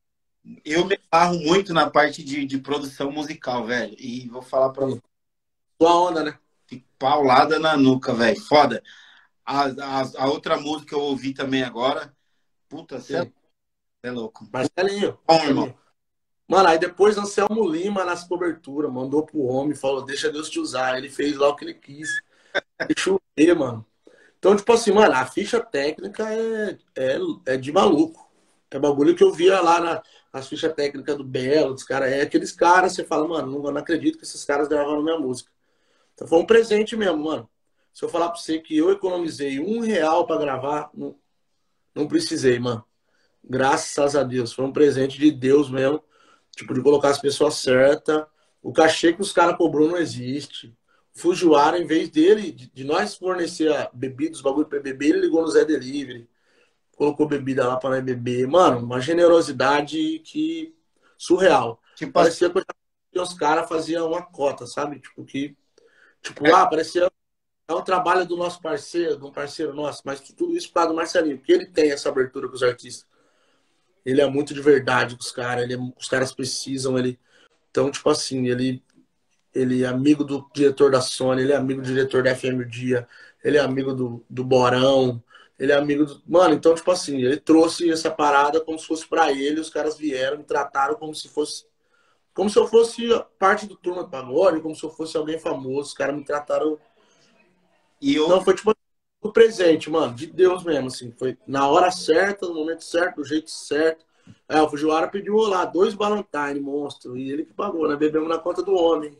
B: Eu me amarro muito na parte de, de produção musical, velho. E vou falar pra você.
C: Sua onda, né?
B: Que paulada na nuca, velho. Foda. A, a, a outra música que eu ouvi também agora. Puta, você é, é louco.
C: Marcelinho.
B: Bom, irmão.
C: Mano, aí depois Anselmo Lima nas coberturas, mandou pro homem, falou, deixa Deus te usar. Ele fez lá o que ele quis. Deixa eu ver, mano. Então, tipo assim, mano, a ficha técnica é, é, é de maluco. É bagulho que eu via lá na, nas fichas técnicas do Belo, dos caras. É aqueles caras, você fala, mano, não, não acredito que esses caras gravaram minha música. Então foi um presente mesmo, mano. Se eu falar pra você que eu economizei um real pra gravar, não, não precisei, mano. Graças a Deus. Foi um presente de Deus mesmo. Tipo, de colocar as pessoas certas. O cachê que os caras cobrou não existe. O Fujiwara, em vez dele, de, de nós fornecer a bebida, os bagulho pra beber, ele ligou no Zé Delivery. Colocou bebida lá pra nós beber. Mano, uma generosidade que... surreal.
B: Tipo assim,
C: Parecia que os caras faziam uma cota, sabe? Tipo, que... Tipo, ah, parecia... É um trabalho do nosso parceiro, de um parceiro nosso, mas tudo isso por causa do Marcelinho, porque ele tem essa abertura com os artistas. Ele é muito de verdade com os caras, ele é, os caras precisam, ele. Então, tipo assim, ele, ele é amigo do diretor da Sony, ele é amigo do diretor da F M o Dia, ele é amigo do, do Borão, ele é amigo do. Mano, então, tipo assim, ele trouxe essa parada como se fosse pra ele, os caras vieram, me trataram como se fosse. Como se eu fosse parte do Turma do Pagode, como se eu fosse alguém famoso, os caras me trataram.
B: e eu,
C: Não, foi tipo o presente, mano, de Deus mesmo, assim. Foi na hora certa, no momento certo, do jeito certo. É, o Fujiwara pediu lá dois Valentine, monstro, e ele que pagou, né? Bebemos na conta do homem.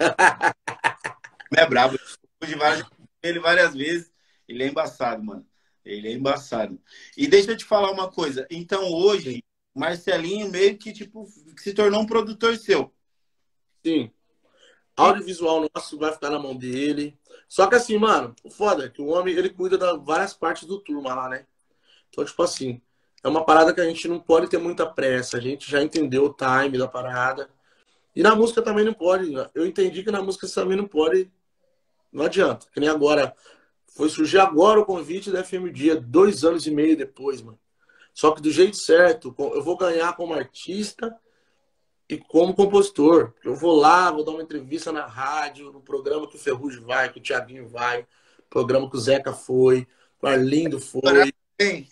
B: é brabo. Eu de várias, ele várias vezes. Ele é embaçado, mano. Ele é embaçado. E deixa eu te falar uma coisa. Então, hoje, Marcelinho meio que, tipo, se tornou um produtor seu.
C: Sim. Audiovisual nosso vai ficar na mão dele. Só que assim, mano, o foda é que o homem, ele cuida de várias partes do Turma lá, né? Então, tipo assim, é uma parada que a gente não pode ter muita pressa. A gente já entendeu o time da parada. E na música também não pode. Eu entendi que na música você também não pode. Não adianta. Que nem agora. Foi surgir agora o convite da F M Dia, dois anos e meio depois, mano. Só que do jeito certo, eu vou ganhar como artista e como compositor. Eu vou lá, vou dar uma entrevista na rádio, no programa que o Ferrugem vai, que o Thiaguinho vai, programa que o Zeca foi, que o Arlindo foi.
B: Parabéns.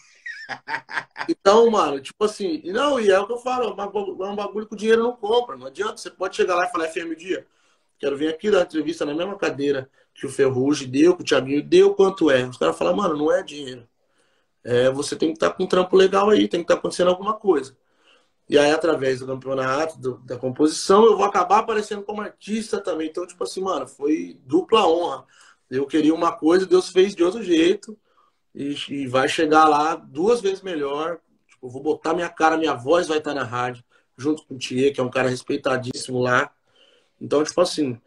C: Então, mano, tipo assim, e não, e é o que eu falo, é um bagulho que o dinheiro não compra. Não adianta, você pode chegar lá e falar F M Dia. Quero vir aqui dar uma entrevista na mesma cadeira que o Ferrugem deu, que o Thiaguinho deu, quanto é. Os caras falam, mano, não é dinheiro. É, você tem que estar com um trampo legal aí, tem que estar acontecendo alguma coisa. E aí, através do campeonato, do, da composição, eu vou acabar aparecendo como artista também. Então, tipo assim, mano, foi dupla honra. Eu queria uma coisa, Deus fez de outro jeito. E, e vai chegar lá duas vezes melhor. Tipo, eu vou botar minha cara, minha voz vai estar na rádio, junto com o Thier, que é um cara respeitadíssimo lá. Então, tipo assim,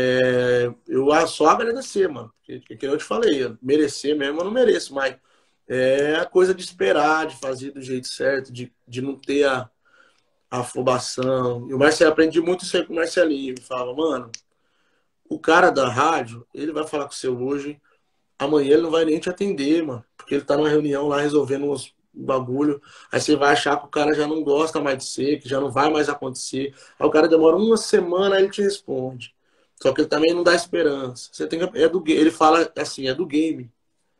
C: é, eu só agradecer, mano. Porque, que eu te falei, merecer mesmo eu não mereço, mas é a coisa de esperar, de fazer do jeito certo, de, de não ter a, a afobação. E o Marcelo, aprendi muito isso aí com o Marcelinho. Ele falava, mano, o cara da rádio, ele vai falar com você hoje, amanhã ele não vai nem te atender, mano. Porque ele tá numa reunião lá resolvendo uns bagulho. Aí você vai achar que o cara já não gosta mais de você, que já não vai mais acontecer. Aí o cara demora uma semana, aí ele te responde. Só que ele também não dá esperança. Você tem que, é do, ele fala assim, é do game.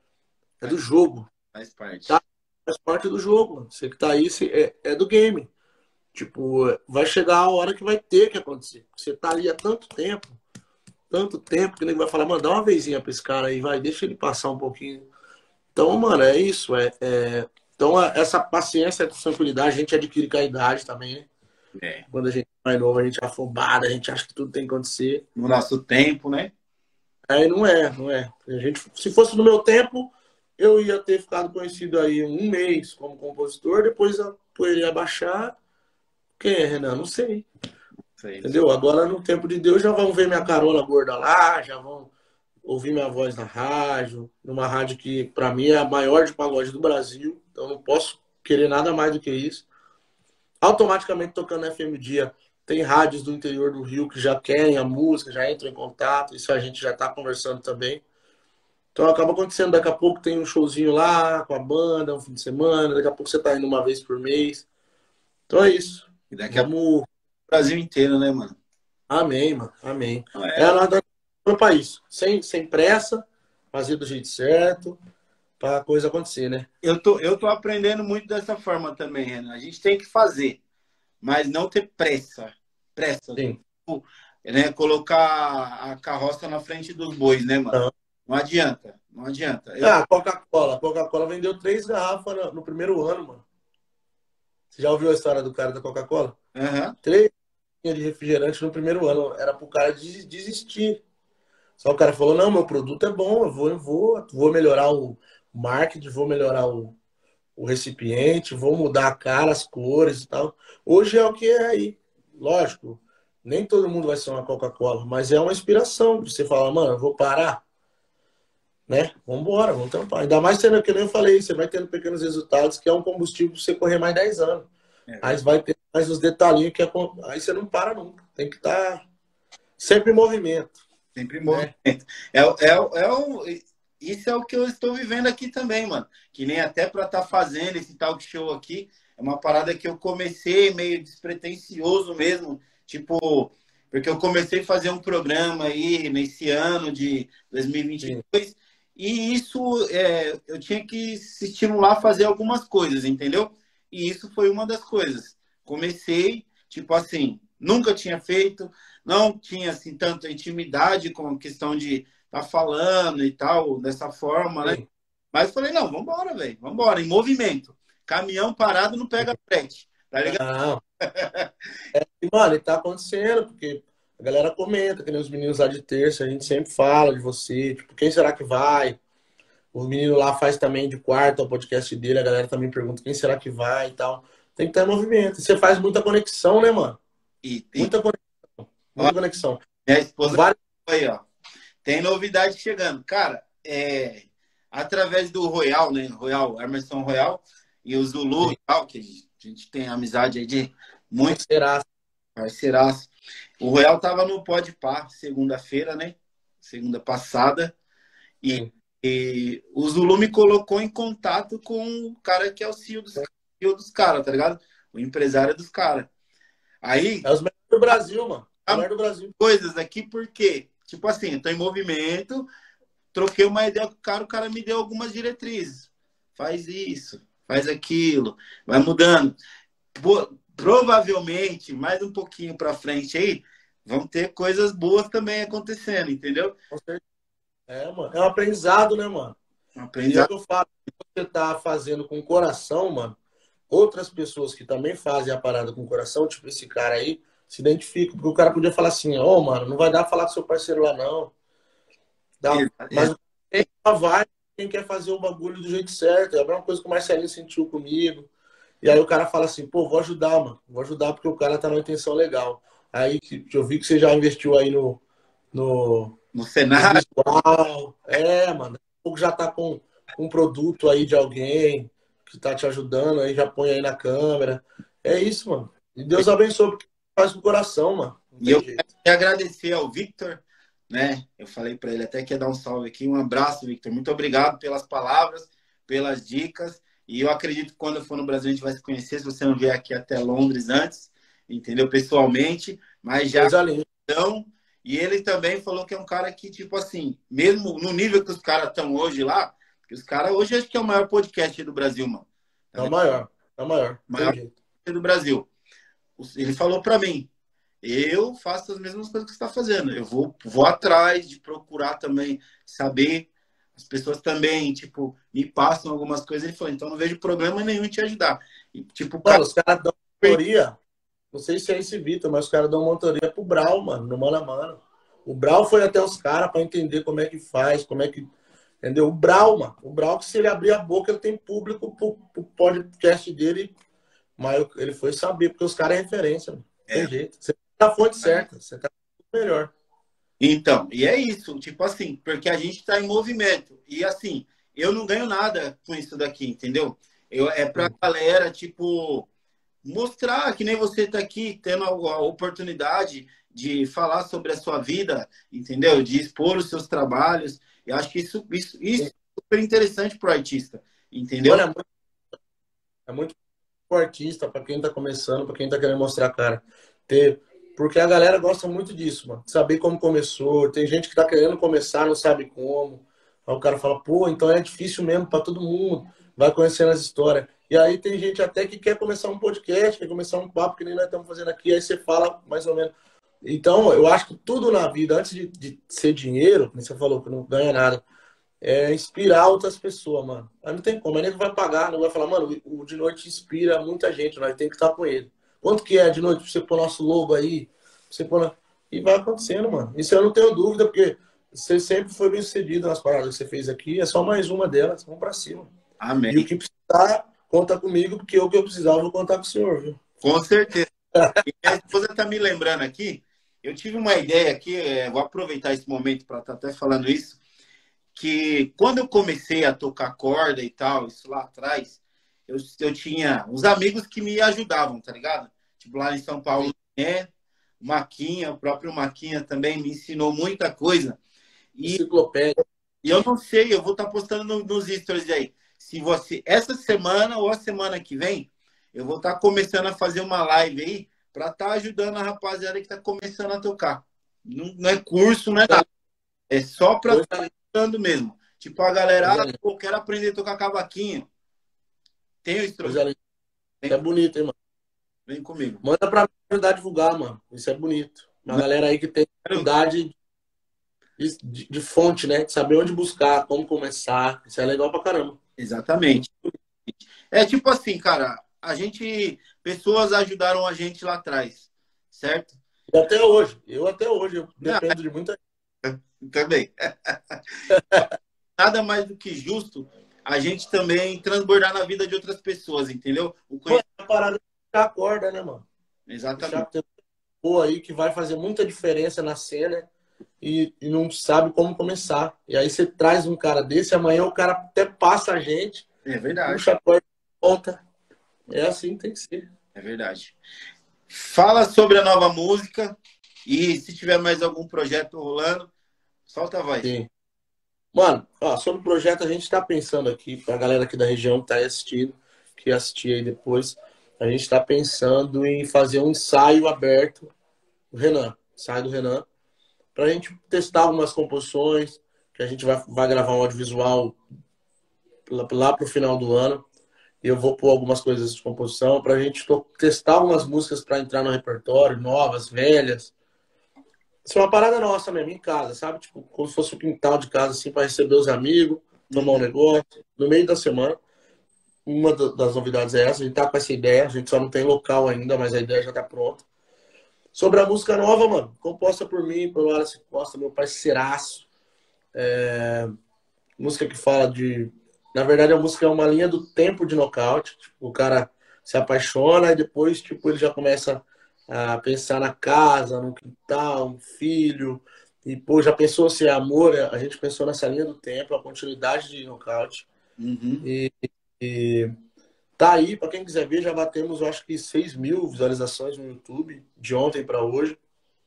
C: É do jogo.
B: Faz parte.
C: Tá? Faz parte do jogo, mano. Você que tá aí, você, é, é do game. Tipo, vai chegar a hora que vai ter que acontecer. Você tá ali há tanto tempo, tanto tempo, que ele vai falar, mano, dá uma vezinha pra esse cara aí, vai, deixa ele passar um pouquinho. Então, mano, é isso. É, é... Então, essa paciência, essa tranquilidade, a gente adquire com a idade também, né?
B: É.
C: Quando a gente é mais novo, a gente é afobado, a gente acha que tudo tem que acontecer.
B: No nosso tempo, né?
C: Aí não é, não é. A gente, se fosse no meu tempo, eu ia ter ficado conhecido aí um mês como compositor, depois a poeira ia baixar. Quem é, Renan? Não sei.
B: Sei.
C: Entendeu? Agora, no tempo de Deus, já vão ver minha carona gorda lá, já vão ouvir minha voz na rádio, numa rádio que, para mim, é a maior de pagode do Brasil. Então, não posso querer nada mais do que isso. Automaticamente, tocando F M Dia, tem rádios do interior do Rio que já querem a música, já entram em contato. Isso a gente já está conversando também. Então, acaba acontecendo. Daqui a pouco tem um showzinho lá com a banda, um fim de semana. Daqui a pouco você está indo uma vez por mês. Então, é isso.
B: E daqui a pouco
C: Vamos...
B: o Brasil inteiro, né, mano?
C: Amém, mano. Amém.
B: É,
C: É a nada para o país. Sem, sem pressa, fazer do jeito certo, para a coisa acontecer, né?
B: eu, tô, eu tô aprendendo muito dessa forma também, Renan. A gente tem que fazer, mas não ter pressa. Pressa.
C: Sim.
B: Tipo, né? Colocar a carroça na frente dos bois, né, mano?
C: Não,
B: Não adianta, não adianta. Eu...
C: Ah, Coca-Cola. A Coca-Cola vendeu três garrafas no, no primeiro ano, mano. Você já ouviu a história do cara da Coca-Cola?
B: Uhum.
C: Três de refrigerante no primeiro ano. Era pro cara des- desistir. Só o cara falou, não, meu produto é bom, eu vou, eu vou, vou melhorar o marketing, vou melhorar o, o recipiente, vou mudar a cara, as cores e tal. Hoje é o que é aí. Lógico, nem todo mundo vai ser uma Coca-Cola, mas é uma inspiração. Você fala, mano, eu vou parar, né? Vambora, vamos tampar. Ainda mais sendo que nem eu falei, você vai tendo pequenos resultados, que é um combustível para você correr mais dez anos.
B: É.
C: Aí vai ter mais os detalhinhos, que é... aí você não para nunca. Tem que estar sempre em movimento.
B: Sempre em movimento. É, é, é, é o, isso é o que eu estou vivendo aqui também, mano. Que nem até para estar tá fazendo esse talk show aqui, é uma parada que eu comecei meio despretensioso mesmo. Tipo, porque eu comecei a fazer um programa aí nesse ano de dois mil e vinte e dois. Sim. E isso, é, eu tinha que se estimular a fazer algumas coisas, entendeu? E isso foi uma das coisas. Comecei, tipo assim, nunca tinha feito, não tinha assim tanta intimidade com a questão de estar tá falando e tal, dessa forma, né? Sim. Mas falei, não, vambora, velho, vambora, em movimento. Caminhão parado não pega frete, tá ligado?
C: Não. É, mano, e tá acontecendo, porque a galera comenta, que nem os meninos lá de terça, a gente sempre fala de você, tipo, quem será que vai? O menino lá faz também de quarto o podcast dele, a galera também pergunta quem será que vai e tal. Tem que estar em movimento. E você faz muita conexão, né, mano?
B: E, e...
C: Muita conexão. Muita ó, conexão.
B: Minha esposa
C: vários...
B: aí, ó. Tem novidade chegando. Cara, é... através do Royal, né? Royal, Emerson Royal e o Zulu e tal, que a gente tem amizade aí de muito
C: parceiraço.
B: Parceiraço. O Royal tava no Podpah segunda-feira, né? Segunda passada. E, e o Zulu me colocou em contato com o cara que é o C E O dos, C E O dos caras, tá ligado? O empresário dos caras. Aí.
C: É os melhores do Brasil, mano. Melhor do Brasil.
B: Coisas aqui, porque, tipo assim, eu tô em movimento, troquei uma ideia com o cara, o cara me deu algumas diretrizes. Faz isso, faz aquilo, vai mudando. Pô, provavelmente, mais um pouquinho pra frente aí, vão ter coisas boas também acontecendo, entendeu?
C: É, mano. É um aprendizado, né, mano? Um aprendizado. E eu falo, se você tá fazendo com o coração, mano, outras pessoas que também fazem a parada com o coração, tipo esse cara aí, se identificam. Porque o cara podia falar assim, ô, oh, mano, não vai dar pra falar com seu parceiro lá, não. Dá. Mas quem vai, quem quer fazer o bagulho do jeito certo. É a mesma coisa que o Marcelinho sentiu comigo. E aí o cara fala assim, pô, vou ajudar, mano. Vou ajudar porque o cara tá numa intenção legal. Aí que eu vi que você já investiu aí no... No,
B: no cenário.
C: No é, mano. Daqui a pouco já tá com um produto aí de alguém que tá te ajudando, aí já põe aí na câmera. É isso, mano. E Deus abençoe, porque faz com o coração, mano.
B: E eu quero agradecer ao Victor, né? Eu falei para ele até que ia dar um salve aqui. Um abraço, Victor. Muito obrigado pelas palavras, pelas dicas. E eu acredito que quando eu for no Brasil a gente vai se conhecer, se você não vier aqui até Londres antes, entendeu? Pessoalmente, mas já... Então, e ele também falou que é um cara que, tipo assim, mesmo no nível que os caras estão hoje lá, que os caras hoje acho que é o maior podcast do Brasil, mano.
C: É o maior, é o maior.
B: maior do Brasil. Ele falou para mim, eu faço as mesmas coisas que você está fazendo. Eu vou, vou atrás de procurar também saber. As pessoas também, tipo, me passam algumas coisas. Ele falou, então não vejo problema nenhum em te ajudar. E, tipo,
C: cara... os caras dão mentoria. Não sei se é esse Vitor, mas os caras dão mentoria pro Brau, mano, no mano a mano. O Brau foi até os caras para entender como é que faz, como é que... Entendeu? O Brau, mano. O Brau, que se ele abrir a boca, ele tem público pro, pro podcast dele. Mas ele foi saber, porque os caras é referência, mano. Tem é. jeito. Você tá na fonte certa. Você tá melhor.
B: Então, e é isso. Tipo assim, porque a gente tá em movimento. E assim, eu não ganho nada com isso daqui, entendeu? Eu, é pra galera, tipo... mostrar que nem você está aqui tendo a oportunidade de falar sobre a sua vida, entendeu? De expor os seus trabalhos. Eu acho que isso, isso, isso é super interessante para o artista, entendeu?
C: Olha, é muito, é muito pro artista, para quem está começando, para quem está querendo mostrar a cara. Ter, porque a galera gosta muito disso, mano. Saber como começou. Tem gente que está querendo começar, não sabe como. Aí o cara fala, pô, então é difícil mesmo para todo mundo. Vai conhecendo as histórias. E aí tem gente até que quer começar um podcast, quer começar um papo que nem nós estamos fazendo aqui, aí você fala mais ou menos. Então, eu acho que tudo na vida, antes de, de ser dinheiro, como você falou, que não ganha nada, é inspirar outras pessoas, mano. Aí não tem como, aí nego vai pagar, não vai falar, mano, o de noite inspira muita gente, nós tem que estar com ele. Quanto que é de noite pra você pôr nosso logo aí? Pra você pôr na... E vai acontecendo, mano. Isso eu não tenho dúvida, porque você sempre foi bem sucedido nas paradas que você fez aqui, é só mais uma delas, vamos pra cima.
B: Amém.
C: E o que precisar, conta comigo, porque o que eu precisar, eu vou contar com o senhor, viu?
B: Com certeza. E minha esposa tá me lembrando aqui, eu tive uma ideia aqui, é, vou aproveitar esse momento para estar até falando isso, que quando eu comecei a tocar corda e tal, isso lá atrás, eu, eu tinha uns amigos que me ajudavam, tá ligado? Tipo, lá em São Paulo, né? O Maquinha, o próprio Maquinha também me ensinou muita coisa. E,
C: Enciclopédia.
B: e eu não sei, eu vou estar postando no, nos stories aí. Se você, essa semana ou a semana que vem, eu vou estar começando a fazer uma live aí para estar ajudando a rapaziada que está começando a tocar. Não, não é curso, não é nada. É só para estar ajudando mesmo. Tipo, a galera, ah, eu quero aprender a tocar cavaquinho. Tem o instrumento.
C: Isso é bonito, hein, mano?
B: Vem comigo.
C: Manda pra mim ajudar a divulgar, mano. Isso é bonito. Uma não. galera aí que tem dificuldade de, de, de fonte, né? De saber onde buscar, como começar. Isso é legal pra caramba.
B: Exatamente. É tipo assim, cara, a gente... Pessoas ajudaram a gente lá atrás, certo?
C: E até hoje. Eu até hoje. Eu dependo não. de muita gente.
B: Também. Nada mais do que justo a gente também transbordar na vida de outras pessoas, entendeu? O
C: conhecimento... É uma parada que acorda, né, mano?
B: Exatamente.
C: Pô, aí que vai fazer muita diferença na cena e, e não sabe como começar. E aí você traz um cara desse, amanhã o cara até passa a gente.
B: É verdade.
C: Puxa a corda e volta. É assim que tem que ser.
B: É verdade. Fala sobre a nova música e se tiver mais algum projeto rolando, solta a voz.
C: Sim. Mano, ó, sobre o projeto a gente tá pensando aqui, pra galera aqui da região que tá aí assistindo, que assistir aí depois, a gente tá pensando em fazer um ensaio aberto do Renan, ensaio do Renan, pra gente testar algumas composições, que a gente vai, vai gravar um audiovisual lá, lá pro final do ano. E eu vou pôr algumas coisas de composição pra gente testar algumas músicas pra entrar no repertório, novas, velhas. Isso é uma parada nossa mesmo, em casa, sabe? Tipo, como se fosse um quintal de casa, assim, pra receber os amigos, tomar um negócio, no meio da semana. Uma das novidades é essa, a gente tá com essa ideia, a gente só não tem local ainda, mas a ideia já tá pronta. Sobre a música nova, mano, composta por mim, pelo Wallace Costa, meu parceiraço. É... Música que fala de... Na verdade, a música é uma linha do tempo de nocaute. Tipo, o cara se apaixona e depois, tipo, ele já começa a pensar na casa, no quintal, um filho. E, pô, já pensou se é amor? A gente pensou nessa linha do tempo, a continuidade de nocaute.
B: Uhum.
C: E, e tá aí, pra quem quiser ver, já batemos, eu acho que seis mil visualizações no YouTube, de ontem pra hoje.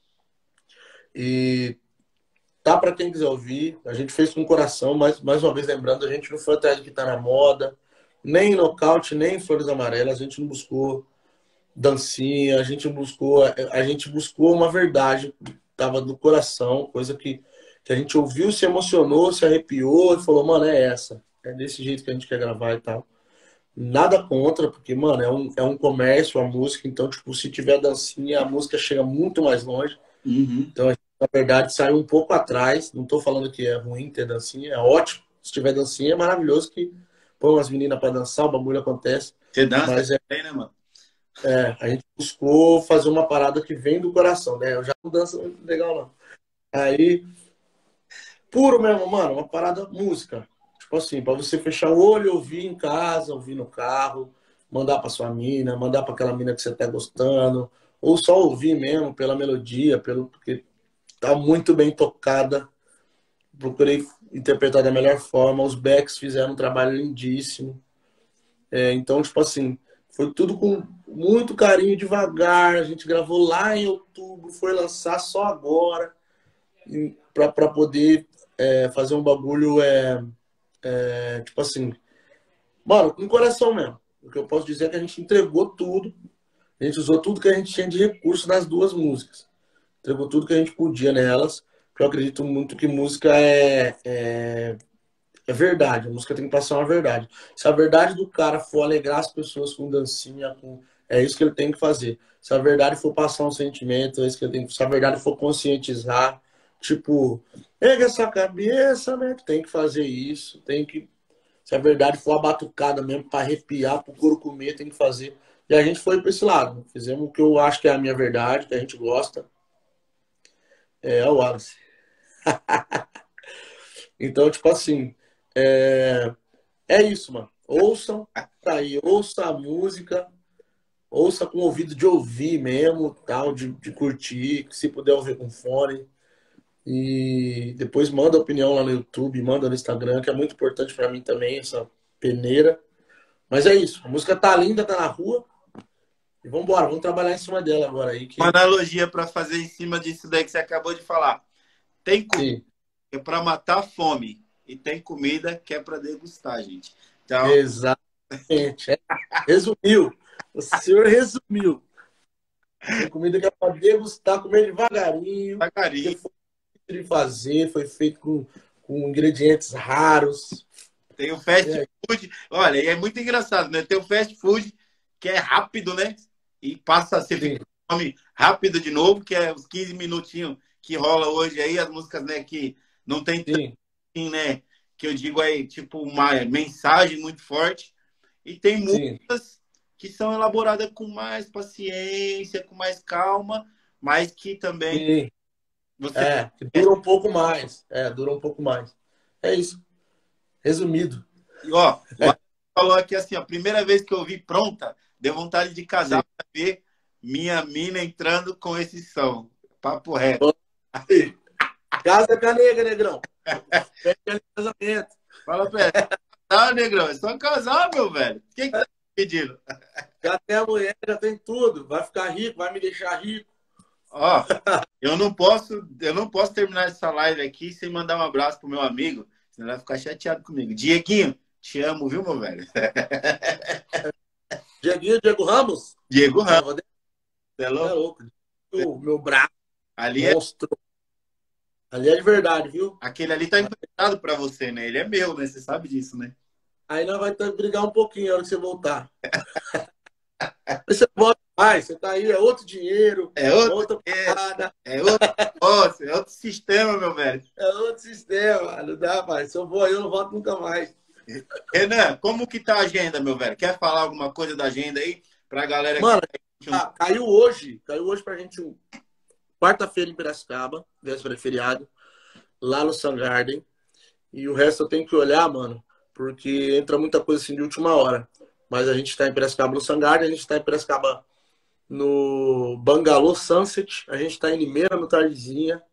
C: E tá pra quem quiser ouvir. A gente fez com o coração, mas, mais uma vez lembrando, a gente não foi atrás do que tá na moda, nem nocaute, nem flores amarelas, a gente não buscou dancinha, a gente buscou, a gente buscou uma verdade, tava do coração, coisa que, que a gente ouviu, se emocionou, se arrepiou e falou, mano, é essa, é desse jeito que a gente quer gravar e tal. Nada contra, porque, mano, é um, é um comércio, a música, então, tipo, se tiver dancinha, a música chega muito mais longe.
B: Uhum.
C: Então, a gente, na verdade, saiu um pouco atrás, não tô falando que é ruim ter dancinha, é ótimo, se tiver dancinha, é maravilhoso que põe umas meninas pra dançar, o bagulho acontece.
B: Você dança
C: mas é,
B: também, né, mano?
C: É, a gente buscou fazer uma parada que vem do coração, né? Eu já não danço legal, não. Aí, puro mesmo, mano, uma parada música. Tipo assim, pra você fechar o olho, ouvir em casa, ouvir no carro, mandar pra sua mina, mandar pra aquela mina que você tá gostando, ou só ouvir mesmo pela melodia, pelo porque tá muito bem tocada. Procurei interpretar da melhor forma. Os Becks fizeram um trabalho lindíssimo. É, então, tipo assim, foi tudo com muito carinho, devagar. A gente gravou lá em outubro, foi lançar só agora, para poder é, fazer um bagulho, é, é, tipo assim, mano, com coração mesmo. O que eu posso dizer é que a gente entregou tudo, a gente usou tudo que a gente tinha de recurso nas duas músicas. Entregou tudo que a gente podia nelas, porque eu acredito muito que música é... é É verdade, a música tem que passar uma verdade. Se a verdade do cara for alegrar as pessoas com dancinha, com... é isso que ele tem que fazer. Se a verdade for passar um sentimento, é isso que ele tem que... Se a verdade for conscientizar, tipo, ergue essa cabeça, né? Tem que fazer isso, tem que... Se a verdade for a batucada mesmo, para arrepiar, para o couro comer, tem que fazer. E a gente foi para esse lado. Fizemos o que eu acho que é a minha verdade, que a gente gosta. É o Wallace. Então, tipo assim, é... é isso, mano. Ouçam, tá aí, ouça a música, ouça com o ouvido de ouvir mesmo, tal, de, de curtir, se puder ouvir com fone. E depois manda opinião lá no YouTube, manda no Instagram, que é muito importante pra mim também, essa peneira. Mas é isso, a música tá linda, tá na rua. E vambora, vamos trabalhar em cima dela agora aí. Que...
B: Uma analogia para fazer em cima disso daí que você acabou de falar. Tem comida
C: Sim.
B: que é para matar a fome e tem comida que é para degustar, gente. Então,
C: exatamente. É. Resumiu. O senhor resumiu. Tem comida que é para degustar, comer devagarinho.
B: devagarinho.
C: Foi feito de fazer, foi feito com, com ingredientes raros.
B: Tem o fast
C: é.
B: food. Olha, e é muito engraçado, né? Tem o fast food que é rápido, né? E passa, você fica com fome rápido de novo, que é os quinze minutinhos que rola hoje aí, as músicas, né, que não tem tanto, né, que eu digo aí, tipo, uma mensagem muito forte. E tem músicas Sim. que são elaboradas com mais paciência, com mais calma, mas que também...
C: Sim. Você... É, que dura um pouco mais. É, dura um pouco mais. É isso. Resumido.
B: E, ó, o falou aqui assim, a primeira vez que eu vi pronta, deu vontade de casar para ver minha mina entrando com esse som. Papo reto.
C: Casa com a nega, negrão. Pede casamento.
B: Fala pra ela. Tá, negrão, é só casar, meu velho. O que que tá pedindo?
C: Já tem a mulher, já tem tudo. Vai ficar rico, vai me deixar rico.
B: Ó, eu não posso, eu não posso terminar essa live aqui sem mandar um abraço pro meu amigo, senão ele vai ficar chateado comigo. Dieguinho, te amo, viu, meu velho?
C: Dieguinho, Diego Ramos?
B: Diego Ramos.
C: Você é louco? É louco. O meu braço.
B: Ali
C: monstro. É... Ali é de verdade, viu?
B: Aquele ali tá emprestado pra você, né? Ele é meu, né? Você sabe disso, né?
C: Aí nós vamos ter que brigar um pouquinho na hora que você voltar. Você volta mais, você tá aí, é outro dinheiro,
B: é outro,
C: outra parada.
B: É, é outro negócio, é outro sistema, meu velho.
C: É outro sistema, não dá, pai. Se eu vou aí, eu não volto nunca mais.
B: Renan, como que tá a agenda, meu velho? Quer falar alguma coisa da agenda aí pra galera?
C: Mano,
B: que...
C: ah, caiu hoje, caiu hoje pra gente um... quarta-feira em Piracicaba, véspera de feriado, lá no Sun Garden. E o resto eu tenho que olhar, mano, porque entra muita coisa assim de última hora. Mas a gente tá em Piracicaba no Sun Garden, a gente tá em Piracicaba no Bangalô Sunset, a gente tá em Limeira no Tardezinha.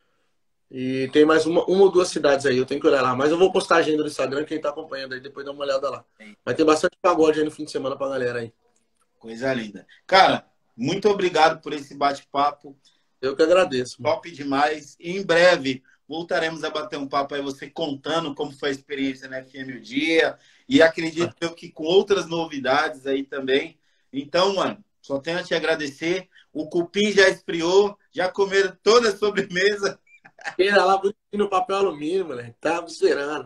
C: E tem mais uma, uma ou duas cidades aí, eu tenho que olhar lá. Mas eu vou postar a agenda no Instagram, quem tá acompanhando aí, depois dá uma olhada lá. Mas tem bastante pagode aí no fim de semana pra galera aí.
B: Coisa linda. Cara, muito obrigado por esse bate-papo.
C: Eu que agradeço.
B: Top mano. Demais. E em breve voltaremos a bater um papo aí, você contando como foi a experiência na F M o dia. E acredito eu que com outras novidades aí também. Então, mano, só tenho a te agradecer. O cupim já esfriou, já comeram toda a sobremesa.
C: Era lá no papel alumínio, moleque. Tava esperando.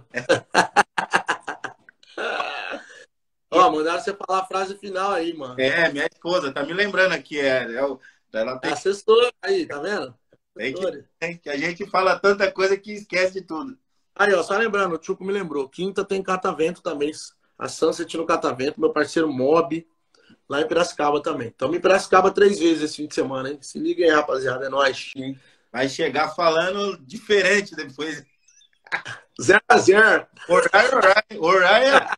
C: Ó, mandaram você falar a frase final aí, mano.
B: É, minha esposa, tá me lembrando aqui. É, é, ela tem...
C: Assessora aí, tá vendo?
B: Tem que, tem que a gente fala tanta coisa que esquece de tudo.
C: Aí, ó, só lembrando, o Tchuco me lembrou. Quinta tem Catavento também. A Sunset no Catavento, meu parceiro Mob, lá em Piracicaba também. Estamos em Piracicaba três vezes esse fim de semana, hein? Se liga aí, rapaziada. É nóis.
B: Vai chegar falando diferente depois.
C: Zero a zero.
B: Orai, orai, orai.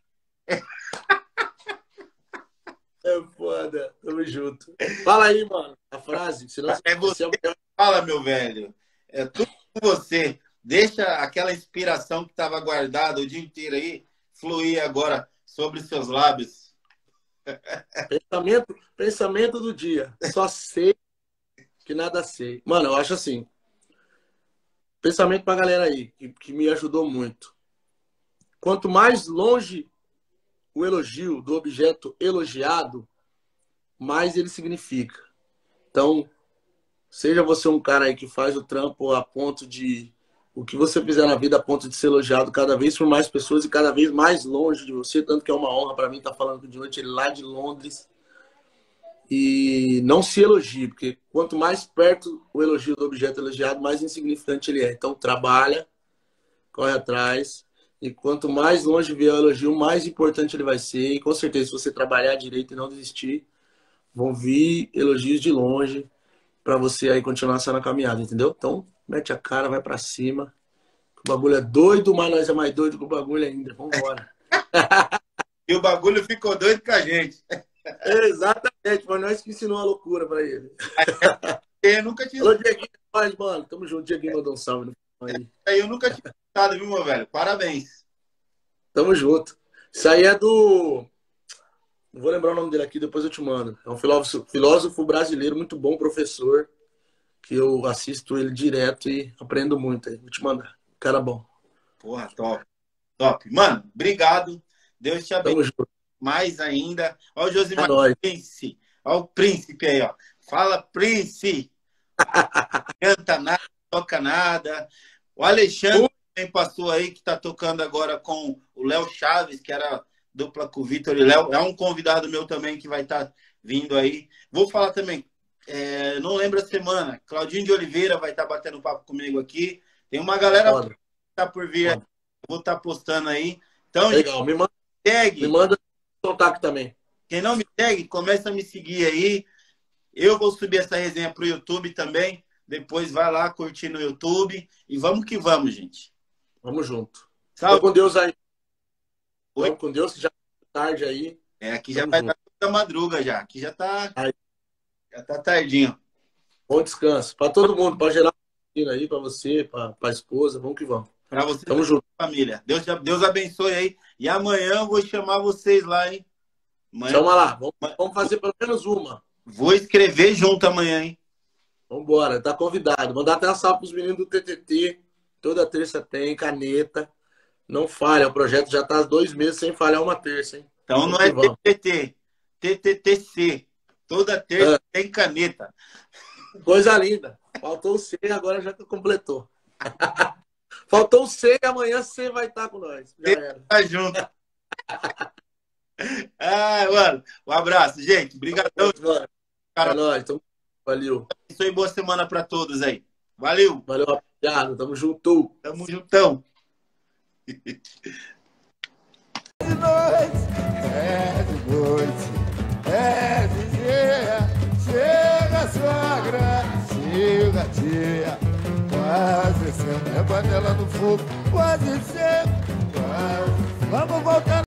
C: É foda. Tamo junto. Fala aí, mano. A frase. Senão
B: é você. você... Fala, meu velho. É tudo com você. Deixa aquela inspiração que estava guardada o dia inteiro aí fluir agora sobre seus lábios.
C: Pensamento, pensamento do dia. Só sei que nada sei. Mano, eu acho assim. Pensamento pra galera aí, que, que me ajudou muito. Quanto mais longe o elogio do objeto elogiado, mais ele significa. Então, seja você um cara aí que faz o trampo a ponto de... O que você fizer na vida a ponto de ser elogiado cada vez por mais pessoas e cada vez mais longe de você. Tanto que é uma honra pra mim estar falando com o Diote, ele lá de Londres. e não se elogie, porque quanto mais perto o elogio do objeto elogiado, mais insignificante ele é. Então, trabalha, corre atrás, e quanto mais longe vier o elogio, mais importante ele vai ser. E com certeza, se você trabalhar direito e não desistir, vão vir elogios de longe para você aí continuar essa na caminhada, entendeu? Então, mete a cara, vai para cima. O bagulho é doido, mas nós é mais doido que o bagulho ainda. Vambora.
B: E o bagulho ficou doido com a gente.
C: Exatamente, foi nós que ensinou a loucura pra ele.
B: Eu nunca tinha.
C: Alô, Dieguinho, mas, mano, tamo junto. Dieguinho mandou um salve. Aí.
B: Eu nunca tinha escutado, viu, meu velho? Parabéns.
C: Tamo junto. Isso aí é do. Não vou lembrar o nome dele aqui, depois eu te mando. É um filósofo, filósofo brasileiro, muito bom, professor, que eu assisto ele direto e aprendo muito aí. Vou te mandar. Cara bom.
B: Porra, top. Top. Mano, obrigado. Deus te
C: Tamo
B: abençoe
C: junto.
B: mais ainda. Olha o Josimar
C: É nóis.
B: Prince. Olha o príncipe aí, ó. Fala, Prince. Canta nada, toca nada. O Alexandre também passou aí, que tá tocando agora com o Léo Chaves, que era dupla com o Vitor e Léo. É um convidado meu também que vai estar tá vindo aí. Vou falar também, é, não lembro a semana, Claudinho de Oliveira vai estar tá batendo papo comigo aqui. Tem uma galera
C: Foda.
B: que tá por vir,
C: Foda.
B: vou estar tá postando aí. Então,
C: Legal, me manda,
B: segue.
C: me manda contato também.
B: Quem não me segue, começa a me seguir aí. Eu vou subir essa resenha pro YouTube também. Depois vai lá curtir no YouTube. E vamos que vamos, gente.
C: Vamos junto.
B: Salve.
C: Fica com Deus aí.
B: Oi?
C: Vamos com Deus, que já é tarde aí.
B: É, aqui já
C: Tamo
B: vai
C: junto.
B: estar da madruga já. Aqui já tá,
C: Aí.
B: já tá tardinho.
C: Bom descanso. Para todo mundo, para gerar aí, para você, para a esposa. Vamos que vamos.
B: Pra você,
C: Tamo junto.
B: família. Deus, Deus abençoe aí. E amanhã eu vou chamar vocês lá, hein? Amanhã
C: Chama lá. Vamos, vamos fazer pelo menos uma.
B: vou escrever junto amanhã, hein?
C: Vambora, tá convidado. Mandar até uma salva pros meninos do T T T. Toda terça tem, caneta. Não falha, o projeto já tá há dois meses sem falhar uma terça, hein?
B: Então não é T T T, T T T C. Toda terça
C: É.
B: tem caneta.
C: Coisa linda. Faltou o C, agora já completou. Faltou o C e amanhã C vai estar com nós. Já era.
B: Tá junto. Ah, mano, um abraço, gente. Obrigadão.
C: Mano,
B: Cara,
C: é nóis. Tamo... Valeu.
B: isso aí, boa semana pra todos aí. Valeu.
C: Valeu, rapaziada. Tamo junto.
B: Tamo juntão.
A: de noite, é de noite, é de dia. Chega, sogra, chega, tia. Quase sempre é panela no fogo, quase sempre. Quase. Vamos voltar.